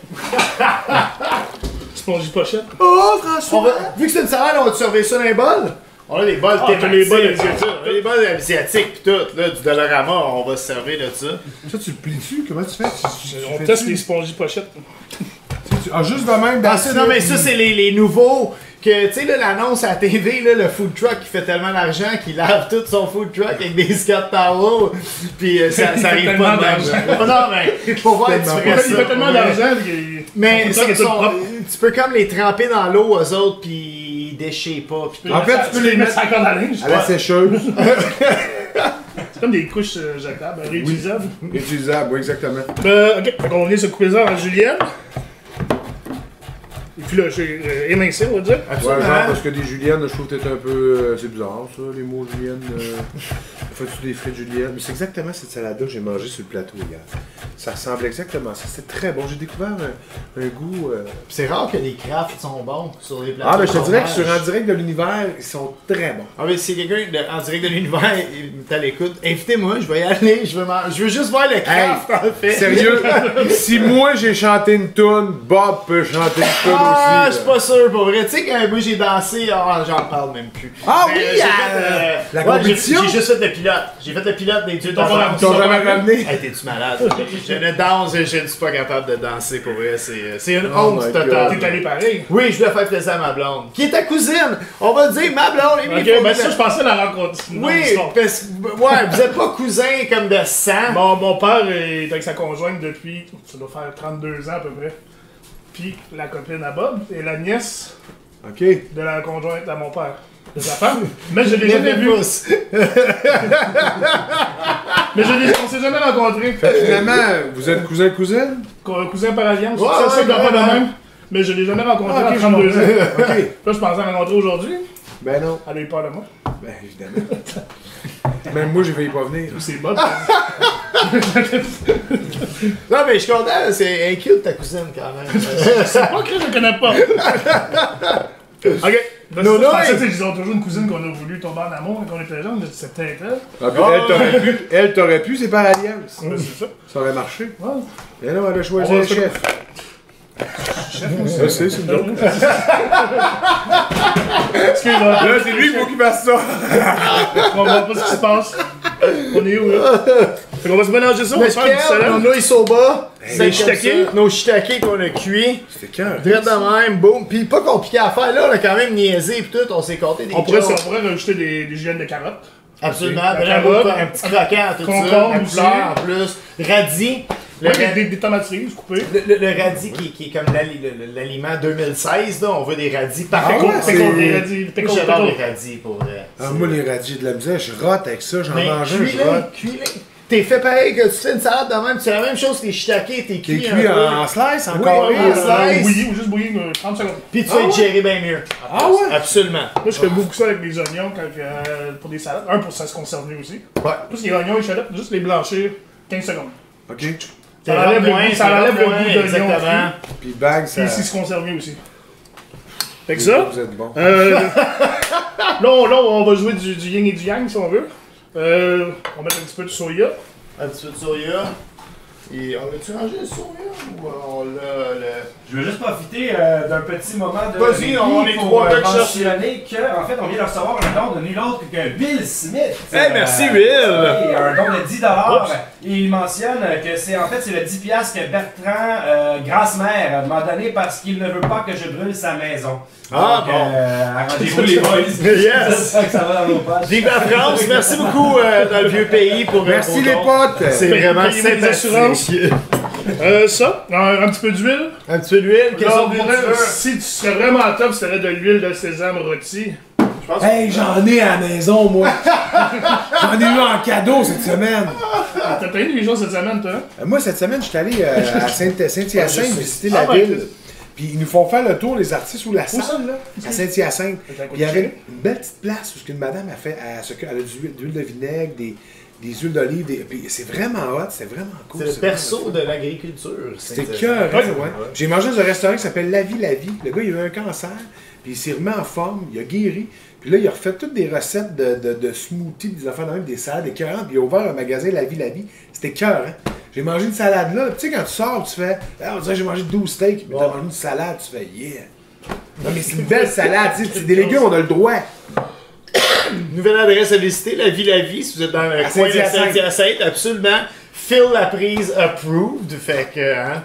Spongy pochette. Oh, François! Vu que c'est une salade, on va te servir ça dans les bols? On a des bols Ah, thématiques. t'as les bols là, asiatiques. ça. On a des bols asiatiques pis tout, là, du Dollarama, on va se servir de ça. Ça, tu le plies-tu? Comment tu fais? On teste les spongy pochettes. Ah, juste de même, dans Ah, ça, non, mais ça, c'est les nouveaux. Que, tu sais, là, l'annonce à la TV, là, le food truck qui fait tellement d'argent qu'il lave tout son food truck avec des Scott Towels. Puis ça Il fait arrive tellement pas de même. d'argent. Non, mais faut voir que tu ferais ça. Il fait tellement pour vrai. d'argent qu'il. Mais son food truck est tout propre. tu peux comme les tremper dans l'eau, eux autres, puis ils déchirent pas. Pis tout. En fait, tu peux les mettre à la corde à linge. à la sécheuse. C'est comme des couches jetables, réutilisables. Utilisable, oui, exactement. Ok, fait qu'on va venir se couper ça en julienne. Et puis là, j'ai émincé, on va dire. Ouais, genre, parce que des juliennes, je trouve peut-être un peu... c'est bizarre, ça, les mots julienne. Fais-tu des frites julienne? Mais c'est exactement cette salade-là que j'ai mangée sur le plateau hier. Ça ressemble exactement à ça. C'était très bon. J'ai découvert un goût... C'est rare que les crafts sont bons sur les plateaux. Ah, mais je te dirais que fromage. sur En direct de l'univers, ils sont très bons. Ah, mais si quelqu'un en direct de l'univers est à l'écoute, invitez-moi, je vais y aller, je veux juste voir le craft en fait. Sérieux, si moi j'ai chanté une toune, Bob peut chanter une toune Ah, je aussi. suis pas sûr pour vrai. Tu sais, quand moi j'ai dansé, j'en parle même plus. Ah Mais, oui, j'ai à fait, la ouais, compétition? J'ai juste fait le pilote. J'ai fait le pilote des dieux de la Ils t'ont jamais ramené. Hey, t'es-tu malade? Je ne danse, je ne suis pas capable de danser pour vrai. C'est une Oh honte my totale. T'es allé pareil. Oui, je voulais faire plaisir à ma blonde. Qui est ta cousine? On va dire ma blonde. Émilie Ok, ben Fauville. ça, je pensais la rencontrer. Non, Oui, c'est bon. parce que ouais, vous êtes pas cousins comme de sang. Mon père est avec sa conjointe depuis, ça doit faire 32 ans à peu près. Puis la copine à Bob et la nièce Ok. de la conjointe à mon père. De sa femme. Mais je l'ai jamais vu. Mais on s'est jamais rencontrés. Finalement, vous êtes cousin-cousine? Cousin par alliance. Ouais, ça, c'est ben, pas de ben. même. Mais je l'ai jamais rencontré Ah, ok, à 32 ans. OK. Là, je pensais la rencontrer aujourd'hui. Ben non. Elle a eu peur de moi. Ben évidemment. Même moi, j'ai failli pas venir. C'est bon. Non, mais je suis content, c'est un cute ta cousine quand même. C'est pas que je ne connais pas. Ok. Non, non, Je pensais qu'ils ont toujours une cousine qu'on a voulu tomber en amour quand on était jeunes. C'est peut-être elle. Ah, puis elle t'aurait pu, c'est par alliance. Ouais, c'est ça. Ça aurait marché. Ouais. Mais non, elle a choisi On va le se- chef. Ça, c'est une joke. Excuse-moi. Là, c'est lui qu'il faut qu'il fasse ça. On va voir pas ce qui se passe. On est où, là? Fait qu'on va se mélanger ça, on va Mais se faire du on salade. a soba, Des shiitake. nos shiitake qu'on a cuits. C'était cœur. Direct de même, boum. Pis pas compliqué à faire, là, on a quand même niaisé pis tout, on s'est compté des On pourrait choses. rajouter des juliennes de carottes. Absolument, La bravo, carotte, un petit croquant, tout ça, concombre la aussi. couleur en plus, radis. Le, Ouais, ra- des tomates cerises coupées. le radis qui est comme l'aliment 2016, là, on veut des radis Ah partout. ouais, Pickle, c'est- des radis, Moi, j'adore pickle. les radis, pour vrai. Ah, moi, les radis de la misère, je rote avec ça. J'en Mais mange un, je cuis-les, rote. cuis-les. T'es fait pareil que tu fais une salade de même, tu fais la même chose que les shiitake, t'es T'es cuit cuit un peu. en slice, en Oui, carré. en slice. Bouilli ou juste bouilli 30 secondes. Pis tu vas être géré bien mieux. Ah ouais? Absolument. Moi, je fais beaucoup ça avec les oignons pour des salades. Un, pour ça se conserver aussi. Ouais. Plus les oignons, échalotes, juste les blanchir 15 secondes. OK. Ça enlève le goût, ça enlève le goût d'oignon. exactement. Puis bang, ça... Puis ici, se conserver aussi. Fait que ça, Vous êtes bon. là, on va jouer du yin et du yang si on veut. On va mettre un petit peu de soya. Un petit peu de soya. Et on a-tu rangé le soya ou on l'a le. Je veux juste profiter d'un petit moment de. Vas-y, répit on est pour, trois gars qui mentionner qu'en fait, on vient de recevoir un don de nul autre que Bill Smith. Hey, merci, Will. Oui, un don de 10$. Et il mentionne que c'est le 10$ que Bertrand Grasse-Mère m'a donné parce qu'il ne veut pas que je brûle sa maison. Ah, Donc, bon. arrangez-vous les boys. Yes. C'est ça que ça va dans nos pages. Vive la France, merci beaucoup dans le vieux pays pour Merci pour les ton- potes! C'est vraiment Payez mes assurances. sympathique. Ça, un petit peu d'huile. Un petit peu d'huile, quelle Là, sorte on d'huile pourrait- tu veux? si tu serais vraiment top, ce serait de l'huile de sésame rôti. Hey, j'en ai à la maison, moi! J'en ai eu en cadeau cette semaine! T'as payé les gens cette semaine, toi? Hein? Moi, cette semaine, je suis allé à Saint-Hyacinthe visiter Ah, la ben, ville. Puis ils nous font faire le tour, les artistes, ou la ça? salle, là, à Saint-Hyacinthe. Fait qu'un coup Puis il y de avait chien. une belle petite place où une madame a fait, elle a de l'huile de vinaigre, des huiles d'olive, puis c'est vraiment hot, c'est vraiment cool. C'est le vraiment perso le fun. de l'agriculture. C'était c'est- cœur, Ouais. ouais. J'ai mangé dans un restaurant qui s'appelle La Vie, La Vie. Le gars, il a eu un cancer, puis il s'est remis en forme, il a guéri. Puis là, il a refait toutes des recettes de smoothies, des affaires de même, des salades écœurantes, puis il a ouvert un magasin La Vie, La Vie. C'était cœur, hein. J'ai mangé une salade là. Tu sais, quand tu sors, tu fais, ah, on dirait que j'ai mangé 12 steaks, mais t'as mangé une salade, tu fais, yeah. Non, mais c'est une belle salade, tu sais, c'est des légumes, on a le droit. Nouvelle adresse à visiter, La Vie, si vous êtes dans le À coin de Saint-Hyacinthe. Saint-Hyacinthe, absolument. Phil la prise approved, fait que, hein.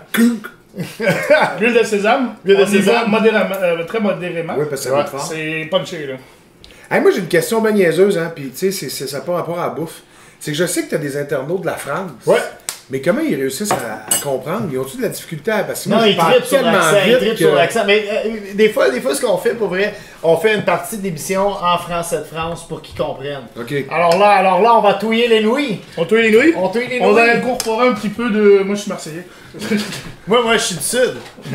L'huile de sésame. L'huile de on y va sésame. modérément, très modérément. Oui, parce que ça va être fort. C'est punché, là. Hey, moi, j'ai une question bien niaiseuse, hein, puis tu sais, ça n'a pas rapport à la bouffe. C'est que je sais que tu as des internautes de la France. Ouais. Mais comment ils réussissent à comprendre? Ils ont-tu de la difficulté à... Parce que Non, moi, je il parle tripe sur tellement l'accent, il vite tripe que... sur l'accent. Mais des fois, ce qu'on fait, pour vrai, on fait une partie de l'émission en français de France pour qu'ils comprennent. OK. Alors là, on va touiller les nouilles. On touille les nouilles. On touille les On va nouilles. incorporer un petit peu de... Moi, je suis marseillais. Moi, je suis du sud.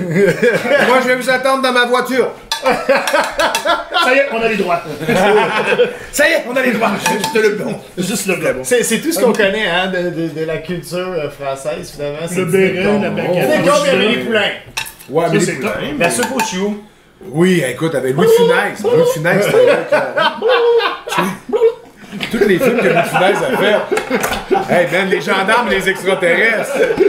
Moi, je vais vous attendre dans ma voiture. Ça y est, on a les droits. Ça y est, on a les droits. Juste le bon. Juste le blabon. C'est tout ce qu'on connaît hein, de la culture française, finalement. C'est Le béret, la baguette. C'est le comme gilet. les poulains. Ouais, mais Ça, c'est les top. poulains. La soupe au chioux. Oui, écoute, avec Louis de Funès. Louis de Funès, c'était là que... Tous les films que Louis de Funès a fait. Hey, man, les gendarmes, les extraterrestres.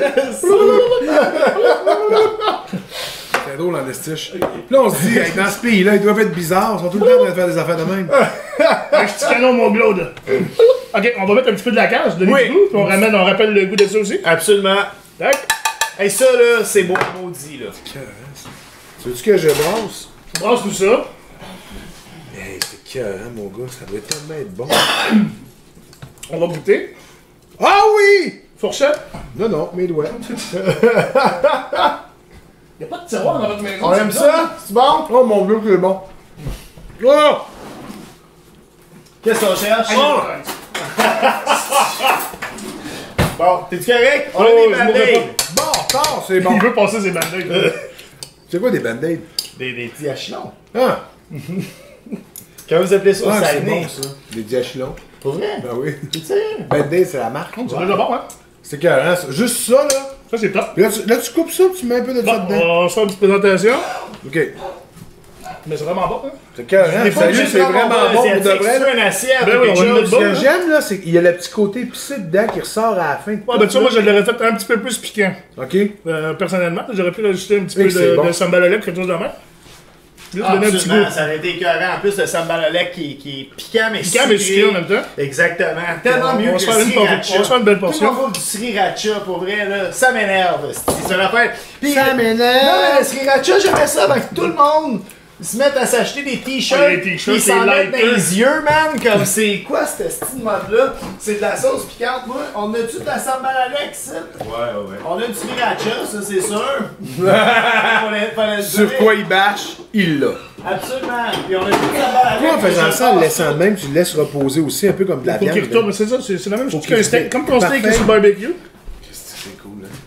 C'est drôle en estiche. Puis là, on se dit, hey, dans ce pays-là, ils doivent être bizarres. Ils sont tout le temps en train de faire des affaires de même. Un petit canon, mon glaude. Ok, on va mettre un petit peu de la cage, donner Oui. du goût, puis on rappelle le goût de ça aussi. Absolument. Tac. Hey, ça, là, c'est beau maudit, là. Tu veux-tu que je brasse? Tu brasses tout ça. Hey, c'est cœur, hein, mon gars. Ça doit tellement être bon. On va goûter. Ah oui! Fourchette. Non, non, mes doigts. Y'a pas de tiroir dans votre maison. On c'est aime bizarre. ça? C'est bon? Oh, mon Dieu, c'est bon. Oh! Qu'est-ce qu'on cherche? Oh! Bon, t'es-tu correct? On a Oh, des je mourrais band-aids. Bon, tard, c'est bon. Il veut passer ses band-aids. C'est quoi des band-aids? Des petits hachilons. Ah! Comment vous appelez ça au Ah, c'est Saguenay? bon, ça. Des diachylons. Pour vrai? Ben oui. T'es sérieux? Band-aid, c'est la marque. C'est déjà bon, hein? C'est carré, ça. Juste ça, là. Ça, c'est top. Puis là, tu coupes ça, puis tu mets un peu de ça Bon, dedans. on se fait une petite présentation. OK. Mais c'est vraiment bon, hein? C'est carré. Sérieux, c'est vraiment bon pour de vrai. C'est une assiette Ben ou oui, on quelque va le chose. mettre Ce bon. que j'aime, là, c'est qu'il y a le petit côté épicé dedans qui ressort à la fin. Ouais, ben tu vois, moi, je l'aurais fait un petit peu plus piquant. OK. Personnellement, j'aurais pu rajouter un petit Oui, peu c'est bon. de sambal au lait, quelque chose de même. Juste Ah, donner un petit goût. absolument, ça aurait été écœurant. En plus, le sambal au lait qui est piquant mais Piquant, mais sucré en même temps. Exactement. Tellement On mieux va que se faire une sriracha. on va se faire une belle Tout le portion. monde du sriracha, pour vrai, là, ça m'énerve. C'est une affaire. Puis, Ça non, m'énerve. mais le sriracha, j'aimerais ça avec tout le monde. Ils se mettent à s'acheter des t-shirts, Ouais, les t-shirts, ils s'en c'est mettent dans lighter. les yeux, man, comme c'est quoi cette style mode-là? C'est de la sauce piquante, moi. On a-tu de la sambal à lait ici? Ouais. On a du sriracha, ça c'est sûr. Fallait le Sur dire. quoi il bâche, il l'a. Absolument. Puis on a du sambal à lait. Toi, en faisant je ça, en le pense laissant de même, tu le laisses reposer aussi, un peu comme de la Faut qu'il viande. retourne, c'est ça, c'est la même chose qu'il qu'un steak. reste- Comme ton steak est Parfait. sur le barbecue. C'est cool, hein.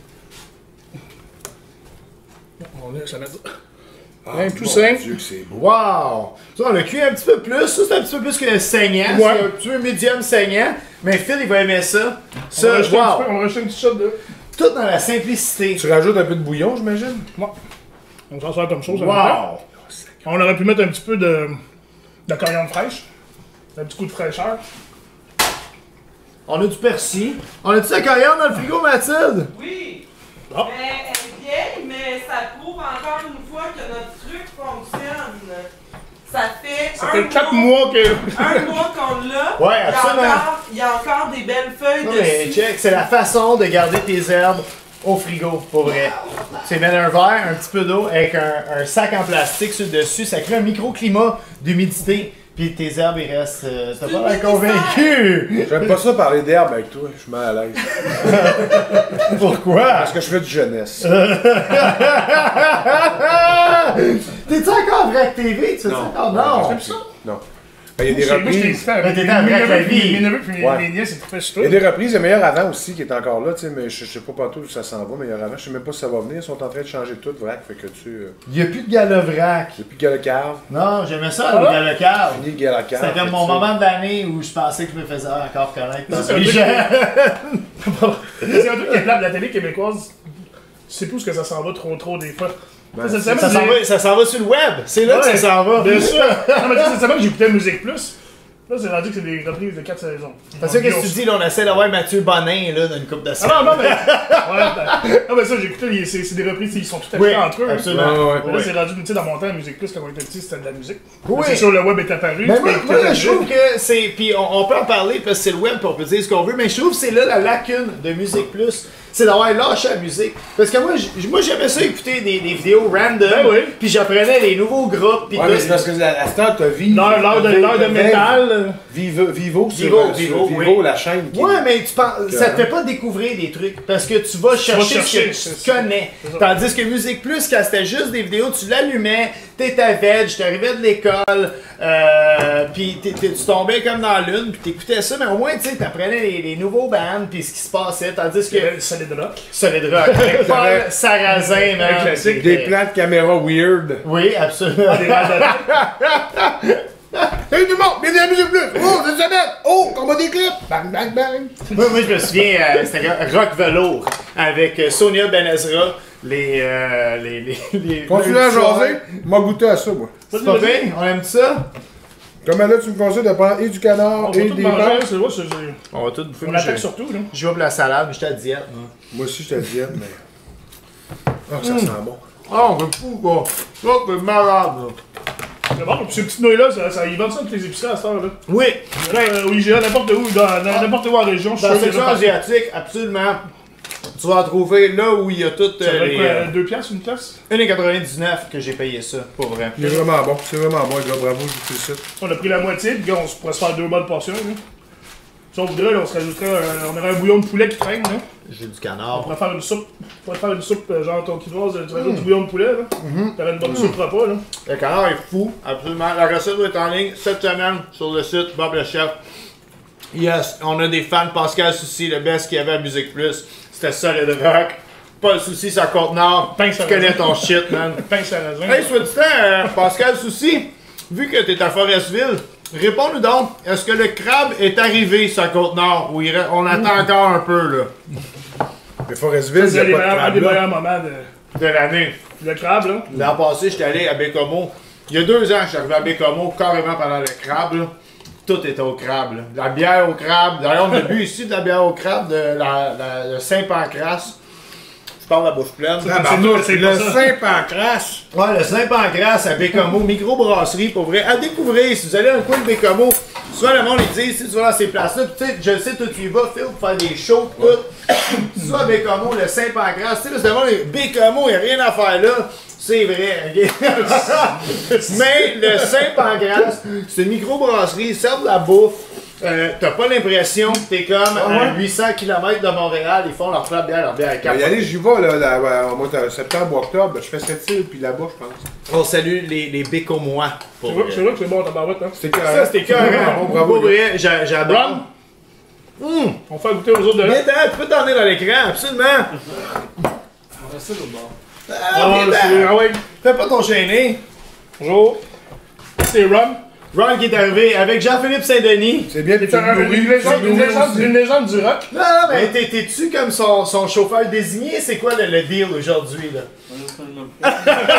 On laisse ça mettre. Ah, tout mon simple. Dieu, que c'est beau. Wow! Ça, on l'a cuit un petit peu plus. Ça, c'est un petit peu plus que saignant. Ouais. C'est un petit peu médium saignant. Mais Phil, il va aimer ça. On Ça, va rajouter un petit wow! peu- on va rajouter une petite shot de. Tout dans la simplicité. Tu rajoutes un peu de bouillon, j'imagine? Ouais. On va faire comme chose. en même temps. Wow! On aurait pu mettre un petit peu de coriandre fraîche. Un petit coup de fraîcheur. On a du persil. On a-tu la coriandre dans le frigo, Mathilde? Oui. Ah. Mais elle est vieille, mais ça prouve encore une fois que notre truc fonctionne. Ça fait Ça fait 4 mois que. un mois qu'on l'a. Ouais, absolument. Il y a encore des belles feuilles Non, mais dessus. check, c'est la façon de garder tes herbes au frigo, pour vrai. C'est mettre un verre, un petit peu d'eau avec un sac en plastique sur le dessus, ça crée un microclimat d'humidité. Puis tes herbes, ils restent. T'as pas l'air convaincu! J'aime pas ça parler d'herbe avec toi, je suis mal à l'aise. Pourquoi? Parce que je fais du jeunesse. T'es-tu encore Vrac TV? Tu fais ça encore? Non! J'aime ça. Non. Ben, il y a des Moi, j'étais reprises. hésitant Mais avec t'étais avec la vie. mes neveux puis Ouais. mes nièces, c'est très sur Il y a des reprises, le meilleur avant aussi qui est encore là, tu sais, mais je sais pas partout où ça s'en va, meilleur avant, je sais même pas si ça va venir, ils sont en train de changer tout, vrac, fait que tu. Y'a plus de gala vrac. Depuis Galacave, Non, j'aimais ça, le gala cave. fini le Galacave. C'était comme mon moment de l'année où je pensais que je me faisais encore connaître Ça, par c'est un les truc gens. C'est un truc qui est plat de la télé québécoise. Tu sais plus où ce que ça s'en va trop des fois. Ça, Ça s'en va sur le web. C'est là que ça s'en va. Bien sûr. Non, mais tu sais, c'est ça que j'écoutais Musique Plus. Là, c'est rendu que c'est des reprises de 4 saisons. Parce que qu'est-ce que tu dis, là, on essaie d'avoir Mathieu Bonin, là, dans une coupe de semaines. Ah non, mais. Ouais, non, mais ça, j'écoutais, c'est des reprises, ils sont tout à Oui, fait entre eux. absolument. Ouais, Mais là, c'est rendu, tu sais, dans mon temps, Musique Plus, quand on était petit, c'était de la musique. Oui. C'est sûr, le web est apparu. Mais tu peux moi, écouter moi, la je trouve musique. que c'est. Puis on peut en parler parce que c'est le web, puis on peut dire ce qu'on veut, mais je trouve que c'est là la lacune de Musique Plus. C'est d'avoir lâché la musique. Parce que moi j'aimais ça écouter des vidéos random, Ben oui. puis j'apprenais les nouveaux groupes, puis Ouais, mais c'est parce que la star, t'as vu. L'heure de métal. Vivo, Vivo, sur oui. la chaîne. Qui Ouais, mais tu penses, ça te fait pas découvrer des trucs parce que tu vas chercher ce que c'est tu ça. connais. C'est ça. Tandis que Musique Plus, quand c'était juste des vidéos, tu l'allumais, t'étais veg, t'arrivais de l'école, puis tu tombais comme dans l'une, puis t'écoutais ça, mais au moins, tu sais, t'apprenais les nouveaux bands, puis ce qui se passait. Tandis que Solid Rock. Solid Rock, avec Paul Sarrazin, man. Un classique. Des plans de caméra weird. Oui, absolument. Des radios. Salut tout le monde, bienvenue à Musique Plus. Oh, c'est Isabelle. Oh, combat des clips. Bang, bang, bang. moi, je me souviens, c'était Rock Velours, avec Sonia Benezra, les Continue à jaser. M'a goûté à ça, moi. C'est pas bien? On aime ça? Comme là, tu me conseilles de prendre et du canard On va et tout des manger, pâtes. c'est vrai, On va tout bouffer. on attaque surtout, là. Je vais pour la salade, mais j'étais à diète. Moi aussi, je te dis, mais. Oh, ça sent bon. Oh, c'est fou, quoi. Ça, c'est malade, là. C'est bon, puis ces petites nouilles-là, ils vendent ça avec les épiceries à cette heure-là. Oui, Au IGA, n'importe où, n'importe où en région, je dans la suis sûr section qu'il y a asiatique, absolument. Tu vas en trouver là où il y a toutes ça va les... être quoi, 2 piastres, une pièce? 1,99 que j'ai payé ça, pour vrai. Il est vraiment bon. C'est vraiment bon, gars. Bravo, je vous félicite. On a pris la moitié, puis on pourrait se faire 2 bonnes portions, là. Si on voudrait, là, on aurait un bouillon de poulet qui traîne, là. J'ai du On canard. pourrait faire une soupe. On pourrait faire une soupe genre tonkinoise, tu rajoutes du bouillon de poulet, là. T'aurais une bonne soupe repas, là. Le canard est fou, absolument. La recette doit être en ligne cette semaine sur le site Bob le Chef. Yes, on a des fans. Pascal Soucy, le best qu'il y avait à Musique Plus. C'était solid rock. Pas le souci, ça Côte-Nord. Pain Tu connais ton shit, man. Pain sarrasin. Hey, soit du temps, Pascal Soucy, vu que t'es à Forestville, réponds-nous donc, est-ce que le crabe est arrivé sur la Côte-Nord? Ou on attend encore un peu, là, Mais Forestville, C'est il n'y a pas de un crabe des là. meilleurs moments de l'année? de. Le crabe, là. L'an passé, j'étais allé à Bécomo. Il y a 2 ans, je suis arrivé à Bécomo, carrément pendant le crabe, là. Tout était au crabe, là. La bière au crabe. D'ailleurs, on a bu ici de la bière au crabe de le Saint-Pancras. Je parle la bouche pleine. c'est Le pas ça. Saint-Pancras. Ouais, le Saint-Pancras à Bécomo, microbrasserie, pour vrai. À découvrir, si vous allez dans le coin de Bécomo, souvent le monde ils disent, si tu vas dans ces places-là, tu sais, je sais, toi tu y vas, Phil, pour faire des shows, tout. Tu vas à Bécomo, le Saint-Pancras, tu sais, là, c'est Bécomo, il n'y a rien à faire là. C'est vrai, ok? Mais le Saint-Pancras, c'est une microbrasserie, ils servent de la bouffe. T'as pas l'impression que t'es comme à 800 km de Montréal, ils font leur plat de bière, leur bière à Il y 4. aller, j'y vais là, au mois de septembre ou octobre, je fais cette île, puis là-bas, je pense. On salue les Bécomois. C'est vrai que c'est bon, tabarouette, hein. C'était Ça, c'était carrément. Bravo, Pour vrai, j'adore. On fait goûter aux autres de là. Viens-t'en, tu peux t'en aller dans l'écran, absolument. On reste au bord. Ah ouais. Fais pas ton gêné. Bonjour. C'est Ron. Ron qui est arrivé avec Jean-Philippe Saint-Denis. C'est bien, C'est une légende du rock. Non, mais t'es-tu comme son chauffeur désigné? C'est quoi le deal aujourd'hui, là?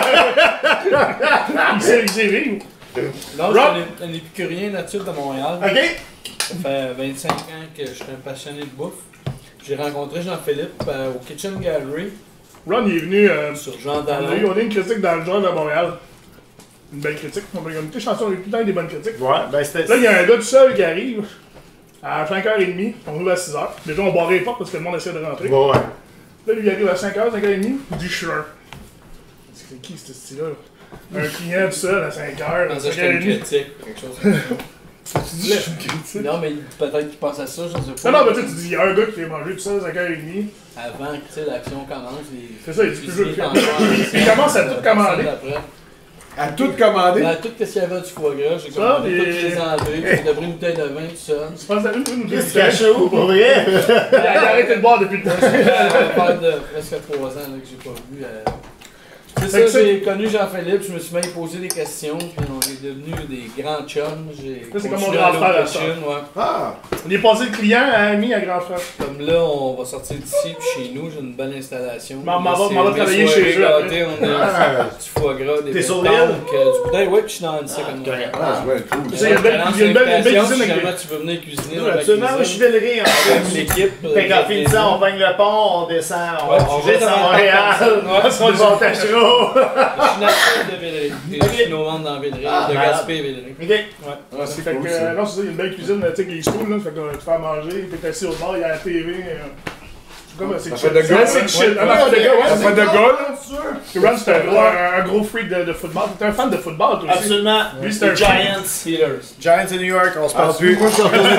Il sait vivre. Non, Rob? je suis un épicurien nature de Montréal. OK? Ça fait 25 ans que je suis un passionné de bouffe. J'ai rencontré Jean-Philippe au Kitchen Gallery Ron, il est venu. sur Jean On a Dallon. eu une critique dans le journal de Montréal. Une belle critique. On a écouté chanson, on a eu tout le temps des bonnes critiques. Ouais, ben c'était. Là, il y a un gars tout seul qui arrive à 5h30. On ouvre à 6h. Déjà, on barrait les portes parce que le monde essaie de rentrer. Ouais. Là, lui, il arrive à 5h, 5h30. Il dit Sure. C'est qui ce style-là? Un client tout seul à 5h, Dans acheter une 5h30. critique, quelque chose. Non, mais peut-être qu'il pense à ça, je sais pas. Non, mais tu sais, tu dis, il y a un gars qui fait manger tout seul à 5h30. Avant que tu sais, l'action commence, C'est ça, il dit toujours cuisiniers que- t'en parlent, Il commence à tout commander. après. À tout commander. Ben, tout ce qu'il y avait du foie gras, j'ai Ça, commandé puis- toutes les entrées, j'ai pris une bouteille de vin tout seul. Tu penses à une ou deux? Qu'est-ce qu'il cache où, pour vrai? Il a arrêté de boire depuis le temps. Ça fait de presque 3 ans là, que j'ai pas vu. C'est Fait que ça, j'ai connu Jean-Philippe, je me suis même posé des questions, puis on est devenus des grands chums. J'ai Ça, c'est comme continué mon à aller grand frère au à ça. kitchen, ouais. Ah! On est passé de client à ami à grand frère. Comme là, on va sortir d'ici, puis chez nous, j'ai une belle installation. M'en va Mes travailler soirées chez eux après. gâtées, on a du foie gras, des T'es sur pétanques, l'île? du boudin, ouais, puis je suis dans le sec comme correct. Ah, c'est bien cool. Tu sais, il y a une belle cuisine Si avec jamais tu veux venir cuisiner, Oui, dans la absolument, moi je suis cuisine, vélérie en avec fait. l'équipe. Fait qu'en finissant, on baigne le pont, on descend, Ouais, on on descend va à dans Montréal, ouais, on se montage Je suis natif de Villeray. Je suis novembre dans Villeray, de Gaspé Villeray. Ok. Ah, c'est Fait cool, que, ça. non, c'est ça, il y a une belle cuisine, tu sais, qui est cool, là. Fait que tu fais à manger, t'es assis au bar, il y a la TV. C'est comme assez Ça chill. fait de C'est gars, assez ouais. chill. Ouais. Ah, non, ça fait de gars, ouais. Ça fait de gars, là. Puis Ron, c'est un gros freak de football. T'es un fan de football, toi aussi. Absolument. Lui, c'est un Giants. Steelers. Giants de New York, on se parle Ah, plus. moi, je suis retourné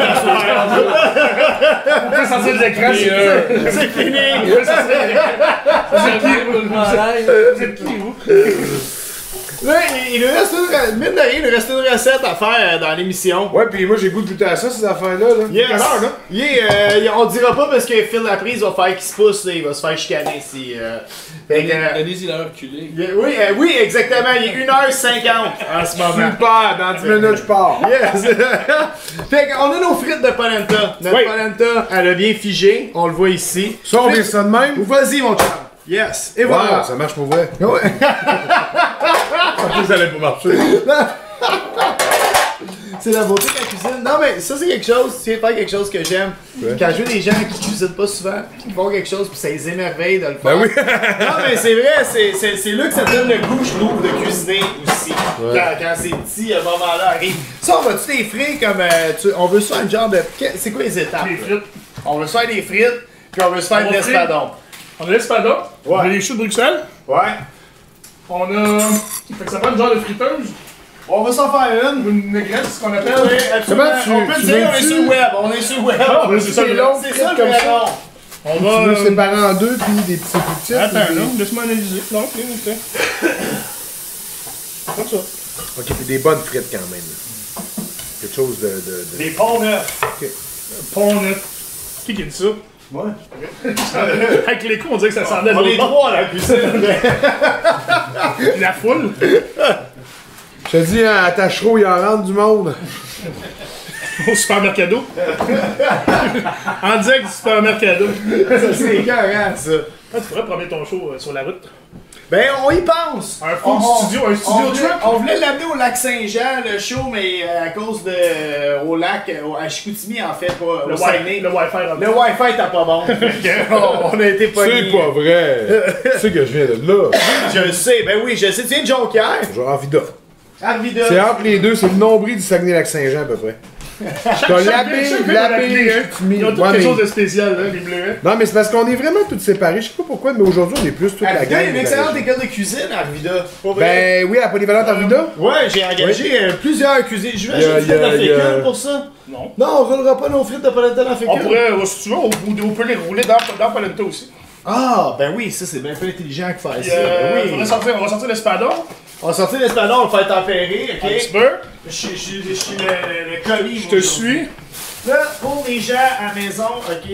On peut sortir de l'écran, C'est fini. on peut sortir de l'écran. Vous êtes qui, vous? Là, il nous reste mine de rien, il nous reste une recette à faire dans l'émission. Ouais, puis moi, j'ai goût de goûter à ça, ces affaires-là. Là. Yes. Quelle heure, là? On dira pas parce que Phil Laprise va faire qu'il se pousse, là, il va se faire chicaner si. Fait que, Donnez-y leur reculé. oui, exactement, il est 1h50 en ce moment. Super, dans 10 minutes, je pars. Yes! Fait qu'on a nos frites de polenta. Notre Oui. polenta, elle a bien figé, on le voit ici. Ça, on vient ça de même? Vas-y, mon chum. Yes! Et voilà! Wow, ça marche pour vrai. Ouais. En plus, ça allait pas marcher. C'est la beauté de la cuisine. Non, mais ça, c'est quelque chose, c'est faire quelque chose que j'aime. Ouais. Quand je vois des gens qui cuisinent pas souvent, qui font quelque chose, puis ça les émerveille de le faire. Ben oui. Non, mais c'est vrai, c'est là que ça donne le goût, je trouve, de cuisiner aussi. Ouais. Quand ces petits moments-là arrivent. Ça, on va-tu les frire comme. On veut se faire une genre de. C'est quoi les étapes? Les là? frites. On veut se faire des frites, puis on veut se faire On de va frire. l'espadon. On a l'espadon. On a les choux de Bruxelles. Ouais. On a. Fait que ça prend une genre de friteuse. On va s'en faire une. Une négresse, c'est ce qu'on appelle. Oui, absolument. On peut le dire, on est sur le web. On est sur le web. C'est ça, C'est ça le comme vrai ça. nom. On Tu va. veux séparer en deux, puis des petits plus petits. Attends, ou des- non, laisse-moi analyser. Non, ok. Comme ça. Ok, puis des bonnes frites quand même. Là. Quelque chose de... Des ponts neufs. Ok. Ponts neufs. Qui dit ça? Ouais. Avec les coups, on dirait que ça s'en allait de On est l'autre bord. trois à la cuisine. La foule. Je te dis, hein, à Tachereau, il en rentre du monde. Au supermercado. En direct du supermercado. Ça, c'est écœurant, ça. Ah, tu pourrais promener ton show sur la route. Ben, on y pense. Un full studio, un studio on voulait, truck. on voulait l'amener au lac Saint-Jean, le show, mais à cause de... au lac, à Chicoutimi, en fait, pas Le au Saguenay. Wi-Fi. Le Wi-Fi était pas bon. On a été pognés. C'est pas vrai. Tu sais que je viens de là. Je le sais, ben oui, je le sais. Tu viens de Jonquière. Genre Arvida. Arvida. C'est entre les deux, c'est le nombril du Saguenay-Lac-Saint-Jean à peu près. T'as l'abbé, Chicoutimi. Ils ont tous Ouais, quelque mais- chose de spécial, là, les bleuets. Non, mais c'est parce qu'on est vraiment tous séparés. Je sais pas pourquoi, mais aujourd'hui, on est plus toute la Arvida, gang. il y a une excellente école de cuisine à Arvida. Pas vrai? Ben oui, à Polyvalente Arvida. Ouais, j'ai engagé plusieurs cuisines. Je vais Il y a- acheter de la il y a- fécule pour ça. Non. Non, on roulera pas nos frites de polenta dans la fécule. On pourrait, si tu veux, on peut les rouler dans Polenta aussi. Ah, ben oui, ça c'est bien plus intelligent que faire Puis, ça. Ben oui. on va sortir l'espadon. On va sortir l'espadon, on va le faire tempérer, Un petit ok? peu. Je suis le commis. Je te suis. Là, pour les gens à la maison, ok?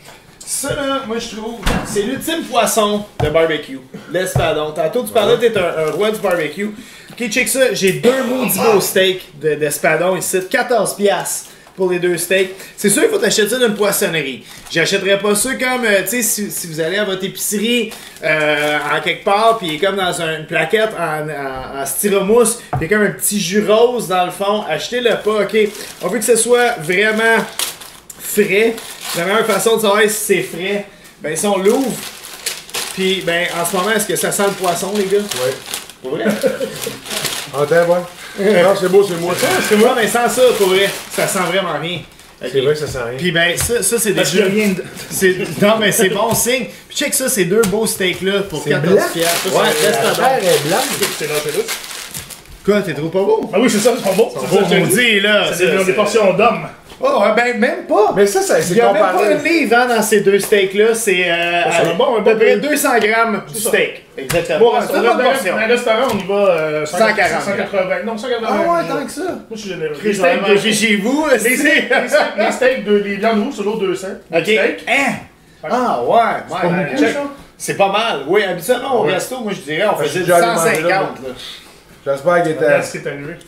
Ça là, moi je trouve, c'est l'ultime poisson de barbecue. L'espadon. Tantôt tu parlais, t'es un roi du barbecue. Ok, check ça, j'ai deux maudits beaux steaks d'espadon ici, 14 piastres pour les deux steaks. C'est sûr, il faut t'acheter ça d'une poissonnerie. J'achèterais pas ça comme, tu sais, si vous allez à votre épicerie en quelque part, puis il est comme dans une plaquette en styromousse, puis il y a comme un petit jus rose dans le fond, achetez-le pas, ok? On veut que ce soit vraiment frais. La meilleure façon de savoir si c'est frais, ben si on l'ouvre, puis ben en ce moment, est-ce que ça sent le poisson, les gars? Ouais. Pour vrai? Entends, ouais. Non, c'est beau, c'est moi. C'est moi, mais sans ça, pour vrai, ça sent vraiment rien. Ok. C'est vrai que ça sent rien. Puis ben ça c'est des Parce qu'il y a rien de- non mais c'est bon signe. Puis check ça, ces deux beaux steaks là pour C'est 14 blanc? piastres. Ouais, Ouais, la reste chair est blanche. C'est l'entrée là. Quoi, t'es trop pas beau? Ah oui, c'est ça, ils sont beaux. C'est ça, je te le dis. Maudit, là. C'est des portions d'hommes. Oh, ben même pas. Mais ça, c'est Il y a même pas comparé. une livre hein, dans ces deux steaks là, c'est ça va bon, à un peu bon près prix. 200 grammes du ça. steak. Exactement. Bon, c'est une bonne portion. dans un restaurant, on y va 140. 180. Non, 180. Ah ouais, tant que ça. Moi, je suis généreux. Les steaks de chez vous, Les steaks de les viandes rouges, c'est l'autre 200. OK. Steak. Hein? Ah ouais, pas ouais, beaucoup, check. ça? C'est pas mal. Oui, habituellement au Ouais. resto, moi je dirais, on faisait j'ai du déjà allé manger 150. là, Là. J'espère qu'il était... Regarde ce qui est annulé.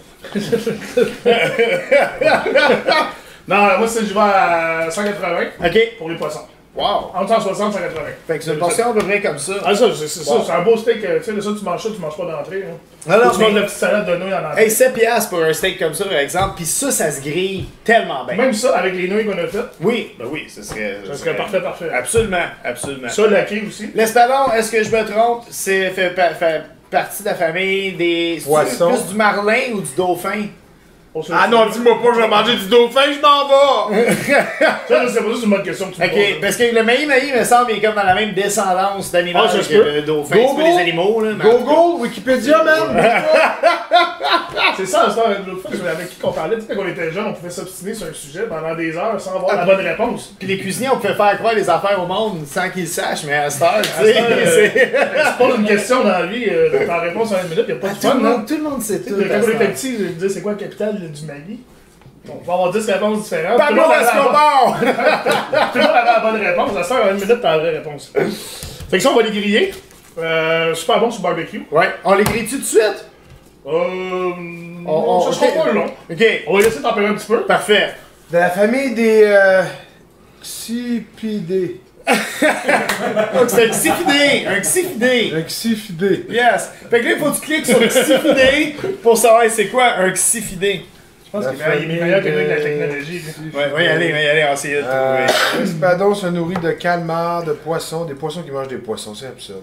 Non, moi, c'est je vais à 180 OK. pour les poissons. Wow. Entre 160 et 180. Fait que c'est une portion à peu près comme ça. Ah, ça, c'est ça. Wow. C'est un beau steak. Tu sais, là, ça, tu manges ça, tu manges pas d'entrée. Hein. Non, non, Tu manges mais- la petite salade de nouilles en entrée. Hey, 7 piastres pour un steak comme ça, par exemple, pis ça se grille tellement bien. Même ça, avec les nouilles qu'on a faites, Oui, ben oui, ce serait... ça serait parfait. Absolument, absolument. Ça, laqué aussi. L'espadon, est-ce que je me trompe, c'est fait partie de la famille des... Poissons. Plus du marlin ou du dauphin? Ah non, dis-moi pas, je vais manger du dauphin, je m'en vais! Ça, je sais pas, c'est une bonne question que tu me Ok, poses. parce que le maï, me semble, il est comme dans la même descendance d'animal Ah, ça se que peut. le dauphin. Go, C'est pas go. des animaux, là. mais en tout cas. Google, Wikipédia, man! C'est ça, l'autre fois, avec qui qu'on parlait, tu sais, quand on était jeunes, on pouvait s'obstiner sur un sujet pendant des heures sans avoir la bonne réponse. Puis les cuisiniers, on pouvait faire croire les affaires au monde sans qu'ils le sachent, mais à cette heure, tu À cette heure, sais, c'est... Tu poses une question dans la vie, ta réponse en une minute, il n'y a pas de tout, fun, le non? monde, tout le monde sait tout. Quand à on cette était heure. petit, je disais c'est quoi la capitale du Mali? On va avoir 10 réponses différentes. Tout le Pablo monde avait la bonne- Escobar! tout le monde avait la bonne réponse. À ça, en une minute, t'as la vraie réponse. Fait que ça, on va les griller. Super bon sur barbecue. Ouais, on les grille tout de suite? Ça sera ok. pas long. Ok, On va les laisser tempérer un petit peu. parfait. De la famille des... Xipidés. Donc c'est un xifidé, un xifidé. Un xipidé. Yes. Fait que là, il faut que tu cliques sur xifidé pour savoir c'est quoi un xifidé. Je pense La qu'il est meilleur que nous avec la technologie. lui. Ouais, on va y aller, on va essayer de trouver. L'espadon se nourrit de calmars, de poissons, des poissons qui mangent des poissons, c'est absurde.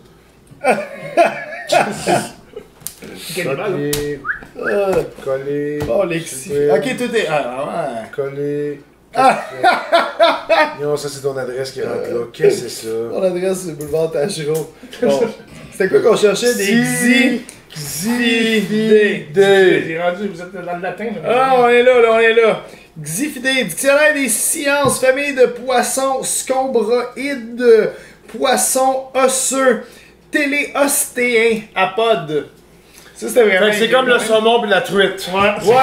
Quel animal, là. Coller, coller, Oh, les xifidés. Ok, tout est... Ah, ouais. coller, Non, ça c'est ton adresse qui rentre là. Qu'est-ce que c'est ça? Mon adresse, c'est boulevard Tachereau. Bon. C'était quoi qu'on cherchait? Des Xifidés. J'ai rendu, vous êtes dans le latin. Là. Ah, on est là. Xifidés, dictionnaire des sciences, famille de poissons scombroïdes, poissons osseux, téléostéens, apodes. Ça, c'était vraiment. C'est comme le saumon et la truite. Ouais.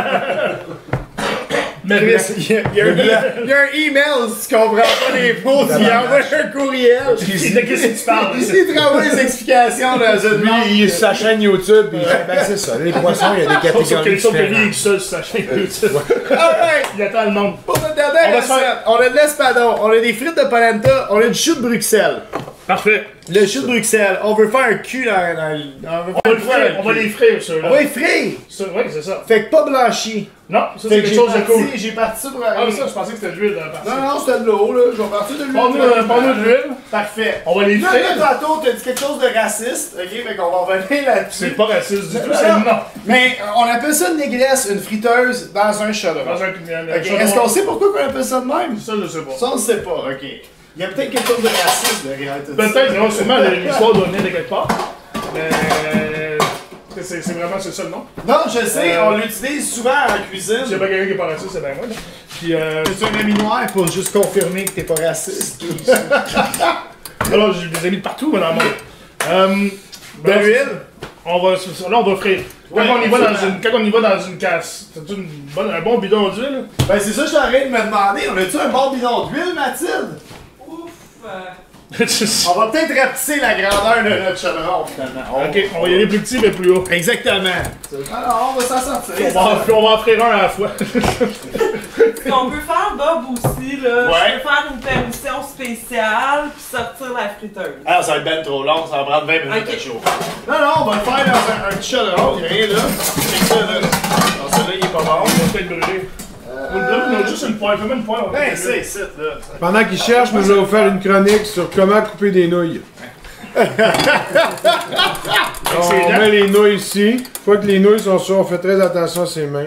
Mais Il y a un email, si tu comprends pas les mots, tu y envoies un courriel. de qu'est-ce que tu parles? Il te renvoie des explications dans une Lui, il est sur sa chaîne YouTube, il fait, ben c'est ça, les poissons, il y a des catégories Sauf que lui, il est différentes. seul sur sa chaîne YouTube. Alright! Il attend le monde. Pour notre dernière recette, on a de l'espadon, on a des frites de polenta, on a du chou de Bruxelles. Parfait. Le chou de Bruxelles, on veut faire un cul dans On va les frire, ceux-là. On va les frire! Oui, c'est ça. Fait que pas blanchi. Non, ça c'est quelque chose de cool. J'ai parti ça pour Ah, aller. mais ça, je pensais que c'était de l'huile dans la partie. Non, c'était de l'eau, là. Je vais partir de l'huile. Prends-nous de l'huile. Parfait. On va les Là, frire. tantôt, t'as dit quelque chose de raciste, ok? Fait qu'on va revenir là-dessus. C'est pas raciste du tout, c'est Non. non. Mais on appelle ça une négresse, une friteuse dans un chaudron. Dans un Ok, est-ce qu'on sait pourquoi on appelle ça de même? Ça, je sais pas. Ça, on ne sait pas, ok. Il y a peut-être quelque chose de raciste derrière tout ça. Peut-être, non, sûrement, l'histoire doit venir de quelque part. Mais. C'est ça le nom. Non, je sais, on l'utilise souvent en cuisine. S'il y a pas quelqu'un qui est pas raciste, c'est bien moi. Là. Puis, C'est un ami noir pour juste confirmer que t'es pas raciste. alors, j'ai des amis de partout, mais dans le monde. De l'huile? Là, on va frire. Quand on y va dans une casse, c'est un bon bidon d'huile? Ben, c'est ça que je suis en train de me demander. On a-tu un bon bidon d'huile, Mathilde? Ouf! On va peut-être rapetisser la grandeur de notre chaudron, finalement. Ok, on va y aller plus petit, mais plus haut. Exactement. Alors, on va s'en sortir. On va en frire un à la fois. Ce qu'on peut faire, Bob, aussi, là, Ouais. je peux faire une permission spéciale puis sortir la friteuse. Ah, ça va être ben trop long, ça va prendre 20 minutes Ok. de chaud. Non, on va le faire dans un petit chaudron, il y a rien là. C'est ça, là. Non, celui-là, il est pas bon. On va peut-être brûler. On a juste une poêle, fais-moi une poêle. on va Ben, brûler. c'est là. Pendant qu'il cherche, moi je vais vous faire une chronique sur comment couper des nouilles. On met les nouilles ici. Une fois que les nouilles sont sûres, on fait très attention à ses mains.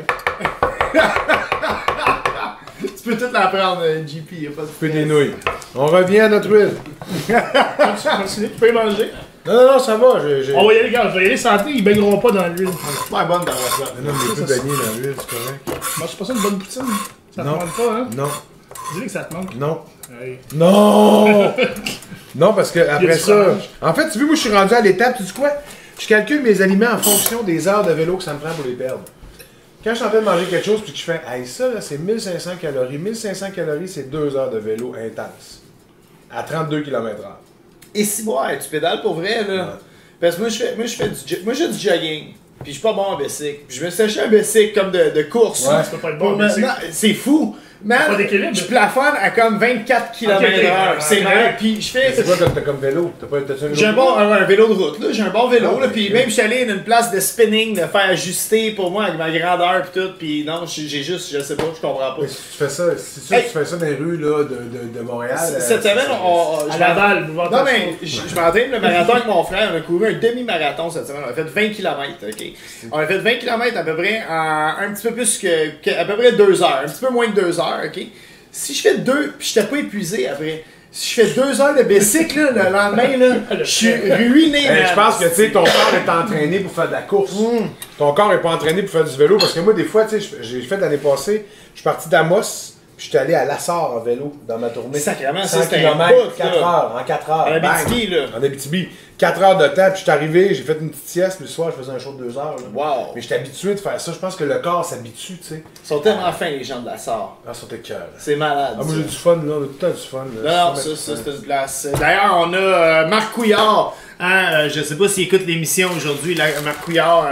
Tu peux tout la prendre, JP, y a pas de Couper des nouilles. On revient à notre huile. Continue, tu peux y manger. Non, ça va. On va y aller, gars, je vais y aller santé, ils baigneront pas dans l'huile. super bonne dans la plate. Non, mais il peut baigner dans l'huile, c'est correct. Moi, c'est pas ça une bonne poutine. Ça te Non. manque pas, hein? Non, Je dirais que ça te manque. non. Hey. Non! Non, parce que Il y a après du ça. fromage. En fait, tu vois, moi je suis rendu à l'étape, tu dis quoi? Je calcule mes aliments en fonction des heures de vélo que ça me prend pour les perdre. Quand je suis en train de manger quelque chose puis que je fais, hey, ça là, c'est 1500 calories. 1500 calories, c'est 2 heures de vélo intense. À 32 km/h. Et si, ouais, tu pédales pour vrai, là. Ouais. Parce que moi, j'ai du jogging. Puis je suis pas bon en bicycle. Puis je me suis acheté un bicycle comme de course. Ouais. Tu peux pas être bon, mais c'est. Non, c'est fou. Man, Pas d'équilibre. je plafonne à comme 24 km/h. C'est ok. vrai. Puis je fais. C'est quoi t'as comme vélo? T'as un vélo? J'ai un vélo de route, là. J'ai un bon vélo, Ah, là. ok. Puis même, je suis allé à une place de spinning, de faire ajuster pour moi avec ma grandeur, puis tout. Puis non, j'ai juste, je sais pas, je comprends pas. Mais si tu fais ça, c'est sûr Hey. que tu fais ça dans les rues là, de Montréal. Cette semaine, À Laval, vous Non, mais je m'entraîne le marathon avec mon frère. On a couru un demi-marathon cette semaine. On a fait 20 km, ok? On a fait 20 km à peu près en un petit peu plus que à peu près 2 heures. Un petit peu moins de 2 heures, ok? Si je fais 2, puis je t'ai pas épuisé après. Si je fais 2 heures de bicycle, là, le lendemain, là, je suis ruiné, man. Je pense que tu sais, ton corps est entraîné pour faire de la course. Ton corps est pas entraîné pour faire du vélo. Parce que moi, des fois, tu sais, j'ai fait l'année passée, je suis parti d'Amos, puis je suis allé à Lassar en vélo dans ma tournée. Sacrément, 100 ça, c'était un km, bout, 4 là. heures, en 4 heures. En bang. Abitibi, là. En Abitibi. 4 heures de temps, puis je suis arrivé, j'ai fait une petite sieste, puis le soir, je faisais un show de 2 heures. Là. Wow. Mais j'étais habitué de faire ça. Je pense que le corps s'habitue, tu sais. Ils sont tellement fins, les gens de la SAR. Ah, sur tes cœurs. C'est malade. Ah, moi, ça. j'ai du fun, là. On a tout le temps du fun. Là. Non, ça, c'est une place. D'ailleurs, on a Marc Couillard. Hein, je sais pas s'il écoute l'émission aujourd'hui. Marc Couillard,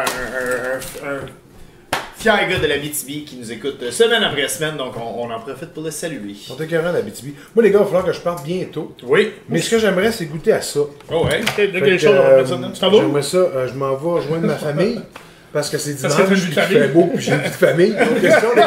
un fier gars de la BTB qui nous écoute semaine après semaine. Donc, on en profite pour le saluer. On est écœurants d'Abitibi. Moi, les gars, il va falloir que je parte bientôt. Oui. Mais ce que j'aimerais, c'est goûter à ça. Oh, ouais. Il y a Fait quelque que, chose, on va mettre ça dedans. Tu t'en vas? J'aimerais ça, je m'en vais rejoindre ma famille. Parce que c'est Parce dimanche, que t'as une vie de puis il famille. fait beau, puis j'ai une vie de famille. Autre question, les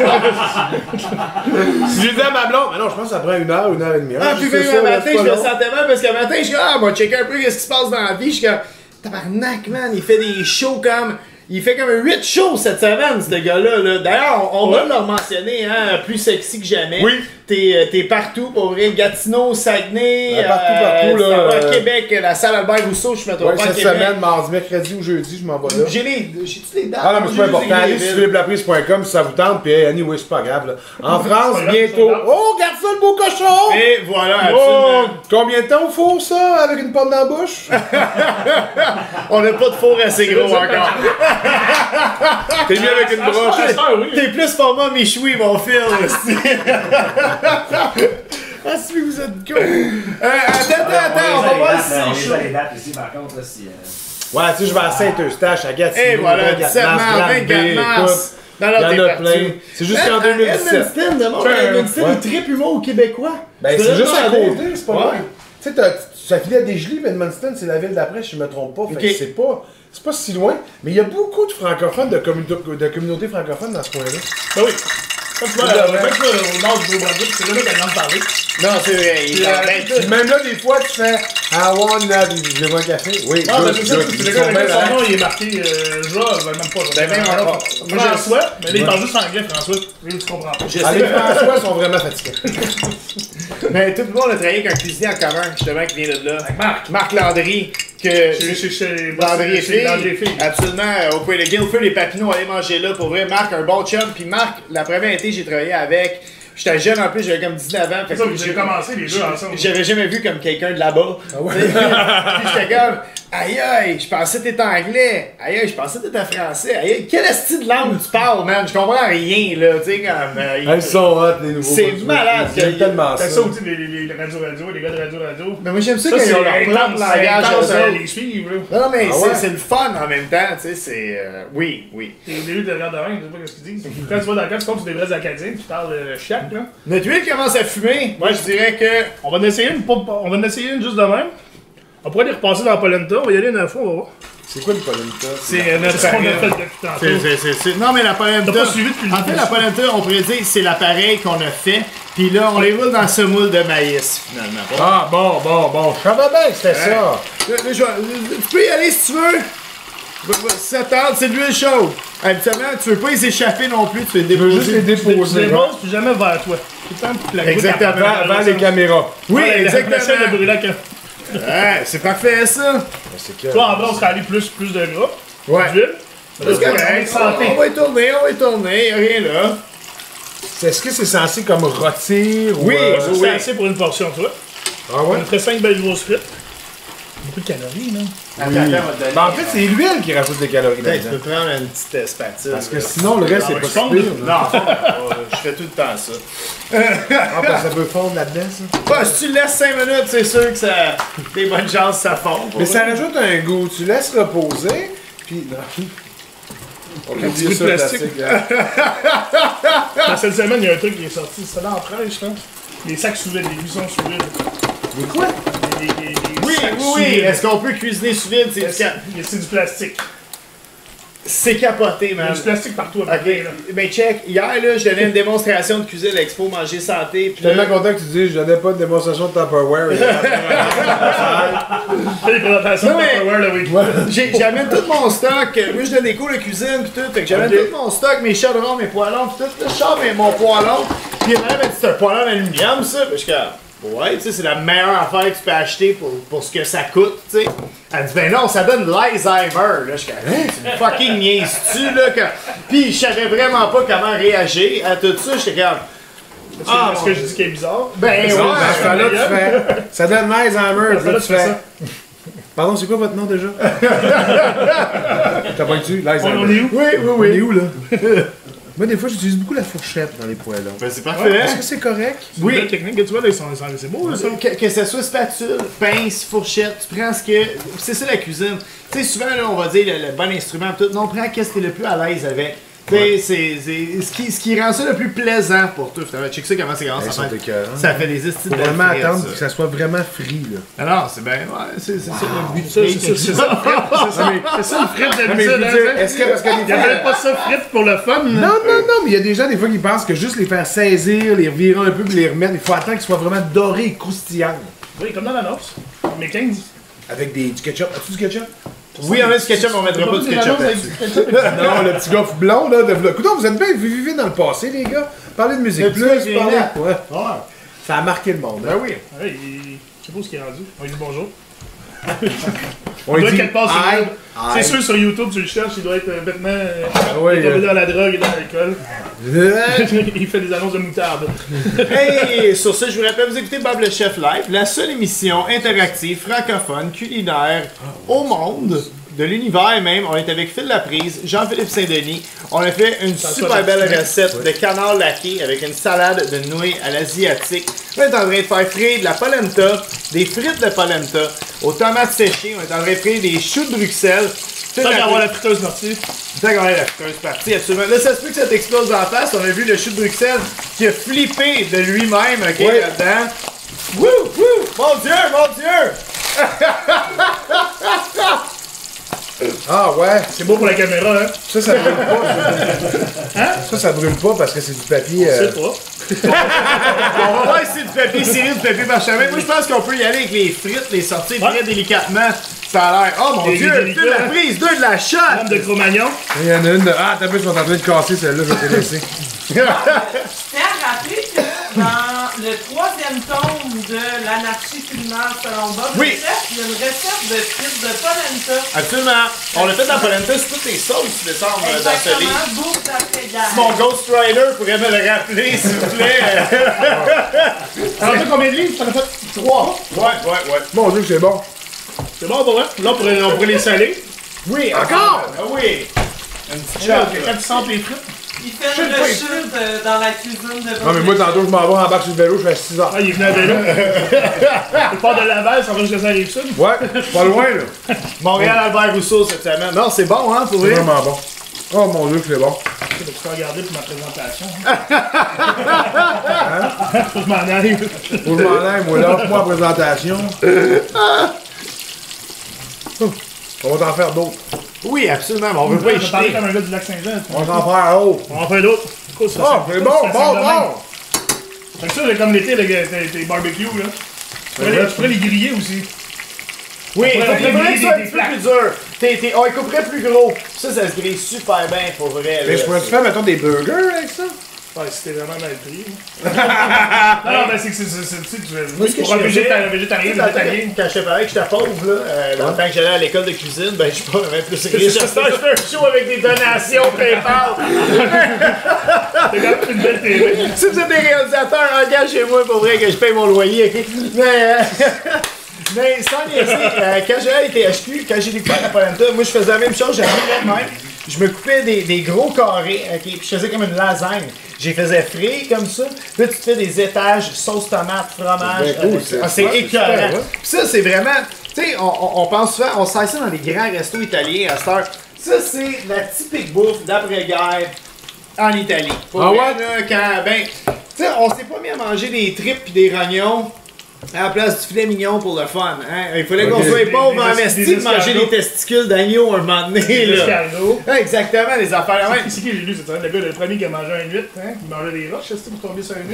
gars? Si je dis à ma blonde, mais non, je pense que ça prend 1 heure, 1 heure et demie. Ah, puis c'est même ça, le là, matin, c'est je pas me long. sentais mal parce que le matin, je suis comme, ah, moi, checker un peu ce qui se passe dans la vie. Je suis comme, tabarnak, man, il fait des shows comme. Il fait comme 8 shows cette semaine, ce gars-là. Là. D'ailleurs, on va le mentionner, hein, plus sexy que jamais. Oui. T'es partout, pour vrai. Gatineau, Saguenay, partout, là. à Québec, la salle Albert Rousseau, je me trompe pas. Cette semaine, mardi, mercredi ou jeudi, je m'en vais là. J'ai-tu les dates? Ah non, mais c'est pas important. Allez sur philippelaprise.com si ça vous tente, puis anyway, c'est pas grave. Là. En France, bientôt. Oh, regarde ça, le beau cochon! Et voilà, Oh, absolument. combien de temps au four, ça, avec une pomme dans la bouche? On n'a pas de four assez gros encore. T'es mieux avec une broche. T'es plus format Michoui, mon fils. Ah, si vous êtes con. Attends, on va voir si On c'est les chaud. a les dates ici, par contre, là, si... Ouais, tu sais, je vais à Saint-Eustache, à Gatineau. Et voilà, 17 mars, 24 mars. Non, Il y en t'es a parti. plein. C'est jusqu'en 2017. Edmundston, le monde à Edmundston, Ouais. il tripe humour au Québécois. Ben, c'est juste à côté, c'est pas Ouais. loin. Tu sais, ça finit à Desjolies, mais Edmundston, c'est la ville d'après, si je me trompe pas. Fait Ok. que c'est pas si loin. Mais il y a beaucoup de francophones, de communautés francophones dans ce coin-là. Ben oui. Quand tu vas au nord du Nouveau-Brunswick, c'est là qu'elle vient de parler. Non, c'est vrai. Il Puis, est Puis même là, des fois, tu fais I wanna, je veux un café. Oui, Non, mais good, c'est ça, good. c'est Ils le sont gars, bien son là. nom, il est marqué genre, même pas. Ben, même alors, moi, François, mais là, il parle juste anglais, François. Là, tu comprends pas. Je Ah, les sais. François sont vraiment fatigués. Mais tout le monde a travaillé avec un cuisinier en commun, justement, qui vient de là. Avec Marc. Marc Landry. Que Chez Landry et filles. Landry et filles. Absolument. Au coin de Guildford, les Papineaux, aller manger là. Pour vrai, Marc, un bon chum. Puis Marc, la première été, j'ai travaillé avec. J'étais jeune en plus, j'avais comme 19 ans. C'est ça, vous avez commencé les deux ensemble. J'avais jamais vu comme quelqu'un de là-bas. Ah ouais? Puis j'étais comme, aïe aïe, je pensais que t'étais anglais. Aïe aïe, je pensais que t'étais français. Aïe aïe, quel style de langue tu parles, man? Je comprends rien, là. Tu sais, comme. Ils sont hot, les nouveaux. C'est malade, J'aime tellement T'as ça. ça aussi, les radio, les gars de radio. Mais moi, j'aime ça Ça, quand c'est ils ont leur propre intense, langage. c'est intense eux à autres. les suivre, là. Non, non, mais Ah ouais? c'est le fun en même temps, tu sais, c'est. Oui, oui. Les deux de regard de rein, je sais pas ce qu'ils disent. Quand tu vas dans le camp, tu tombes sur des vrais Acadiens, tu parles de chiac, là. Notre huile commence à fumer. Moi, je dirais que. On va en essayer une juste de même. On pourrait les repasser dans la polenta, on va y aller une fois, on va voir. C'est quoi le polenta? C'est notre C'est ce qu'on a farine. fait depuis tantôt. Non, mais la polenta. T'as pas suivi depuis le En fait, début. la polenta, on pourrait dire c'est l'appareil qu'on a fait. Puis là, on les roule dans ce moule de maïs, finalement. Ah, bon. Je savais bien que c'était ça. Là, tu peux y aller si tu veux. Si ça tente, c'est de l'huile chaude. Habituellement, tu veux pas les échapper non plus, tu veux les Je veux juste les déposer. Tu déposer. les poses, puis jamais vers toi. Tout le temps, puis la Exactement. Avant les caméras. Oui, Essaye de exactement. brûler la cam. Ouais, c'est parfait ça. C'est que. Toi, en bas, on serait allé plus de gras. Ouais. D'huile. C'est correct. Santé. On va y tourner, rien là. Est-ce que c'est censé comme rôtir ou. Oui, C'est assez pour une portion, tu vois. Ah ouais? On ferait 5 belles grosses frites. Beaucoup de calories, là. Attends, on va te donner. Ben, en fait, c'est l'huile qui rajoute des calories Tu peux là-dedans. prendre une petite spatule. Parce que là. sinon, le reste, c'est ouais, pas je si tombe. pire. là. Non, je fais tout le temps ça. Ah, parce que ça peut fondre là-dedans, ça. Bah, si tu laisses 5 minutes, c'est sûr que ça. Des bonnes chances que ça fond. Mais ça rajoute un goût. Tu laisses reposer, puis. On Un petit oublie goût ça, de le plastique. plastique. Dans cette semaine, il y a un truc qui est sorti. C'est là en presse, je pense. Les sacs sous vide, les cuissons sous vide. Mais quoi? Oui, sacs oui, sous oui. vide. Est-ce qu'on peut cuisiner sous vide? C'est du plastique. C'est capoté, Il y a man. du plastique partout. Ok, ben check. Hier, là, je donnais une démonstration de cuisine à l'Expo Manger Santé. Puis Je suis là, tellement content que tu dises, je donnais pas de démonstration de Tupperware. Les présentations Non, mais- Tupperware, là, oui. j'amène tout mon stock. Moi, je donne des cours de cuisine pis tout. Fait que j'amène Ok. tout mon stock, mes chaudrons, mes poêlons pis tout. Là, je sors mon poêlon. Pis elle m'a dit, c'est un poêlon d'aluminium, ça. Pis je suis comme, ouais, tu sais, c'est la meilleure affaire que tu peux acheter pour ce que ça coûte, tu sais. Elle dit, ben non, ça donne l'Alzheimer. Là, je suis comme, tu me fucking niaises-tu, là? Pis je savais vraiment pas comment réagir à tout ça. J'étais comme, ah, Est-ce que je dis qu'il est bizarre? ben ouais. Dans ce temps-là, tu fais. Ça donne Alzheimer, Dans ce puis là, temps-là, tu tu fais fais. ça. Pardon, c'est quoi votre nom déjà? T'as pas dessus? On est L'Alzheimer. où? Oui, oui, On est oui. où, là? Moi, des fois, j'utilise beaucoup la fourchette dans les poêlons. Ben c'est parfait. Est-ce que c'est correct? Oui. La technique que tu vois, là, c'est beau, là, ça. Que ce soit spatule, pince, fourchette, tu prends ce que. C'est ça la cuisine. Tu sais, souvent, là, on va dire le bon instrument, tout. Non, prends qu'est-ce que t'es le plus à l'aise avec. Tu sais, c'est ce qui rend ça le plus plaisant pour toi. Finalement, check ça comment c'est grand. Ils Ça sont fait, écœurants. ça fait des estimes Faut vraiment attendre que ça soit vraiment frit, là. Ah non, c'est bien. Ouais, c'est ça le but. C'est ça, le frite Non, mais je veux d'habitude, dire, hein, est-ce que parce que Il n'y avait pas ça frite pour le fun, Non, mais il y a des gens, des fois, qui pensent que juste les faire saisir, les revirer un peu, puis les remettre, il faut attendre qu'ils soient vraiment dorés et croustillants. Oui, comme dans l'annonce. Mais 15. Avec du ketchup. As-tu du ketchup? Oui, on met du ketchup, on mettra pas du ketchup là-dessus. Non, le petit gars blond, là, de vlog. Écoutez, vous êtes bien, vous vivez dans le passé, les gars. Parlez de musique Le plus, petit gars parlez. qui Ouais. Ça a marqué le monde. Hein? Ben oui. Ouais, je sais pas où ce qu'il est rendu. On lui dit bonjour. On Il doit dit être quelque part sur aïe, YouTube. C'est aïe. sûr, sur YouTube, tu le cherches, il doit être bêtement ouais, tombé dans la drogue et dans l'alcool. Euh, Il fait des annonces de moutarde. Hey, sur ce, je vous rappelle, vous écoutez Bob le Chef Live, la seule émission interactive, francophone, culinaire au monde, de l'univers même. On est avec Phil Laprise, Jean-Philippe Saint-Denis. On a fait une super belle recette de canard laqué avec une salade de nouilles à l'asiatique. On est en train de faire frire de la polenta, des frites de polenta, aux tomates séchées. On est en train de frire des choux de Bruxelles. Tant qu'à avoir la friteuse partie. Tant qu'on a la friteuse partie, absolument. Là, ça se peut que ça t'explose en face. On a vu le chou de Bruxelles qui a flippé de lui-même, ok, Ouais. là-dedans. Wouh, wouh! Mon Dieu, mon Dieu! Ah ouais, C'est beau pour la caméra, hein? ça brûle pas. Ça brûle pas parce que c'est du papier. Je sais pas. On va voir si c'est du papier ciré, du papier parchemin. Moi, je pense qu'on peut y aller avec les frites, les sortir très délicatement. Ça a l'air. Oh mon Des Dieu! délicats, Phil hein? Laprise, deux de la chatte! Homme de Cro-Magnon. Il y en a une de. Ah, t'as vu, ils sont en train de casser celle-là, je vais te laisser. Je tiens à rappeler que dans le 3e tome de l'anarchie culinaire selon Bob Oui. le Chef, il y a une recette de frites de polenta. Absolument. On a fait de la polenta sur toutes les sauces, il me semble, dans ce livre. Exactement, bouffe d'après-guerre. Mon Ghost Rider pourrait me le rappeler, s'il vous plaît. Alors, tu sais combien de livres? T'en as fait 3. Ouais. Mon Dieu, c'est bon. C'est bon pour vrai? Là, on pourrait les saler. Oui, encore! Ah oui! Une petite Là, chatte. quand tu sens les frites. Il fait une rechute dans la cuisine de Bob Non, mais moi, le Chef. tantôt, je m'en vais en bas sur le vélo, je fais 6 heures. Ah, il est venu à vélo. Il part de Laval, ça va jusqu'à Saint-Rive-Sud. Ouais, pas loin, là. Montréal Albert Rousseau cette semaine. Non, c'est bon, hein, pour C'est vrai? vraiment bon. Oh mon Dieu, que c'est bon. Tu peux regarder pour ma présentation. Faut que je m'en aille. Faut que je m'en aille, moi, là, moi, en présentation. On va t'en faire d'autres. Oui, absolument, mais on veut pas y Je vais parler jeter. comme un gars du Lac-Saint-Jean. On va t'en faire d'autres. On va en faire d'autres. Écoute, ça, Oh, c'est bon, ça bon, sent de même. bon. Fait que ça, c'est comme l'été, tes barbecues, là. Tu pourrais les griller aussi. Oui, On il pourrait faudrait que ça soit un des petit peu plaques. plus dur. On les couperait plus gros. Ça se grille super bien, pour vrai. Mais là. je pourrais-tu faire, mettons, des burgers avec ça? Ouais, si t'es vraiment mal pris. Non, mais c'est que c'est. Moi, ce que Pour un je faisais- végétarien, Quand je te parlais que j'étais pauvre, là, dans le temps que j'allais à l'école de cuisine, ben je suis pas vraiment plus riche. Je fais un show avec des donations PayPal. T'as quand même une belle TV. Si vous êtes des réalisateurs, engagez-moi pour vrai que je paye mon loyer, ok? Mais sans niaiser, quand j'allais à THQ, quand j'ai découvert la polenta, moi je faisais la même chose, j'avais même. Je me coupais des gros carrés, ok? Puis je faisais comme une lasagne. Je les faisais frire comme ça. Puis là, tu te fais des étages, sauce tomate, fromage. C'est bien cool, ça. C'est Ouais, écœurant. super, ouais. Puis ça, c'est vraiment. Tu sais, on pense souvent, on sert ça dans des grands restos italiens à cette heure. Ça, c'est la typique bouffe d'après-guerre en Italie. Pour Ah vrai, ouais? là, quand, ben, tu sais, on s'est pas mis à manger des tripes pis des rognons à la place du filet mignon pour le fun. Hein? Il fallait qu'on Ok. soit pauvre en Des esti de manger escargots. des testicules d'agneau un moment donné. Des Là. escargots. Ouais, exactement, les affaires là même. C'est qui j'ai lu, c'est le gars, le premier qui a mangé un 8, hein? Il mangeait des roches, c'est pour tomber sur un 8.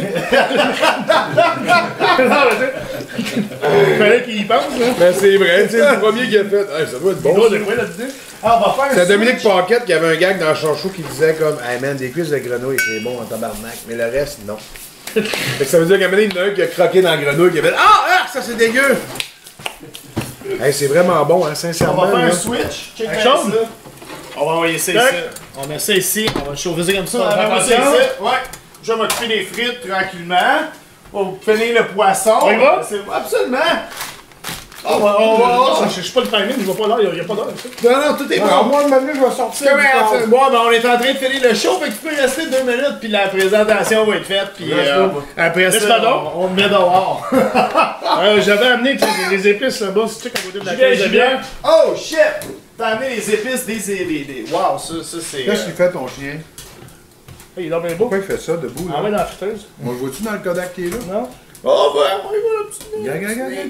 Non, mais tu sais, il fallait qu'il y pense, hein? Ben, c'est vrai, c'est le premier qui a fait. Hey, ça doit être Il bon. doit de quoi là-dedans? Alors, on va faire un C'est Dominique switch. Paquette qui avait un gag dans le chanchou qui disait comme hey man, des cuisses de grenouille, c'est bon en tabarnak, mais le reste, non. Fait que ça veut dire qu'à un moment donné, il y en a un qui a croqué dans la grenouille qui a fait ah, ça c'est dégueu! Hey, c'est vraiment bon, hein, On sincèrement. va faire un là. switch. Check Un bien chaude? ça. On va envoyer ça Tac. ici. On met ça ici. On va chauffer ça comme ça. On On va va mettre ça faire ici. Ouais. Je vais m'occuper des frites tranquillement. On va finir le poisson. On y va? Absolument. On va. Je suis pas le timing, je vois pas l'heure, il n'y a pas d'heure. ça. Non, non, tout est Alors, bon. moi, maintenant, je vais sortir. Comment, du corps. bon, ben, on est en train de finir le show, fait que tu peux rester 2 minutes, puis la présentation va être faite, puis après Laisse ça, pas donc. on me met dehors. J'avais amené tu sais, les épices là-bas, c'est tu sais, à côté de la caisse de bière. Oh shit! T'as amené les épices des... Wow, ça c'est... Qu'est-ce qu'il fait ton chien? Il est dans bien beau. Pourquoi il fait ça debout Ah là? ouais, dans la friteuse. On le voit-tu dans le Kodak qui est là? Non? Oh ben, on y va, le petit... Regarde.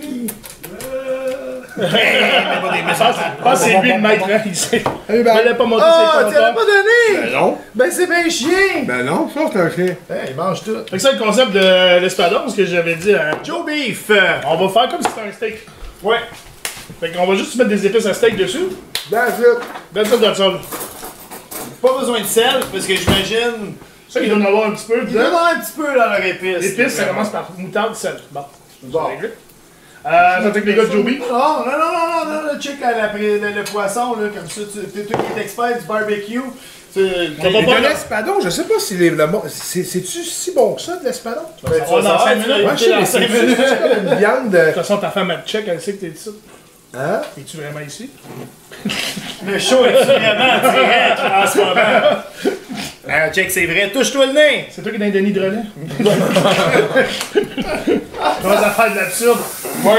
Je pense que c'est lui le maître, hein, il sait. Hey, Il ben, n'allait pas monter Oh, ses tu l'avais compteurs. pas donné! ben non. Ben c'est bien chien! Ben non, ça c'est un chien. Il mange tout. Fait que ça, le concept de l'espadon, ce que j'avais dit à... Joe Beef! On va faire comme si c'était un steak. Ouais. Fait qu'on va juste mettre des épices à steak dessus. That's it. That's all. Pas besoin de sel, parce que j'imagine... Ça, il doit en avoir un petit peu Il doit y dedans. avoir un petit peu dans leur épice. L'épice, ça commence par moutarde, sel. Bon. Bon. C'est réglé. Ça fait que les gars de Joby. Non, check le poisson, là, comme ça, t'es toi qui es expert du barbecue. De l'espadon, je sais pas si c'est-tu si bon que ça, de l'espadon? On dans 5 minutes. Ouais, je sais, mais c'est comme une viande De de... toute façon, ta femme, elle te check, elle sait que t'es ici. Hein? Es-tu vraiment ici? Le show est vraiment direct en ce moment. Check, c'est vrai, touche-toi le nez. C'est toi qui es dans Denis de relais? Trois affaires de l'absurde. Ouais.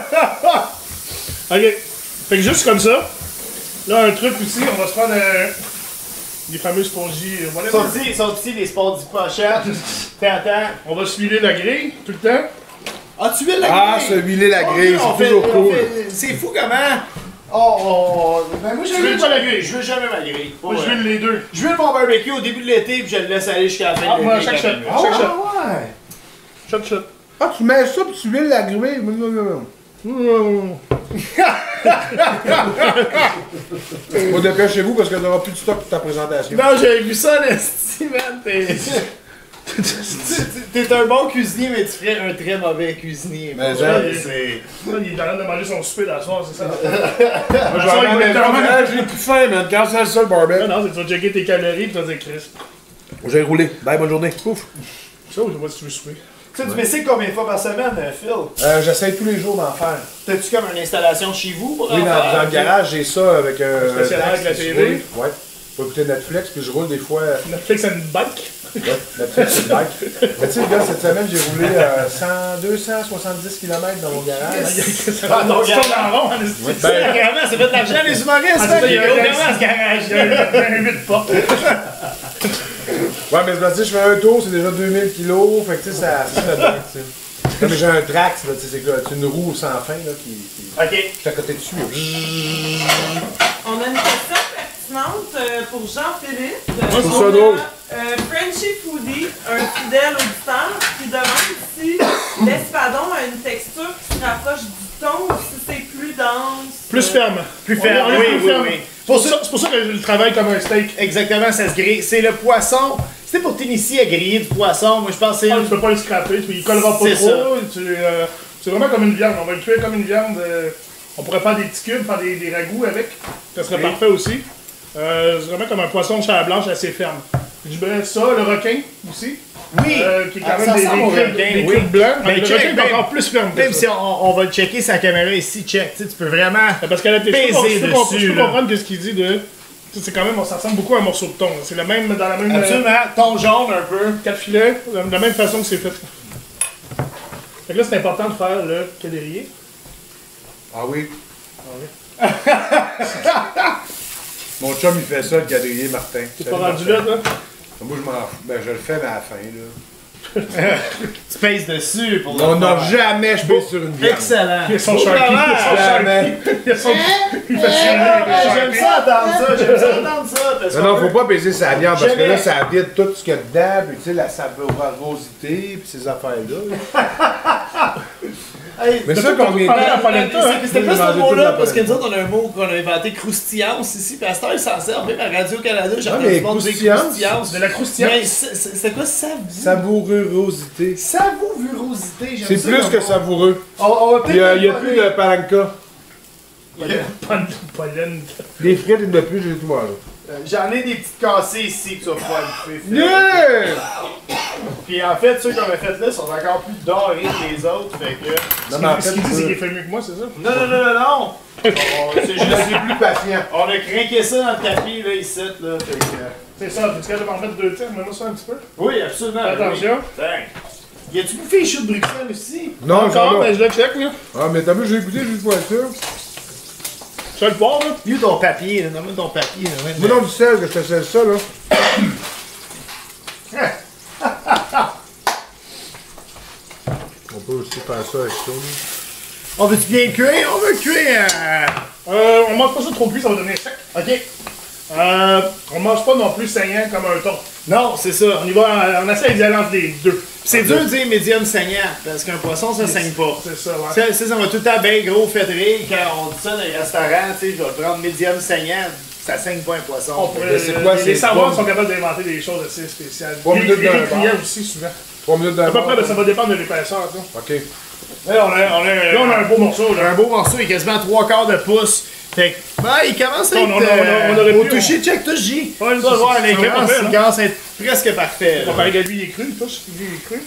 Ok. Fait que juste comme ça. Là, un truc aussi, on va se prendre les fameux spongy. Voilà. Sont ici les sports du pochette. T'entends? On va se filer la grille tout le temps. Ah, tu veux la Ah, grille? se huiler la grille, c'est toujours cool. C'est fou comment... Ben moi, Tu veux pas la grille? Je veux jamais ma grille. Moi, je veux les deux. Je veux mon barbecue au début de l'été, puis je le laisse aller jusqu'à la fin de l'été. moi, chaque shot. Chaque shot. ouais. Shot. Ah, tu mets ça puis tu huiles la grille? Faut dépêchez-vous parce que t'auras plus de stock pour ta présentation. Non, j'avais vu ça, l'esti, man. T'es un bon cuisinier, mais tu ferais un très mauvais cuisinier. Mais Pour ça, vrai, c'est... Là, il est en train de manger son souper dans le soir, c'est ça? Moi, je vais aller à la maison, j'ai plus faim, man. Quand c'est ça, le barbecue. Non, c'est tu vas checker tes calories et tu vas dire Chris. J'ai roulé. Bye, bonne journée. Ouf. Ça, ou je vois si tu veux souper. Tu fais ça combien de fois par semaine, Phil? J'essaie tous les jours d'en faire. T'as-tu comme une installation chez vous pour Oui, en dans faire? le garage, j'ai ça avec un. Spécial avec la Dax, télé. je roule. Ouais. Faut écouter Netflix, puis je roule des fois. Netflix a une bike. Ouais, Netflix, c'est le bike. Mais tu sais, gars, cette semaine, j'ai roulé 270 km dans mon garage. Ah, non, Tu tournes en rond, en esti. Ben, Vraiment, ça fait de l'argent, les humoristes, Ah, man. c'est Il y a vrai, vraiment ce garage. Il y a un 8 portes. ouais, mais c'est parce que je fais un tour, c'est déjà 2000 kilos, fait que tu sais, ça fait bien, tu sais. Comme j'ai un Drax, là, tu sais, c'est une roue sans fin, là, qui. Ok. Je suis à côté dessus. On a une question pertinente pour Jean-Philippe. trouve On ça a, drôle. Frenchy Foodie, un fidèle auditeur, qui demande si l'espadon a une texture qui se rapproche du thon ou si c'est plus dense. Plus ferme. Plus ferme, On est oui, plus ferme. oui. C'est pour ça que je travaille comme un steak. Exactement, ça se grille. C'est le poisson. C'était pour t'initier à griller du poisson. Moi, je pense que c'est... Tu peux pas le scraper, puis il collera pas C'est trop. ça. C'est vraiment comme une viande. On va le cuire comme une viande. On pourrait faire des petits cubes, faire des ragoûts avec. Ça serait parfait aussi. C'est vraiment comme un poisson de chair blanche assez ferme. Je mets ça, le requin aussi. Oui, Qui est quand ça même ressemble au des requin, cubes oui. blancs. Mais Le check, requin est même- encore plus ferme. que Même ça. si on va le checker sa caméra ici, check, tu sais, tu peux vraiment... Parce qu'à la texture, Peser je peux dessus, là. comprendre que ce qu'il dit de. C'est quand même, ça ressemble beaucoup à un morceau de thon. C'est le même, dans la même. Absolument, ton jaune un peu. 4 filets, de la même façon que c'est fait. Fait que là, c'est important de faire le cadérier. Ah oui. Mon chum, il fait ça, le quadrillé, Martin. T'es pas rendu là, toi? Moi, je m'en fous. Ben, je le fais, mais à la fin, là. Tu pèses dessus pour On le n'a faire. jamais pèse sur une viande. Excellent. Il a son Sharpie. Jamais. Il a son. Il fait J'aime ça entendre ça, j'aime ça entendre ça. parce Non, non, qu'on faut pas peser sa viande parce que Jamais. là, ça vide tout ce qu'il y a dedans, puis tu sais, la savorosité, puis ces affaires-là. Hey, Mais T'as ça, tout combien de parlé temps? en polenta, hein? C'était J'ai plus ce mangé toute mot-là, la parce que nous polenta. autres, on a un mot qu'on a inventé, croustillance ici, puis à cette heure, ils s'en servent, même à Radio-Canada, j'ai Ah, entendu mais du monde dire croustillance? croustillance. De la croustillance. Mais c'est quoi Savourosité. Savourosité, j'aime C'est ça. plus comme que mot. savoureux. On va Puis il n'y a peut-être plus de palanca. Pollen. Les frites, il n'y en a plus, j'ai tout moi, là. J'en ai des petites cassées ici que tu vas pouvoir bouffer. Phil. Yeah! Puis en fait, ceux qu'on a fait là sont encore plus dorés que les autres, fait que... Non, mais en Ce fait, qu'il dit, c'est qu'il c'est fait mieux que moi, c'est ça? Non! C'est juste... plus patient. On a craqué ça dans le tapis, là, ici, là, fait que... C'est ça, tu es capable de m'en mettre 2 tiers, mets-moi ça un petit peu. Oui, absolument. Attention. Oui. Dang. Y a-tu bouffé les choux de Bruxelles aussi? Non, Encore, j'en mais ai. je le check, là. Ah, mais t'as vu, j'ai écouté juste pour être sûr. Tu vas le voir, là. Lui, ton papier, là, donne-moi ton papier. Là, Moi, non, du sel, que je te sers ça, là. On peut aussi faire ça avec ça, là. On veut-tu bien cuire? On veut cuire! On mange pas ça trop cuit, ça va devenir sec. Ok. On mange pas non plus saignant comme un thon. Non, c'est ça. On essaie d'y aller entre les deux. C'est dur de dire médium saignant, parce qu'un poisson, ça saigne pas. C'est ça, ouais. Ça va tout le temps bien gros fait rire quand on dit ça dans les restaurants, tu sais, je vais prendre médium saignant, ça saigne pas un poisson. Les savoirs sont capables d'inventer des choses assez spéciales. 3 minutes Les d'un clients bar. aussi, souvent. 3 minutes d'un À peu bar. près, ben, ça va dépendre de l'épaisseur, ça. OK. Là, on a un beau morceau, là. Un beau morceau, il est quasiment 3/4 de pouce. Fait que, ben, il commence à être. On aurait au pu, toucher, check, touche J. Ouais, Tu vas voir, c'est l'écran, vraiment fait, il commence à être presque parfait. On va parler de lui, il est cru, touche. Lui, il est cru.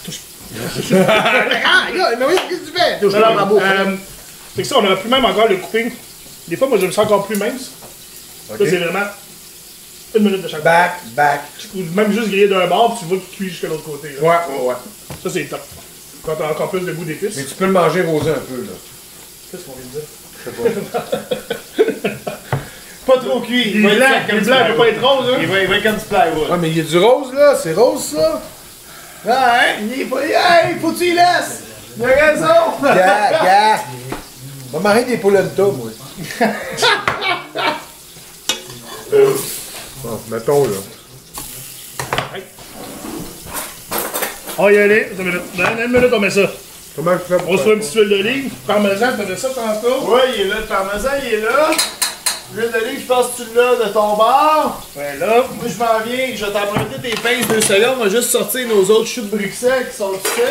Ah, gars, mais oui, qu'est-ce que tu fais? Touche Alors, la bouche. c'est que ça, on aurait pu même encore le couper. Des fois, moi, je me sens encore plus mince. OK. Là, c'est vraiment 1 minute de chaque Back. Ou même juste griller d'un bord, puis tu vois qu'il cuit jusqu'à l'autre côté. Là. Ouais. Ça, c'est top. Quand t'as encore plus de goût d'épices. Mais tu peux le manger rosé un peu, là. Qu'est-ce qu'on vient de dire? Je sais pas. Pas trop cuit. Il est blanc, il peut pas être rose, hein? Il va être comme du plywood. Ouais, mais il y a du rose, là. C'est rose, ça? Ah, hein? Il est pas. Hey, faut que tu y laisses! Il a raison! Gars. On va marier des polenta, moi. Bon, mettons, là. On va y aller. Dans une minute, on met ça. Comment je fais On se fait une petite huile d'olive. Parmesan, t'avais ça tantôt? Ouais, il est là, le parmesan, il est là. L'huile d'olive, je pense que tu l'as de ton bord. Ouais, là. Moi, je m'en viens, je vais t'emprunter tes pinces 2 secondes. On va juste sortir nos autres choux de Bruxelles qui sont ici.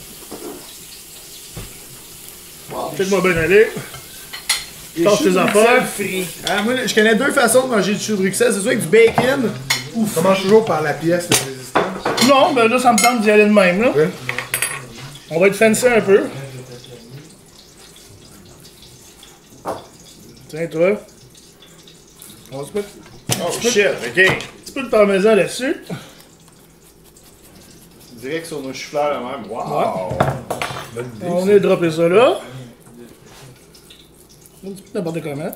Faites-moi bien aller. Les Torche choux tes de affaires. Bruxelles frits. Ah, moi, je connais 2 façons de manger du chou de Bruxelles. C'est soit avec du bacon ou Ça mange toujours par la pièce de résistance. Non, ben là, ça me tente d'y aller de même, là. Oui. On va être fancy un peu. Tiens, toi. On va se mettre Oh shit, ok. un petit peu de parmesan là-dessus. Direct sur nos choux-fleurs là même. Wow! On a droppé ça là. Un petit peu n'importe comment.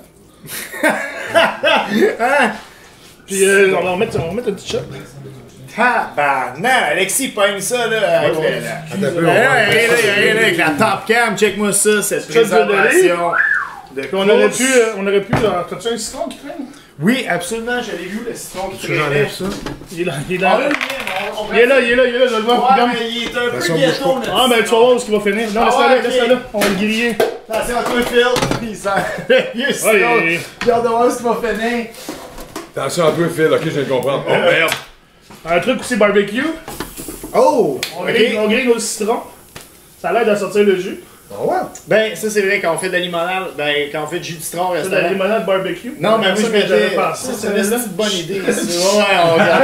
Puis on va mettre une petite shot. Tabarnak! Alexis pogne ça là avec Attends un peu, il y a rien là avec la top cam. Check-moi ça, cette Shot d'huile d'olive. présentation. De Puis on aurait pu. T'as-tu un citron qui traîne? Oui, absolument, je l'ai vu le citron qui J'enlève ça. Il est là, il est Ah, là. là, Il est là, je le vois. Ouais, mais il est un peu Attention, ghetto, bouge pas. notre Ah, ben tu vas voir où ce qu'il va finir. Non, Ah laisse-le ouais, là, ok. laisse-le là. On va le griller. Attention à toi, Phil. Il sent. Il est citron. Ouais, J'ai hâte de voir ce qu'il va finir. Attention un peu, Phil. OK, je viens de comprendre. Oh, merde. Un truc aussi barbecue. Oh! On grille nos citrons. Ça l'aide à sortir le jus. Ah ouais? Ben, ça c'est vrai, quand on fait de la limonade, ben, quand on fait du jus de citron au C'est de la restaurant. limonade barbecue. Non, mais moi je j'avais mettais. pensé. Ça, c'est une bonne idée. Ouais, on regarde.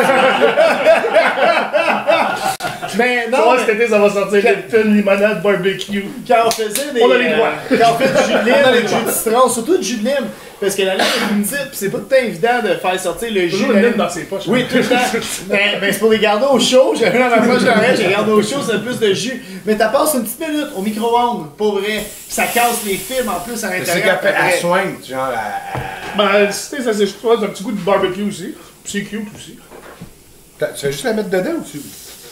Mais Non, non, cet été, ça va sortir une limonade barbecue. quand on faisait des. On a les droits. Quand on fait du jus de lime, du jus de citron, surtout du jus de lime. Parce que la lime est une petite, pis c'est pas tout le temps évident de faire sortir le jus Toujours de une la lime dans ses poches. Oui, tout le temps. Ben, c'est pour les garder au chaud. J'avais dans ma poche d'oreille, j'ai gardé au chaud, c'est plus de jus. Mais t'as passé une petite minute au micro-ondes, pour vrai. Ça casse les films en plus à C'est l'intérieur. qu'elle fait à après. soigne, genre à... Ben, c'était ça, c'est, je trouve, un petit goût de barbecue aussi. Puis c'est cute aussi. Tu vas juste la mettre dedans ou tu...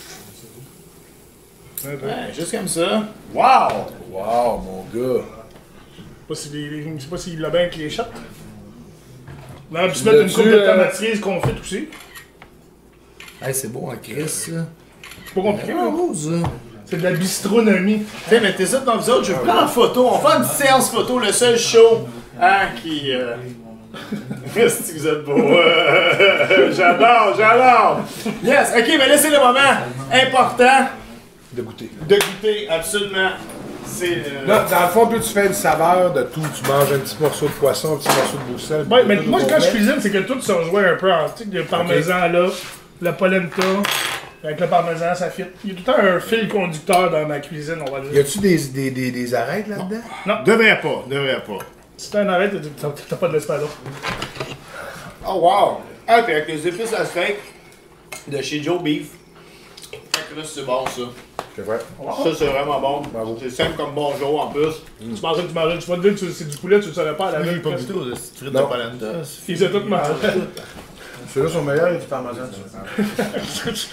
Ouais, juste comme ça. Wow! Wow, mon gars. Je sais pas s'il l'a bien avec les shots. On aurait pu se mettre une coupe de tomates cerises confite aussi. Hey, c'est beau en Chris, ça. C'est pas compliqué, Ah, là. rose, ça. C'est de la bistronomie. Tu sais, mettez ça dans vous autres, je vous prends en photo. On fait une petite séance photo, le seul show qui. Qu'est-ce que vous êtes beau? J'adore! Yes, ok, mais là c'est le moment important De goûter. de goûter, absolument. C'est. Là, dans le fond, plus tu fais une saveur de tout. Tu manges un petit morceau de poisson, un petit morceau de Bruxelles. Ouais, mais tout moi, au quand je complet. cuisine, c'est que tout se rejoint un peu. Tu sais, le parmesan là, la polenta, avec le parmesan, ça fit. Il y a tout le temps un fil conducteur dans ma cuisine, on va Y dire. a-tu des arêtes là-dedans? Devrait pas. Si t'as un arrêt, t'as pas de l'espadon. Oh wow! Ah, puis avec les épices à steak de chez Joe Beef. Fait que là, c'est bon ça. C'est vrai. Ça, c'est vraiment bon. Bravo. C'est simple comme bonjour en plus. Tu pensais que tu mangeais, tu vas te dire que c'est du poulet, tu le savais pas à la veille. Pas du tout, c'est frites de Non. polenta. Ils ont tout mangé. Ceux-là sont meilleurs, il y a du parmesan dessus.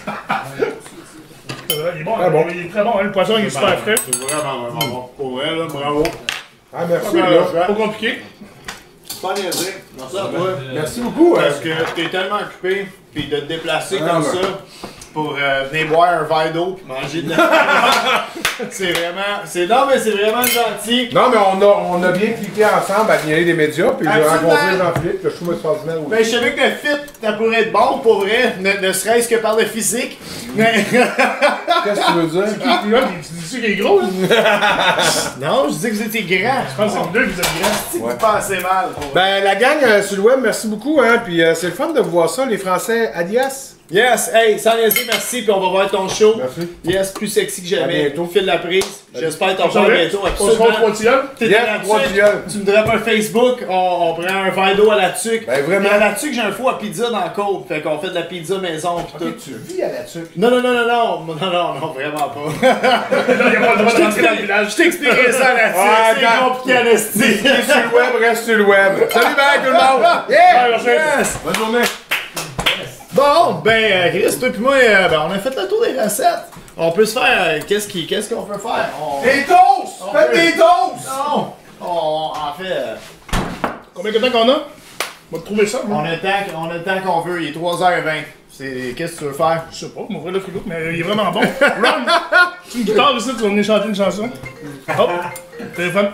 Il est bon, Ah bon. il est très bon, hein, le poisson il est super frais. C'est vraiment bon. Pour vrai, là, bravo. Ah, merci, là. Pas compliqué. Pas niaiser. Merci à toi. Merci beaucoup. Parce que t'es tellement occupé, puis de te déplacer comme ça pour venir boire un verre d'eau puis manger de la c'est vraiment. Non, mais c'est vraiment gentil. Non, mais on a bien cliqué ensemble à venir des médias, puis j'ai rencontré Jean-Philippe, le chou extraordinaire aussi. Ben, je savais que le fit, ça pourrait être bon pour vrai, ne serait-ce que par le physique. Mais. Qu'est-ce que tu veux dire? Tu dis qu'il est gros, là? Non, je dis que vous étiez grand. Je pense que c'est vous deux que vous êtes grands. Si vous pensez mal. Ben, la gang sur le web, merci beaucoup, hein, puis c'est le fun de voir ça, les Français. Adios! Yes, hey, sans niaiser, merci, puis on va voir ton show. Merci. Yes, plus sexy que jamais. À bientôt. File la prise. J'espère t'en Ça voir va? bientôt. On se voit au pointillon. T'es Yes, là-dessus. pointillon. Tu me droppes un Facebook, on prend un verre d'eau à la tuque. Ben, vraiment. Puis à la tuque, j'ai un four à pizza dans le côte. Fait qu'on fait de la pizza maison pis tout. Tu vis à la tuque. Non, vraiment pas. Il n'y a pas le droit de rentrer dans le village. Je t'expliquerai ça là-dessus. Ah, c'est quand- compliqué à l'esti. Qui est sur le web, reste sur le web. Salut, bye tout le monde! Yeah! Yes! Bonne journée! Bon, ben, Chris, toi pis moi, ben, on a fait le tour des recettes. On peut se faire. Qu'est-ce qu'on peut faire? Des toasts! Faites des toasts! Non! En fait. Combien de temps qu'on a? On va te trouver ça, moi. On a le temps qu'on veut, il est 3h20. Qu'est-ce que tu veux faire? Je sais pas, on va ouvrir le frigo, mais il est vraiment bon. Ron, tu une guitare ici, tu vas venir chanter une chanson. Hop, téléphone.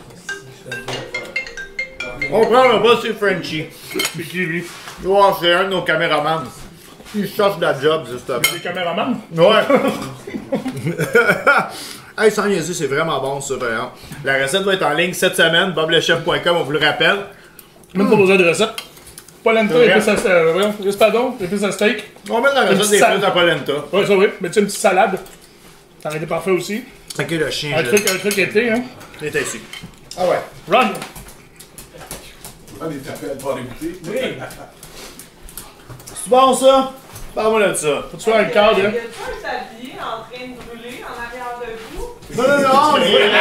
On prend pas sur Frenchie. C'est qui, lui? Ouais, c'est un de nos caméramans. Il cherche de la job, justement. C'est le caméraman? Ouais. Hey, sans niaiser, c'est vraiment bon, ça, vraiment. La recette va être en ligne cette semaine, boblechef.com, on vous le rappelle. Même pas besoin de recette. Polenta, C'est vrai. épices à espadon, épices à steak. On va mettre la recette des Salade. frites à polenta. Ouais, ça oui. Mais tu sais, une petite salade. Ça aurait été parfait aussi. Ok, le chien, Un truc été, hein. il est ici. Ah ouais. Ron! Ah, des tapelles pas écouter. C'est bon, ça? Parle-moi de ça. Faut-tu faire un cadre, Y hein? a-tu un tablier en train de brûler en arrière de vous? Non,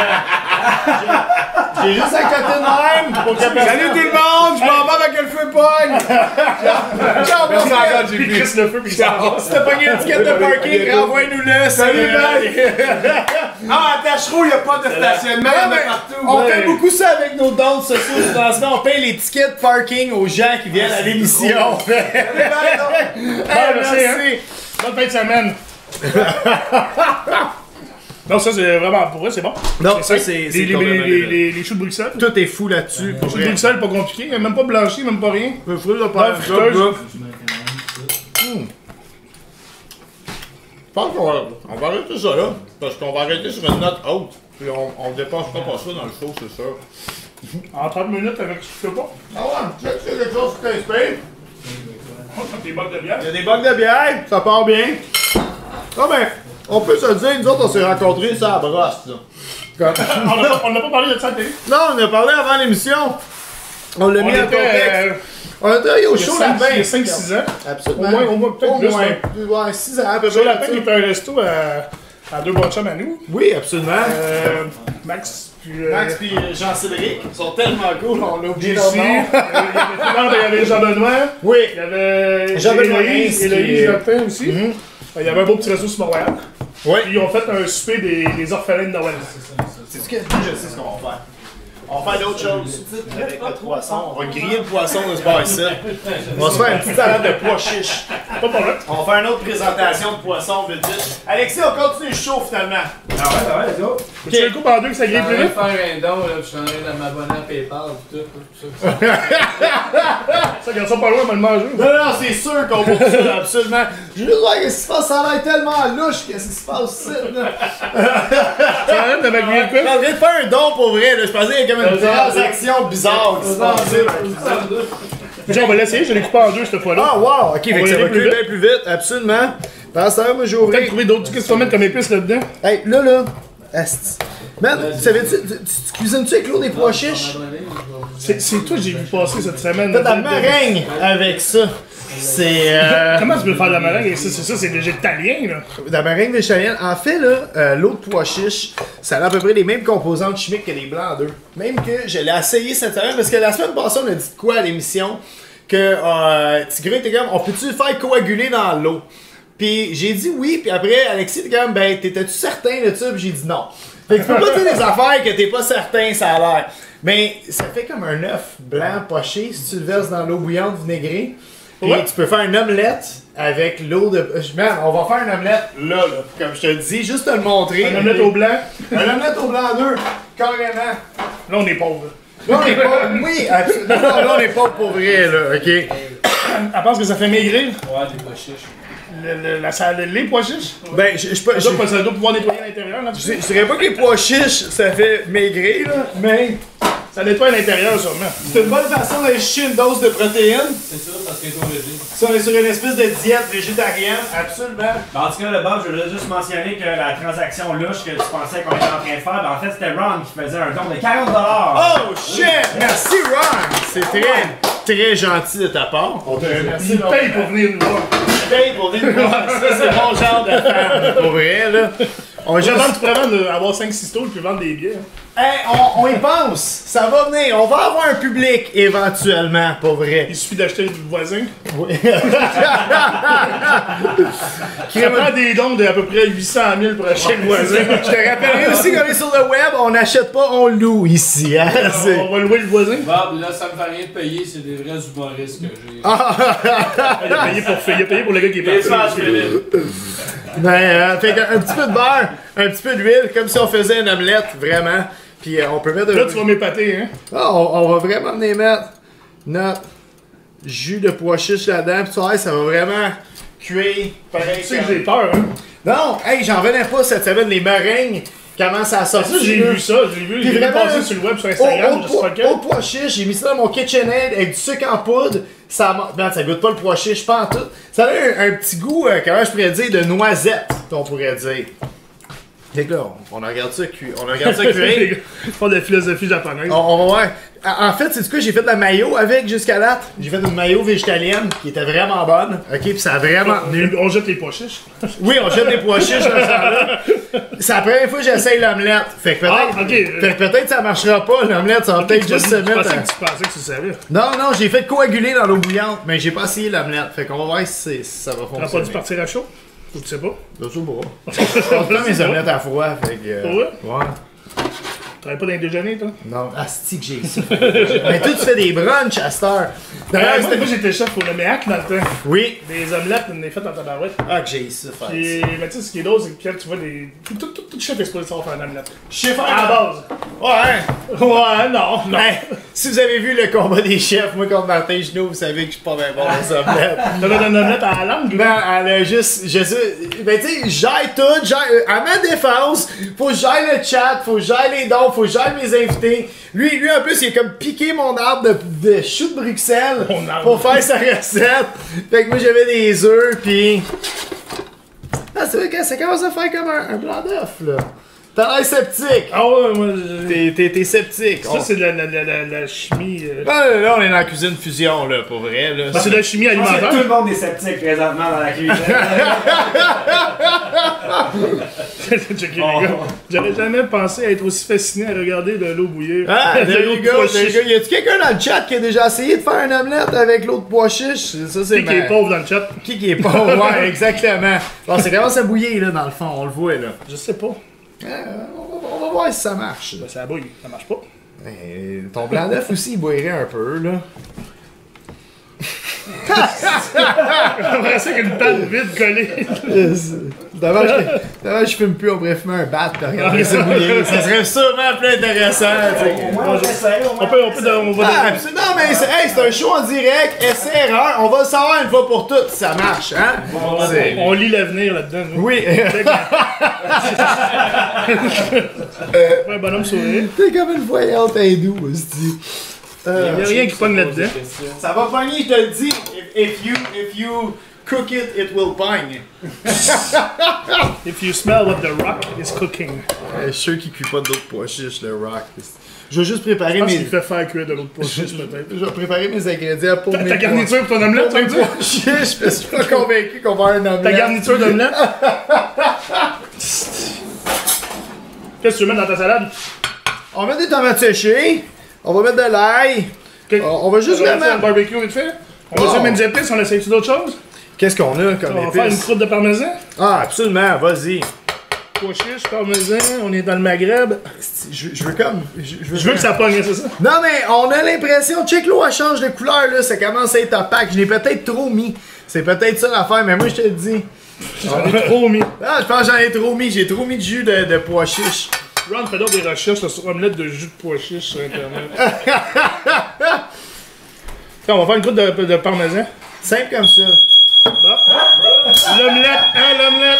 j'ai juste à côté de même pour que Salut tout le monde! Je m'en vais avec le feu pogne! Ciao, merci encore, Puis JP! Chris le feu, puis il s'en va. Si t'as pogné une ticket de parking, renvoie-nous-le. Salut, Ah, à Tachereau, il n'y a pas de stationnement, il y en a partout! On fait beaucoup ça avec nos dons sociaux du lancement. On paye les tickets de parking aux gens qui viennent à l'émission. Merci, hein. Bonne fin de semaine. Non, ça c'est vraiment pour eux, c'est bon. Non, ça, simple. c'est les, complètement les choux de Bruxelles. Tout est fou là-dessus. Les choux de Bruxelles, pas compliqué, même pas blanchi, même pas rien. Le fruit de Pas pas de friteuse. Je pense qu'on va arrêter ça là. Parce qu'on va arrêter sur une note haute. Puis on dépassera pas ça dans le show, c'est sûr. En 30 minutes avec ce que tu fais pas. Ah ouais, tu sais que c'est quelque chose qui t'inspire. Des bottes de bière. Il y a des bocs de bière, ça part bien. Ah ben, on peut se le dire, nous autres on s'est rencontrés ça à brosse là. On n'a pas parlé de ça à la télé. Non, on a parlé avant l'émission. On l'a On mis en était, contexte. On a travaillé au il y a show cinq- là-bas. il y a 5-6 ans. Absolument. Au moins peut-être Au plus. moins. mais- Ouais, 6 ans à peu Sur près. la peine, il était un resto à deux bons chums à nous. Oui, absolument. Max, puis. Max puis Jean-Cédric sont tellement cool, on l'a oublié leur Jessie, nom. il y avait Jean-Benoît, Oui. il y avait Jean-Benoît Héloïse, Hintz, Héloïse qui est- Martin aussi. Il y avait un beau petit resto sur Montréal. Oui. Puis ils ont fait un souper des orphelins de Noël. C'est-tu que je sais ce qu'on va faire? On va faire d'autres choses. Avec le poisson. On va griller le poisson de ce bar ici. On va se faire une petite salade de pois chiches. Pas pour là. On va faire une autre présentation de poisson vite vite. Alexis, on continue le show finalement. Ah ouais, let's go. Tu le coupes en deux que ça grille plus Je vais vite? faire un don, là, puis je suis en train de m'abonner à PayPal, tout ça. Ça, garde ça pas loin, on va le manger. Non, c'est sûr qu'on va ça, absolument. Je veux juste voir qu'est-ce qui se passe, ça a l'air tellement louche, qu'est-ce qui se passe ici, là. Ça arrête de m'aiguiller Je suis quoi? en train de faire un don pour vrai, là. Je pensais qu'il y avait comme une transaction bizarre qui se passait. Déjà, on va l'essayer, je l'ai coupé en deux cette fois-là. Ah, wow, ok, fait va que y ça aller recule plus bien plus vite, absolument. Pendant ce temps, moi, j'ai Peut-être ouvert. trouver d'autres. Qu'est-ce que tu vas mettre comme épices là-dedans? Hey, là, asti. Man, tu cuisines-tu avec l'eau des pois chiches? C'est toi que j'ai vu passer cette semaine. T'as de la meringue avec ça. C'est Comment tu peux faire de la meringue? Ça, c'est végétalien, là. de la meringue végétalienne. En fait, là, l'eau de pois chiches, ça a à peu près les mêmes composantes chimiques que les blancs d'œufs. Même que je l'ai essayé cette semaine, parce que la semaine passée, on a dit de quoi à l'émission? Que Tigre était comme, on peut-tu le faire coaguler dans l'eau? Puis j'ai dit oui, puis après, Alexis était comme, ben, t'étais-tu certain de ça? Puis j'ai dit non. Fait que tu peux pas dire des affaires que t'es pas certain, ça a l'air. Ben, ça fait comme un œuf blanc poché si tu le verses dans l'eau bouillante vinaigrée. Puis Ouais. tu peux faire une omelette avec l'eau de. Man, on va faire une omelette là, comme je te le dis, juste te le montrer. Un omelette au blanc. Un omelette au blanc d'œuf, carrément. Là, on est pauvre. Là, on est pas. Oui, absolument. Non, là, on est pas pour vrai, là, ok? Elle pense que ça fait maigrir. Ouais, des pois chiches. Les pois chiches. Ben, je peux. Ça doit pouvoir nettoyer à l'intérieur. Là, Je dirais pas que les pois chiches, ça fait maigrir, là, mais ça nettoie à l'intérieur, sûrement. c'est une bonne façon d'aller chercher une dose de protéines. C'est ça, parce qu'il est trop léger. Si on est sur une espèce de diète végétarienne, absolument. En tout cas, le Bob, je voudrais juste mentionner que la transaction louche que tu pensais qu'on était en train de faire, ben en fait, c'était Ron qui faisait un don de 40$. Oh shit! Merci Ron! C'est très gentil de ta part. On te remercie. Il paye pour venir nous voir. paye pour venir nous voir. Ça, c'est mon genre de femme, pour vrai, là. Tu pourrais vendre, avoir 5-6 stools puis vendre des billets. Hey, on y pense. Ça va venir. On va avoir un public éventuellement, pour vrai. Il suffit d'acheter le voisin. Oui. Ça prend des dons d'à peu près 800 000 pour acheter le voisin. Je te rappellerai aussi qu'on est sur le web, on n'achète pas, on loue ici. Hein? On va louer le voisin. Bob, là, ça me fait rien de payer, c'est des vrais humoristes que j'ai. Il a payé pour le gars qui est parti. Ben, fait un petit peu de beurre, un petit peu d'huile, comme si on faisait une omelette, vraiment. Puis on peut mettre... Là, tu vas m'épater, hein? Ah, on va vraiment venir mettre notre jus de pois chiche là-dedans. Puis tu vois, ça va vraiment cuire pareil. Tu sais que j'ai peur, hein? Non, hey, j'en revenais pas cette semaine, les meringues commencent à sortir. Ça, j'ai vu ça, j'ai Puis vu vraiment, passer sur le web, sur Instagram, je sais pas quel. au pois chiche, j'ai mis ça dans mon KitchenAid avec du sucre en poudre. Ça goûte pas le pois chiche, pas en tout. Ça a un petit goût, comment je pourrais dire, de noisette, on pourrait dire. Fait que là, on regarde ça cuire. On regarde ça cuire. Pas de philosophie japonaise. On va voir. En fait, c'est quoi, j'ai fait de la mayo avec jusqu'à date. J'ai fait une mayo végétalienne qui était vraiment bonne. Ok, puis ça a vraiment. On jette les pois chiches. Oui, on jette des pois chiches dans ce temps-là. C'est la première fois que j'essaye l'omelette. Fait que peut-être. Fait que peut-être ça marchera pas, l'omelette. Ça va peut-être juste se mettre. Tu pensais que tu savais. Non, j'ai fait coaguler dans l'eau bouillante, mais j'ai pas essayé l'omelette. Fait qu'on va voir si ça va fonctionner. T'as pas dû partir à chaud? Ou tu sais pas? Je sais pas. Je fais mes omelettes à froid, fait que. Ouais? Ouais. T'aurais pas d'un déjeuner, toi? Non, asti que j'ai ça. Mais toi, tu fais des brunchs à cette heure. D'ailleurs, Moi, j'étais chef au Leméac dans le temps. Oui. Des omelettes, on les fait en tabarouette. Ah, que j'ai ça, faire Puis, mais tu sais, ce qui est drôle, c'est que quand tu vois des. Tout chef est supposé savoir faire une omelette. Chef À la base. Ouais. Ouais, non. Hey, si vous avez vu le combat des chefs, moi contre Martin Genoux, vous savez que je suis pas bien bon aux omelettes. T'avais une omelette à la langue? Non, elle a juste. Je sais. Ben, tu sais, j'aille tout. À ma défense, faut que j'aille le chat, faut que j'aille les dons, faut que j'aille mes invités. Lui, en plus, il a comme piqué mon arbre de chou de Bruxelles pour faire sa recette. Fait que moi, j'avais des œufs, pis. Ah, c'est vrai que ça commence à faire comme un blanc d'œuf, là. T'as l'air sceptique. Ah ouais, moi. T'es sceptique. Ça, c'est de la chimie. Là, on est dans la cuisine fusion, là, pour vrai, là. C'est de la chimie Je pense que alimentaire. tout le monde est sceptique présentement dans la cuisine. Checker, les gars. J'aurais jamais pensé être aussi fasciné à regarder de l'eau bouillir. Ah, De there l'eau you de go, pois there you chiche. go. Y a-tu quelqu'un dans le chat qui a déjà essayé de faire une omelette avec l'eau de pois chiche? Ça, c'est Qui est pauvre dans le chat? Qui est pauvre? Ouais, exactement. Bon, ça commence à bouillir, là, dans le fond, on le voit, là. Je sais pas. On va voir si ça marche. Ben, ça bouille, ça marche pas. Ton blanc d'œuf aussi, il boirait un peu, là. J'aimerais ça qu'une panne vide collée. Dommage que je fume plus, on pourrait fumer un bat et regarder ça bouillir. Ça serait sûrement plus intéressant, tu sais. On va Ah, absolument, mais c'est un show en direct, essai-erreur. On va le savoir une fois pour toutes si ça marche, hein? on lit l'avenir là-dedans. nous. Oui. Un bonhomme sourire. T'es comme une voyante hindoue, aussi. Il n'y a rien qui pogne là-dedans. Ça va pogner, je te le dis. If you cook it, it will pong. If you smell what the rock is cooking. Je suis sûr qu'il cuit pas d'autres pois chiches, le rock. Je vais juste Je préparer pense mes... qu'il fait faire cuire de l'autre pois chiche, peut-être. Je vais préparer mes ingrédients pour mes Ta garniture pour ton omelette, tu veux dire? pois chiches, parce que je suis pas convaincu qu'on va avoir une omelette. Ta garniture d'omelette? Qu'est-ce que tu veux mettre dans ta salade? On va mettre des tomates séchées. On va mettre de l'ail. On va juste On va faire un vraiment... barbecue vite fait? On va essayer de mettre des épices, on essaye-tu d'autres choses? Qu'est-ce qu'on a comme On va faire une épices? croûte de parmesan? Ah, absolument, vas-y. Pois chiche, parmesan, on est dans le Maghreb. Je veux comme. Je veux que ça pogne, c'est ça? Non, mais on a l'impression, check l'eau, elle change de couleur, là. Ça commence à être opaque. Je l'ai peut-être trop mis. C'est peut-être ça l'affaire, mais moi, je te le dis. J'en ai trop mis. Ah, je pense que j'en ai trop mis. J'ai trop mis de jus de pois chiche. Ron fait donc des recherches là, sur omelette de jus de pois chiche sur Internet. Tiens, on va faire une croûte de parmesan. Simple comme ça. Bon. L'omelette, hein, l'omelette.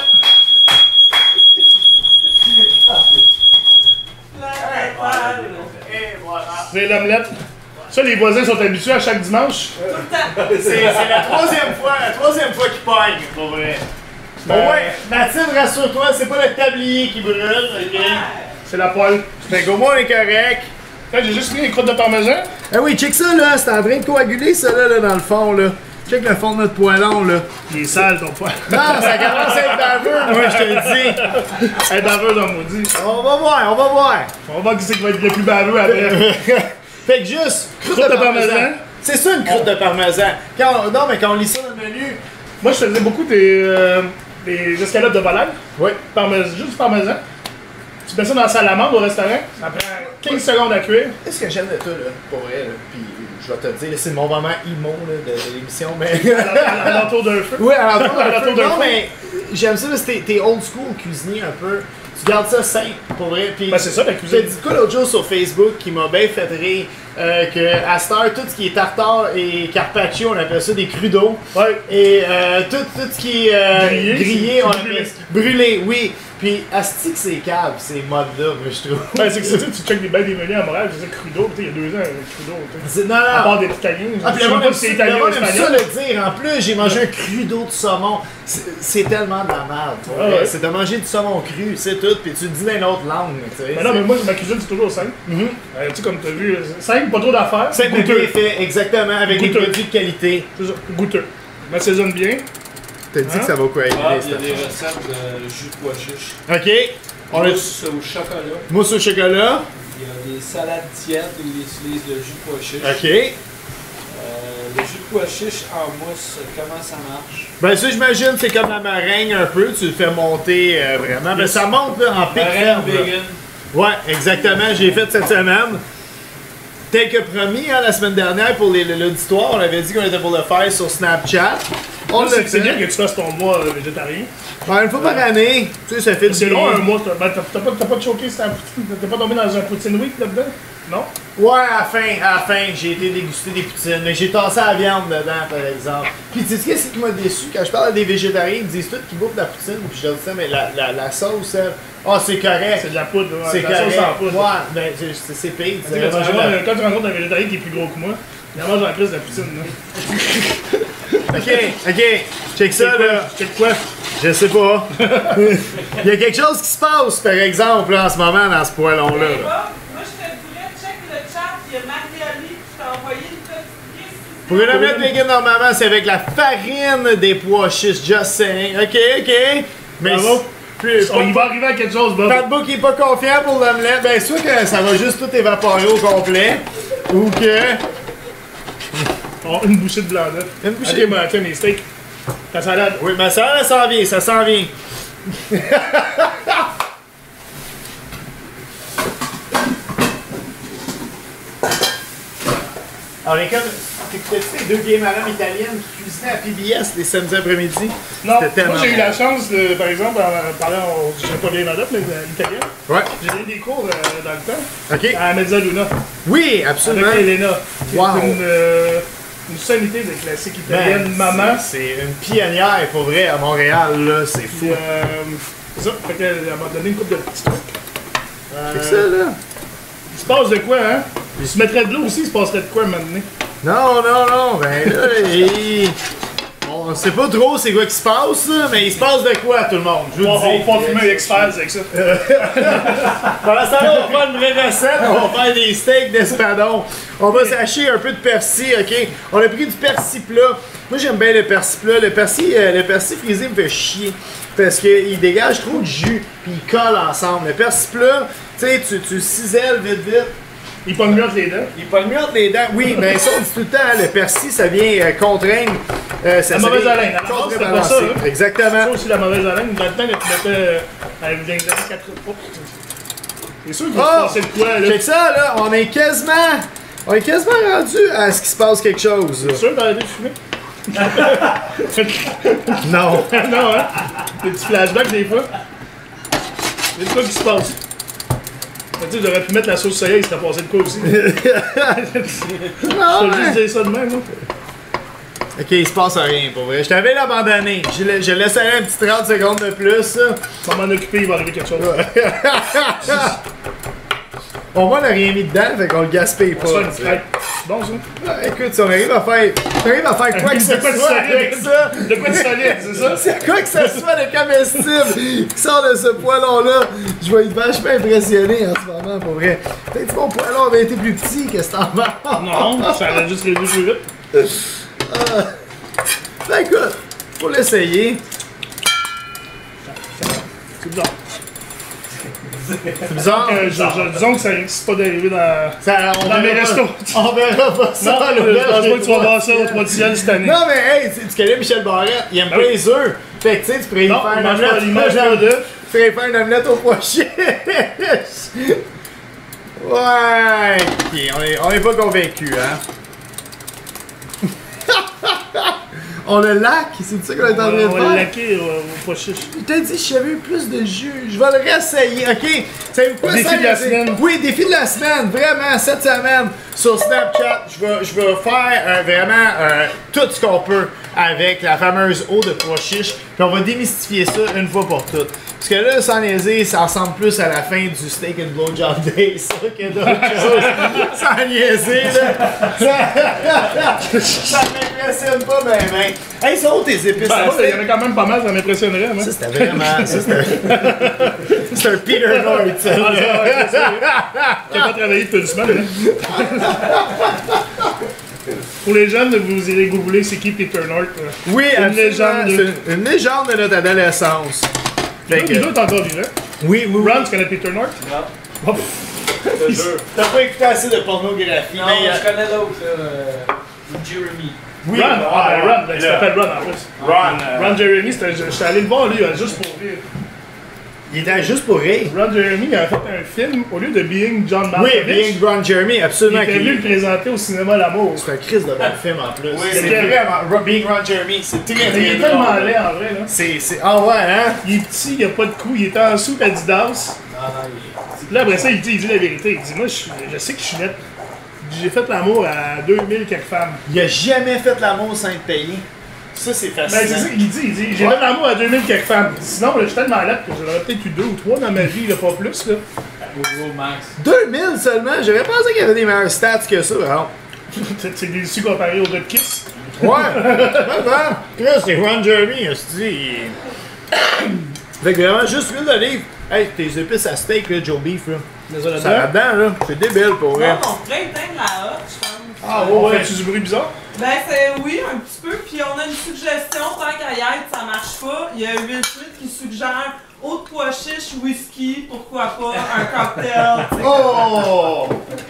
Et voilà. C'est l'omelette. Ça, les voisins sont habitués à chaque dimanche. C'est la troisième fois qu'il pogne, pour vrai. Bon, ouais, Mathilde, rassure-toi, c'est pas le tablier qui brûle, ok? C'est la poêle. Fait qu'au moins on est correct. Là, j'ai juste mis une croûte de parmesan. Ah oui, check ça là, c'est en train de coaguler ça là, dans le fond là. Check le fond de notre poêlon là. Il est sale ton poêle. Non, ça commence à être baveux, moi je te le dis. Elle est baveux dans le maudit. On va voir. On va voir qui c'est qui va être le plus baveux après. Fait que juste, croûte de parmesan. C'est ça une croûte de parmesan. Non, mais quand on lit ça dans le menu. Moi, je faisais beaucoup des escalopes de volaille. Oui. Juste du parmesan. Tu mets ça dans la salamande au restaurant. Ça prend 15 secondes à cuire. Qu'est-ce que j'aime de toi, là, pour vrai, là, puis je vais te le dire, là, c'est mon moment emo là, de l'émission, mais... À l'entour d'un feu. Oui, à l'entour d'un feu. d'un Non, feu. mais j'aime ça, parce que t'es old school cuisinier un peu. Tu gardes ça simple, pour vrai. Puis Ben, c'est ça, la cuisine. j'ai dit quoi l'autre jour sur Facebook qui m'a bien fait rire, que à cette heure, tout ce qui est tartare et carpaccio, on appelle ça des crues d'eau. Ouais. Et tout ce qui est grillé, on brûlé. appelle brûlé, oui. Puis asti que c'est cave, ces modes-là, moi je trouve. Ben, c'est que tu checkes des menus à Montréal, je faisais crudo, il y a 2 ans, crudo. Non, À non. part des italiens. Ah, puis Je sais le monde pas aime si c'est italien ou ça espagnol. le dire. En plus, j'ai mangé un cru d'eau de saumon. C'est tellement de la merde. pour Ah vrai. ouais. C'est de manger du saumon cru, c'est tout. Puis tu le dis dans une autre langue. Tu sais. Ben non, mais moi, ma cuisine, c'est toujours simple. Tu sais, comme tu as vu, simple, pas trop d'affaires. C'est bien goûteux. fait, exactement, avec des Goûteux. produits de qualité. C'est ça, goûteux. M'assaisonne bien. T'as dit que ça va quoi Ah, aider, il y a des recettes de jus de pois chiche. Ok. On a Mousse au chocolat. mousse au chocolat. Il y a des salades tièdes où ils utilisent le jus de pois chiche. Ok. Le jus de pois chiche en mousse, comment ça marche? Ben ça, j'imagine, c'est comme la meringue un peu. Tu le fais monter vraiment. Ben ça monte là, en pic Meringue ferme. là. vegan. Ouais, exactement. J'ai fait cette semaine. Tel que promis, hein, la semaine dernière, pour l'auditoire, on avait dit qu'on était pour le faire sur Snapchat. On l'a C'est bien fait. que tu fasses ton mois végétarien. Ouais, une fois par année, tu sais, ça fait C'est du long bien. un mois. T'as pas choqué sur ta poutine? T'es pas tombé dans un poutine week là-dedans? Non? Ouais, à la fin, j'ai été déguster des poutines. Mais j'ai tassé la viande dedans, par exemple. Puis tu sais ce qui m'a déçu? Quand je parle à des végétariens, ils me disent tous qu'ils bouffent de la poutine. Puis je leur dis ça, mais la sauce, elle, ah, c'est correct. C'est de la poudre. Ouais, C'est de la sauce correct. en poudre. Ouais, ben c'est pire. Tu sais, quand tu rencontres un végétarien qui est plus gros que moi, il en mange en plus de la poutine. Là. Ok, check ça là. Check quoi? Je sais pas. Il y a quelque chose qui se passe, par exemple, là, en ce moment, dans ce poêlon-là. Moi, là. je te dirais, check le chat, il y a Marie-Oli qui t'a envoyé une petite liste. Pour une omelette vegan, normalement, c'est avec la farine des pois chiches, just saying. Ok. Mais Bravo. plus, Il va arriver à quelque chose, Bob. Pat qui est pas confiant pour l'omelette, ben soit que ça va juste tout évaporer au complet, ou que... Oh, une bouchée de blanc d'œuf. Une bouchée. Ok, tiens, mes steaks. Ta salade. Oui, mais ça s'en vient, ça s'en vient. Alors, les comme... T'écoutais-tu les 2 vieilles madames italiennes qui cuisinaient à PBS les samedis après-midi? Non, C'était tellement moi j'ai eu bon. la chance, par exemple, en parlant, je sais pas bien madame, mais l'italien, Ouais. j'ai donné des cours dans le temps OK. à Mezzaluna, Oui, absolument. avec Elena, qui Wow. est une sommité de classique italienne, Ben, maman. C'est une pionnière, pour vrai, à Montréal, là, c'est Puis, fou. c'est ça, fait qu'elle m'a donné une couple de petits trucs. C'est ça, là. Il se passe de quoi, hein? Il se mettrait de l'eau aussi, il se passerait de quoi maintenant? Non, ben là, on sait pas trop c'est quoi qui se passe, là, mais il se passe de quoi, tout le monde? Je vous On le dis. va fumer un expert avec ça. Pendant ce temps-là, on va faire une vraie recette, on va faire des steaks d'espadon. On va s'hacher un peu de persil, ok? On a pris du persil plat. Moi, j'aime bien le persil plat. Le persil frisé me fait chier. Parce qu'il dégage trop de jus, puis il colle ensemble. Le persil plat, tu sais, tu ciselles vite. Il pogne mieux entre les dents. Il pogne mieux entre les dents. Oui, mais ça, on dit tout le temps, hein, le persil, ça vient contraindre. La mauvaise haleine. À la base, c'était pas ça. Exactement. C'est ça aussi la mauvaise haleine. Dans le temps, quand tu mettais avec des 4 c'est sûr qu'il va se passer de quoi, là. Check ça, là, on est quasiment rendu à ce qu'il se passe quelque chose. C'est sûr d'arrêter de fumer? Non. Non, hein? Des petits flashbacks des fois. Il y a de quoi qui se passe. Tu sais, j'aurais pu mettre la sauce soya, il serait passé de quoi aussi. Non, Je vais juste dire ça de même, là. Ok, il se passe rien, pour vrai. Je t'avais abandonné. Je laissé aller un petit 30 secondes de plus, là. On va m'en occuper, il va arriver quelque chose. Au moins, on n'a rien mis dedans, fait qu'on le gaspille pas. C'est bon, ça. Écoute, si on arrive à faire quoi que ce soit avec ça. De quoi de solide, c'est ça? C'est quoi que ce soit de comestible qui sort de ce poêlon-là. Je vais être vachement impressionné en ce moment, pour vrai. Peut-être que mon poêlon avait été plus petit que cet enfant. Non, ça allait juste les deux plus vite. Ben écoute, faut l'essayer. C'est bizarre. C'est bizarre. Disons que ça risque pas d'arriver dans mes restos. On verra pas ça. Non, je pense pas que tu vas voir ça au 3 du ciel cette année. Non, mais hey, tu connais Michel Barrette, il aime pas les œufs. Fait que tu sais, tu pourrais y faire une omelette. Tu pourrais y faire une omelette au pois chiche. Ouais, ok, on est pas convaincus, hein. On le lac, c'est ça qu'on est en train de faire? On va le laquer au pois chiche. Je t'ai dit, si j'avais eu plus de jus, je vais le réessayer, ok? Savez-vous quoi? Défi de la semaine. Oui, défi de la semaine, vraiment, cette semaine, sur Snapchat, je vais faire vraiment tout ce qu'on peut avec la fameuse eau de pois chiche, puis on va démystifier ça une fois pour toutes. Parce que là, sans niaiser, ça ressemble plus à la fin du Steak and Blowjob Day, ça, que d'autres choses. Sans niaiser, là. Ça m'impressionne pas, ben. Hey, ça, où tes épices? Ben, il y en a quand même pas mal, ça m'impressionnerait, moi. Ça, c'était vraiment. C'est un Peter Nord, ça. Qui n'a pas travaillé depuis une semaine, hein. Pour les jeunes, vous irez googler c'est qui Peter North. Oui, une légende. Une légende de notre adolescence. Fait que... Nous autres encore vivants. Oui. Ron, tu connais Peter North? Non. Oh. T'as pas écouté assez de pornographie. Non, je connais l'autre, Jeremy. Oui, Ron, Ron, il s'appelle Ron en plus. Ron Jeremy, j'étais allé le voir lui, juste pour rire. Il était juste pour rire. Ron Jeremy, il a fait un film au lieu de Being John Malkovich. Oui, Being Ron Jeremy, absolument. Il était venu le présenter au cinéma L'Amour. C'est un crise de bon film en plus. Oui, c'est vraiment. Being Ron Jeremy, c'est très Il est tellement laid en vrai, là. Ah ouais, hein? Il est petit, il a pas de cou, il est en dessous Adidas. Là, après ça, il dit la vérité. Il dit, moi, je sais que je suis net. J'ai fait l'amour à 2000 quelques femmes. Il a jamais fait l'amour sans être payé. Ça, c'est facile. Ben, c'est ça qu'il dit. J'ai fait l'amour à 2000 quelques femmes. Sinon, là, je suis tellement laid que j'en aurais peut-être eu 2 ou 3 dans ma vie, là, pas plus, là. Au gros max. 2000 seulement? J'aurais pensé qu'il y avait des meilleurs stats que ça, vraiment. C'est déçu comparé au gars de Kiss. Ouais. Là, c'est Ron Jeremy, dit. Fait que vraiment, juste l'huile d'olive. Hey, tes épices à steak, là, Joe Beef, là. Ça là-dedans, là. C'est débile pour vrai. Non, on pourrait éteindre la hotte, je pense. Ah ouais, fait-tu du bruit bizarre? Ben, oui, un petit peu. Puis on a une suggestion, tant qu'à y être, ça marche pas. Il y a Will Smith qui suggère eau de pois chiche, whisky, pourquoi pas, un cocktail. Oh!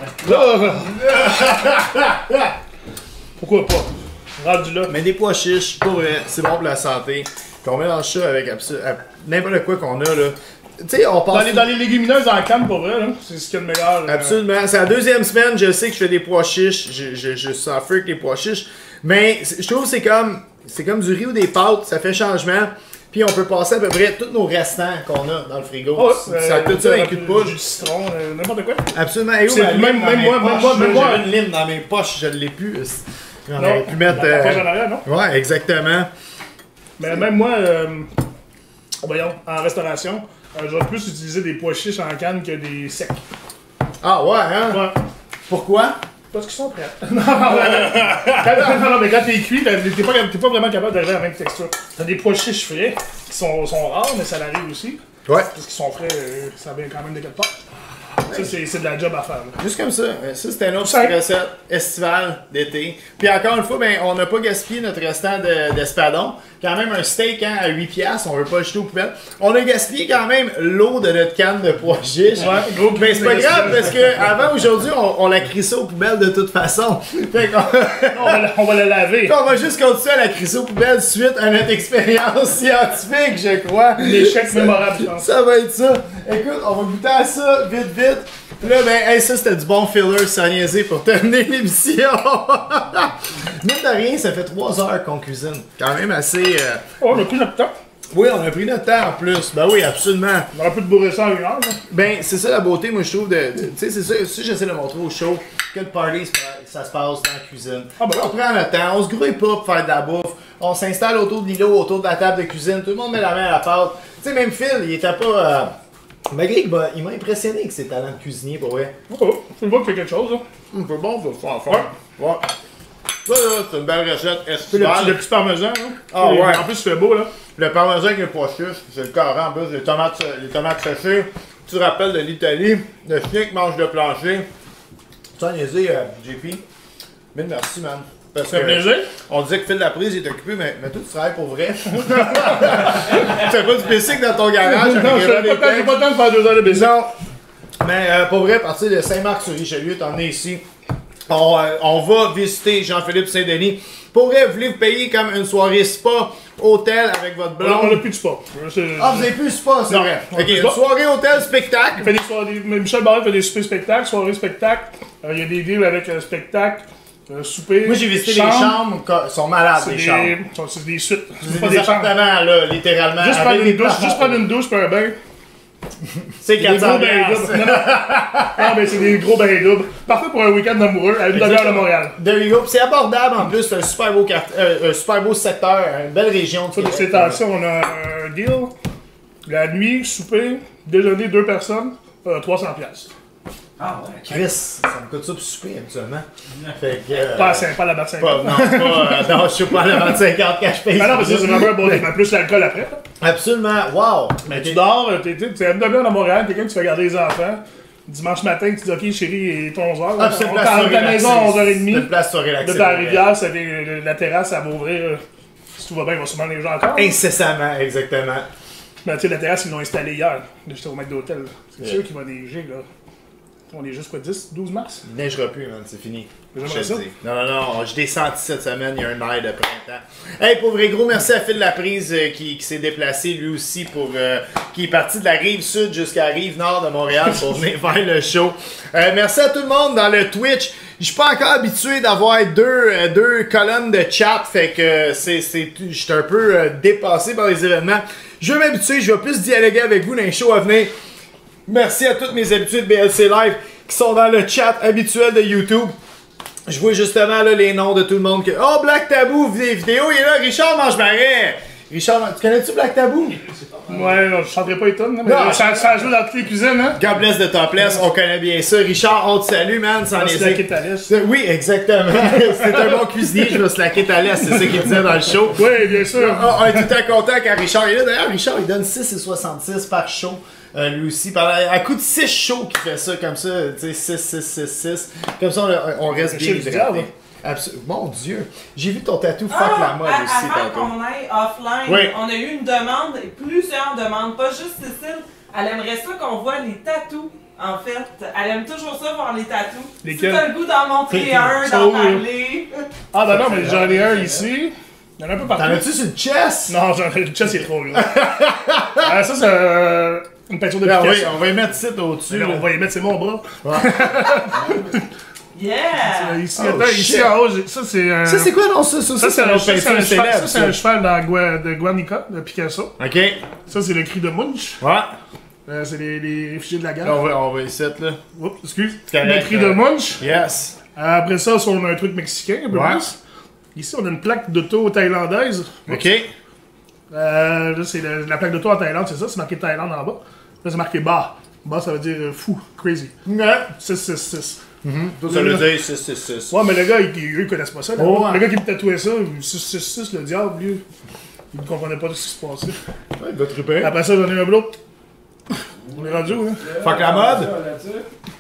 Pourquoi pas? Rendu là. Mais des pois chiches, pour vrai, c'est bon pour la santé. Puis on mélange ça avec n'importe quoi qu'on a, là. Tu sais, on passe. Dans les légumineuses en canne, pour vrai, là. C'est ce qu'il y a de meilleur. Absolument. C'est la deuxième semaine, je sais que je fais des pois chiches. Je sens freak les pois chiches. Mais je trouve que c'est comme du riz ou des pâtes, ça fait changement. Puis on peut passer à peu près tous nos restants qu'on a dans le frigo. Oh, ça tout ça inclut de poudre. Du citron, n'importe quoi. Absolument. Et où même moi. J'avais une lime dans mes poches, je ne l'ai plus. On aurait pu mettre. Dans ta poche en arrière, non? Ouais, exactement. Mais même moi, voyons, en restauration, je vais plus utiliser des pois chiches en canne que des secs. Ah ouais, hein? Ouais. Pourquoi? Parce qu'ils sont prêts. Non, mais quand t'es cuit, t'es pas vraiment capable d'arriver à la même texture. T'as des pois chiches frais qui sont rares, mais ça l'arrive aussi. Ouais. Parce qu'ils sont frais, ça vient quand même de quelque part. Ça, c'est de la job à faire. Là. Juste comme ça. Ça, c'était notre petite recette estivale d'été. Puis encore une fois, ben, on n'a pas gaspillé notre restant d'espadon. Quand même un steak à 8$, on veut pas le jeter aux poubelles. On a gaspillé quand même l'eau de notre canne de pois chiches. Ouais, mais c'est pas grave parce que avant aujourd'hui, on la crissait aux poubelles de toute façon. Fait on va la laver. On va juste continuer à la crisser aux poubelles suite à notre expérience scientifique, je crois. L'échec mémorable, je pense. Ça va être ça. Écoute, on va goûter à ça vite. Là, ben, hey, ça c'était du bon filler sans niaiser pour terminer l'émission. Mine de rien, ça fait 3 heures qu'on cuisine. Quand même assez. Oh, on a pris notre temps. Oui, on a pris notre temps en plus. Ben oui, absolument. On aurait pu te bourrer ça en 1 heure. Là. Ben, c'est ça la beauté, moi, je trouve. Tu sais, c'est ça. Si j'essaie de montrer au show que le party, ça se passe dans la cuisine. Ah, ben, on prend notre temps, on se grouille pas pour faire de la bouffe. On s'installe autour de l'îlot, autour de la table de cuisine. Tout le monde met la main à la pâte. Tu sais, même Phil, il était pas. Malgré qu'il m'a impressionné avec ses talents de cuisinier, pour vrai. Oh, c'est bon qu'il fait quelque chose, là. C'est bon, ça se faire. Ouais. Ça, là, c'est une belle recette estivale. Le petit parmesan, là. Ah, ouais. En plus, il fait beau, là. Le parmesan avec les pois chiches, c'est le carré en plus, les tomates séchées. Tu te rappelles de l'Italie, le chien qui mange le plancher. Sans niaiser, JP. Mille merci, man. Parce Ça fait plaisir. On disait que Phil Laprise il est occupé, mais toi tu travailles pour vrai. Tu fais pas du basic dans ton garage. Non, j'ai pas le temps de faire 2 heures de basic. Non. Mais pour vrai, à partir de Saint-Marc-sur-Richelieu, t'en es ici. On va visiter Jean-Philippe Saint-Denis. Pour vrai, vous voulez vous payer comme une soirée spa, hôtel avec votre blonde. On a plus de spa. Ah, vous avez plus de spa, c'est Non, vrai. on a Ok, plus de une spa. soirée, hôtel, spectacle. Fait des soirées, Michel Barret fait des soupers spectacles, soirées spectacles. Il y a des deals avec spectacle, souper. Moi, j'ai visité les chambres, ils sont malades, les chambres. C'est des suites. C'est pas des chambres. appartements, là, littéralement. Juste avec prendre des une douche, plafonds. juste prendre une douche puis un bain. C'est Des gros 400 bains doubles. Non, mais c'est des gros bains doubles. Parfait pour un week-end amoureux à une demi-heure de Montréal. There you go. Puis c'est abordable en plus, c'est un super beau secteur, une belle région. Ça, de ces temps-ci, on a un deal. La nuit, souper, déjeuner, 2 personnes, 300$. Ah ouais. Chris, ça me coûte ça pour souper habituellement. Fait que. Pas à la barre 50. Non, je suis pas à la 25 quand je paye. Ah non, mais c'est vraiment un bon deal. Plus l'alcool après. Absolument, wow! Mais tu dors, t'es à une demi-heure à Montréal, quelqu'un qui fait garder les enfants. Dimanche matin, tu dis ok chérie, il est 11h. Ah, c'est une On place part de la maison à 11h30. C'est une place sur relaxée. De ta rivière, la terrasse, ça va ouvrir. Si tout va bien, il va sûrement les gens encore. Incessamment, exactement. Mais tu sais, la terrasse, ils l'ont installée hier. J'étais au maître d'hôtel. C'est sûr qu'il va neiger, là. On est juste quoi, 12 mars? Il neigera plus, man, c'est fini. J'aimerais ça. Non, je l'ai senti cette semaine, il y a un air de printemps. Hey, pour vrai, gros merci à Phil Laprise qui s'est déplacé lui aussi qui est parti de la rive sud jusqu'à la rive nord de Montréal pour venir faire le show. Merci à tout le monde dans le Twitch. Je suis pas encore habitué d'avoir deux colonnes de chat, fait que je suis un peu dépassé par les événements. Je vais m'habituer, je vais plus dialoguer avec vous dans les shows à venir. Merci à toutes mes habitués de BLC Live qui sont dans le chat habituel de YouTube. Je vois justement là les noms de tout le monde que... Oh, Black Tabou, vidéo, il est là, Richard Mange-Marais. Richard, tu connais-tu Black Tabou? Ouais, je chanterai pas les tonnes, mais Non, ça joue dans toutes les cuisines, hein? God bless de Topless, on connaît bien ça. Richard, on te salue, man, sans les slacker ta laisse. Oui, exactement. C'est un bon cuisinier, je vais slacker ta laisse, c'est ça qu'il disait dans le show. Oui, bien sûr. On est tout le temps content quand Richard est là. D'ailleurs, Richard, il donne 6,66 par show. Lui aussi, à coup de 6 shows qu'il fait ça, comme ça, tu sais, 6. Comme ça, on reste bien hydraté. Mon Dieu, j'ai vu ton tatou fuck la mode aussi Avant tantôt. qu'on aille offline, Oui. on a eu une demande, plusieurs demandes, pas juste Cécile. Elle aimerait ça qu'on voit les tatous. En fait, elle aime toujours ça, voir les tatous. Lesquels? Si t'as le goût d'en montrer un, d'en parler. Ah, ben non, mais j'en ai un ici. Il y en a un peu partout. T'en as-tu sur le chest? Non, le chest, il est trop gros. Ça, c'est une peinture de Ben Picasso. oui, on va y mettre ça au-dessus. On va y mettre, c'est mon bras. Yeah! Ici, Oh, ici shit. en haut, ça c'est un... Ça, c'est quoi, non? Ça, c'est un peinture célèbre. Ça, c'est un cheval de Guernica, de Picasso. OK. Ça, c'est le cri de Munch. Ouais. C'est les réfugiés de la guerre. Là, on va essayer, là. Oups, excuse. C'est correct, Le cri de Munch. Yes. Après ça, on a un truc mexicain, un peu Ouais. plus. Ici, on a une plaque d'auto thaïlandaise. OK. Là, c'est la plaque d'auto en Thaïlande, c'est ça. C'est marqué Thaïlande en bas. Là, c'est marqué Ba. Ba, ça veut dire fou, crazy. Ouais. 666. Ça veut dire 666. Ouais, mais le gars, eux, ils connaissent pas ça. Là. Oh, ouais. Le gars qui me tatouait ça, 666, le diable, lui, il ne comprenait pas ce qui se passait. Ouais, il va triper. Après ça, j'en ai un autre. On est rendu où, hein? Fuck la mode.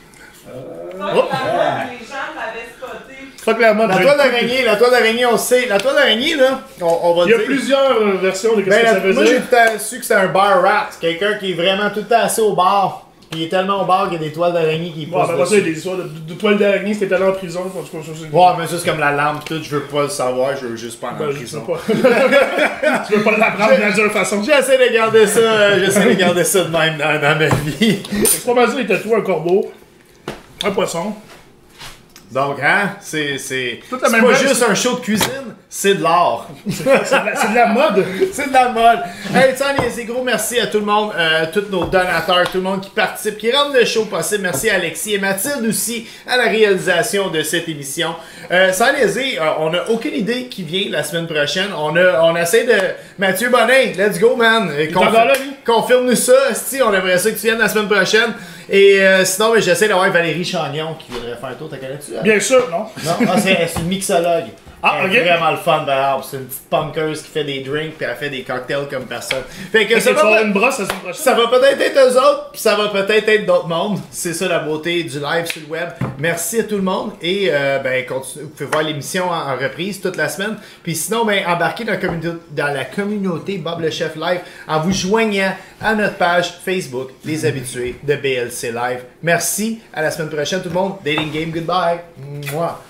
pas que les gens l'avaient spoté. Fuck la mode. La toile d'araignée, on sait. La toile d'araignée, là, on va Il y a dire. plusieurs versions de ce que ça veut Moi, dire. j'ai tout le temps su que c'était un bar rat. Quelqu'un qui est vraiment tout le temps assis au bar. Puis il est tellement au bar qu'il y a des toiles d'araignée qui Ouais, poussent mais après ça, il y a dessus. des histoires de toiles d'araignée, c'était allé en prison. En tout cas, ça, c'est... Ouais, mais juste comme la lampe, tout, je veux pas le savoir, je veux juste pas en Ben, je sais prison. pas. Tu veux pas l'apprendre de la dure façon. J'essaie de garder ça, de même dans ma vie. C'est pas mal ça, il tatoué un corbeau, un poisson. Donc, hein, c'est Toute la c'est même pas chose. juste un show de cuisine, c'est de l'art. C'est de la mode. C'est de la mode. Hey, tiens, les gros merci à tout le monde, tous nos donateurs, tout le monde qui participe, qui rend le show possible. Merci à Alexis et Mathilde aussi à la réalisation de cette émission. Sans léser, on n'a aucune idée qui vient la semaine prochaine. On essaie de... Mathieu Bonin, let's go, man. encore là, lui? Confirme-nous ça. Si on aimerait ça que tu viennes la semaine prochaine. Et sinon, mais j'essaie d'avoir Valérie Chagnon qui viendrait faire un tour. T'as connais-tu? Bien sûr, non? Non, c'est une mixologue. Ah, Elle est ok. vraiment le fun, ben, c'est une petite punkeuse qui fait des drinks puis elle fait des cocktails comme personne. Fait que Est-ce ça que tu vas avoir va, une brosse la semaine prochaine? ça va peut-être être eux autres, puis ça va peut-être être d'autres mondes. C'est ça la beauté du live sur le web. Merci à tout le monde et ben vous pouvez voir l'émission en reprise toute la semaine. Puis sinon, ben embarquez dans la communauté Bob le Chef Live en vous joignant à notre page Facebook Les Habitués de BLC Live. Merci, à la semaine prochaine tout le monde. Dating Game, goodbye. Mouah.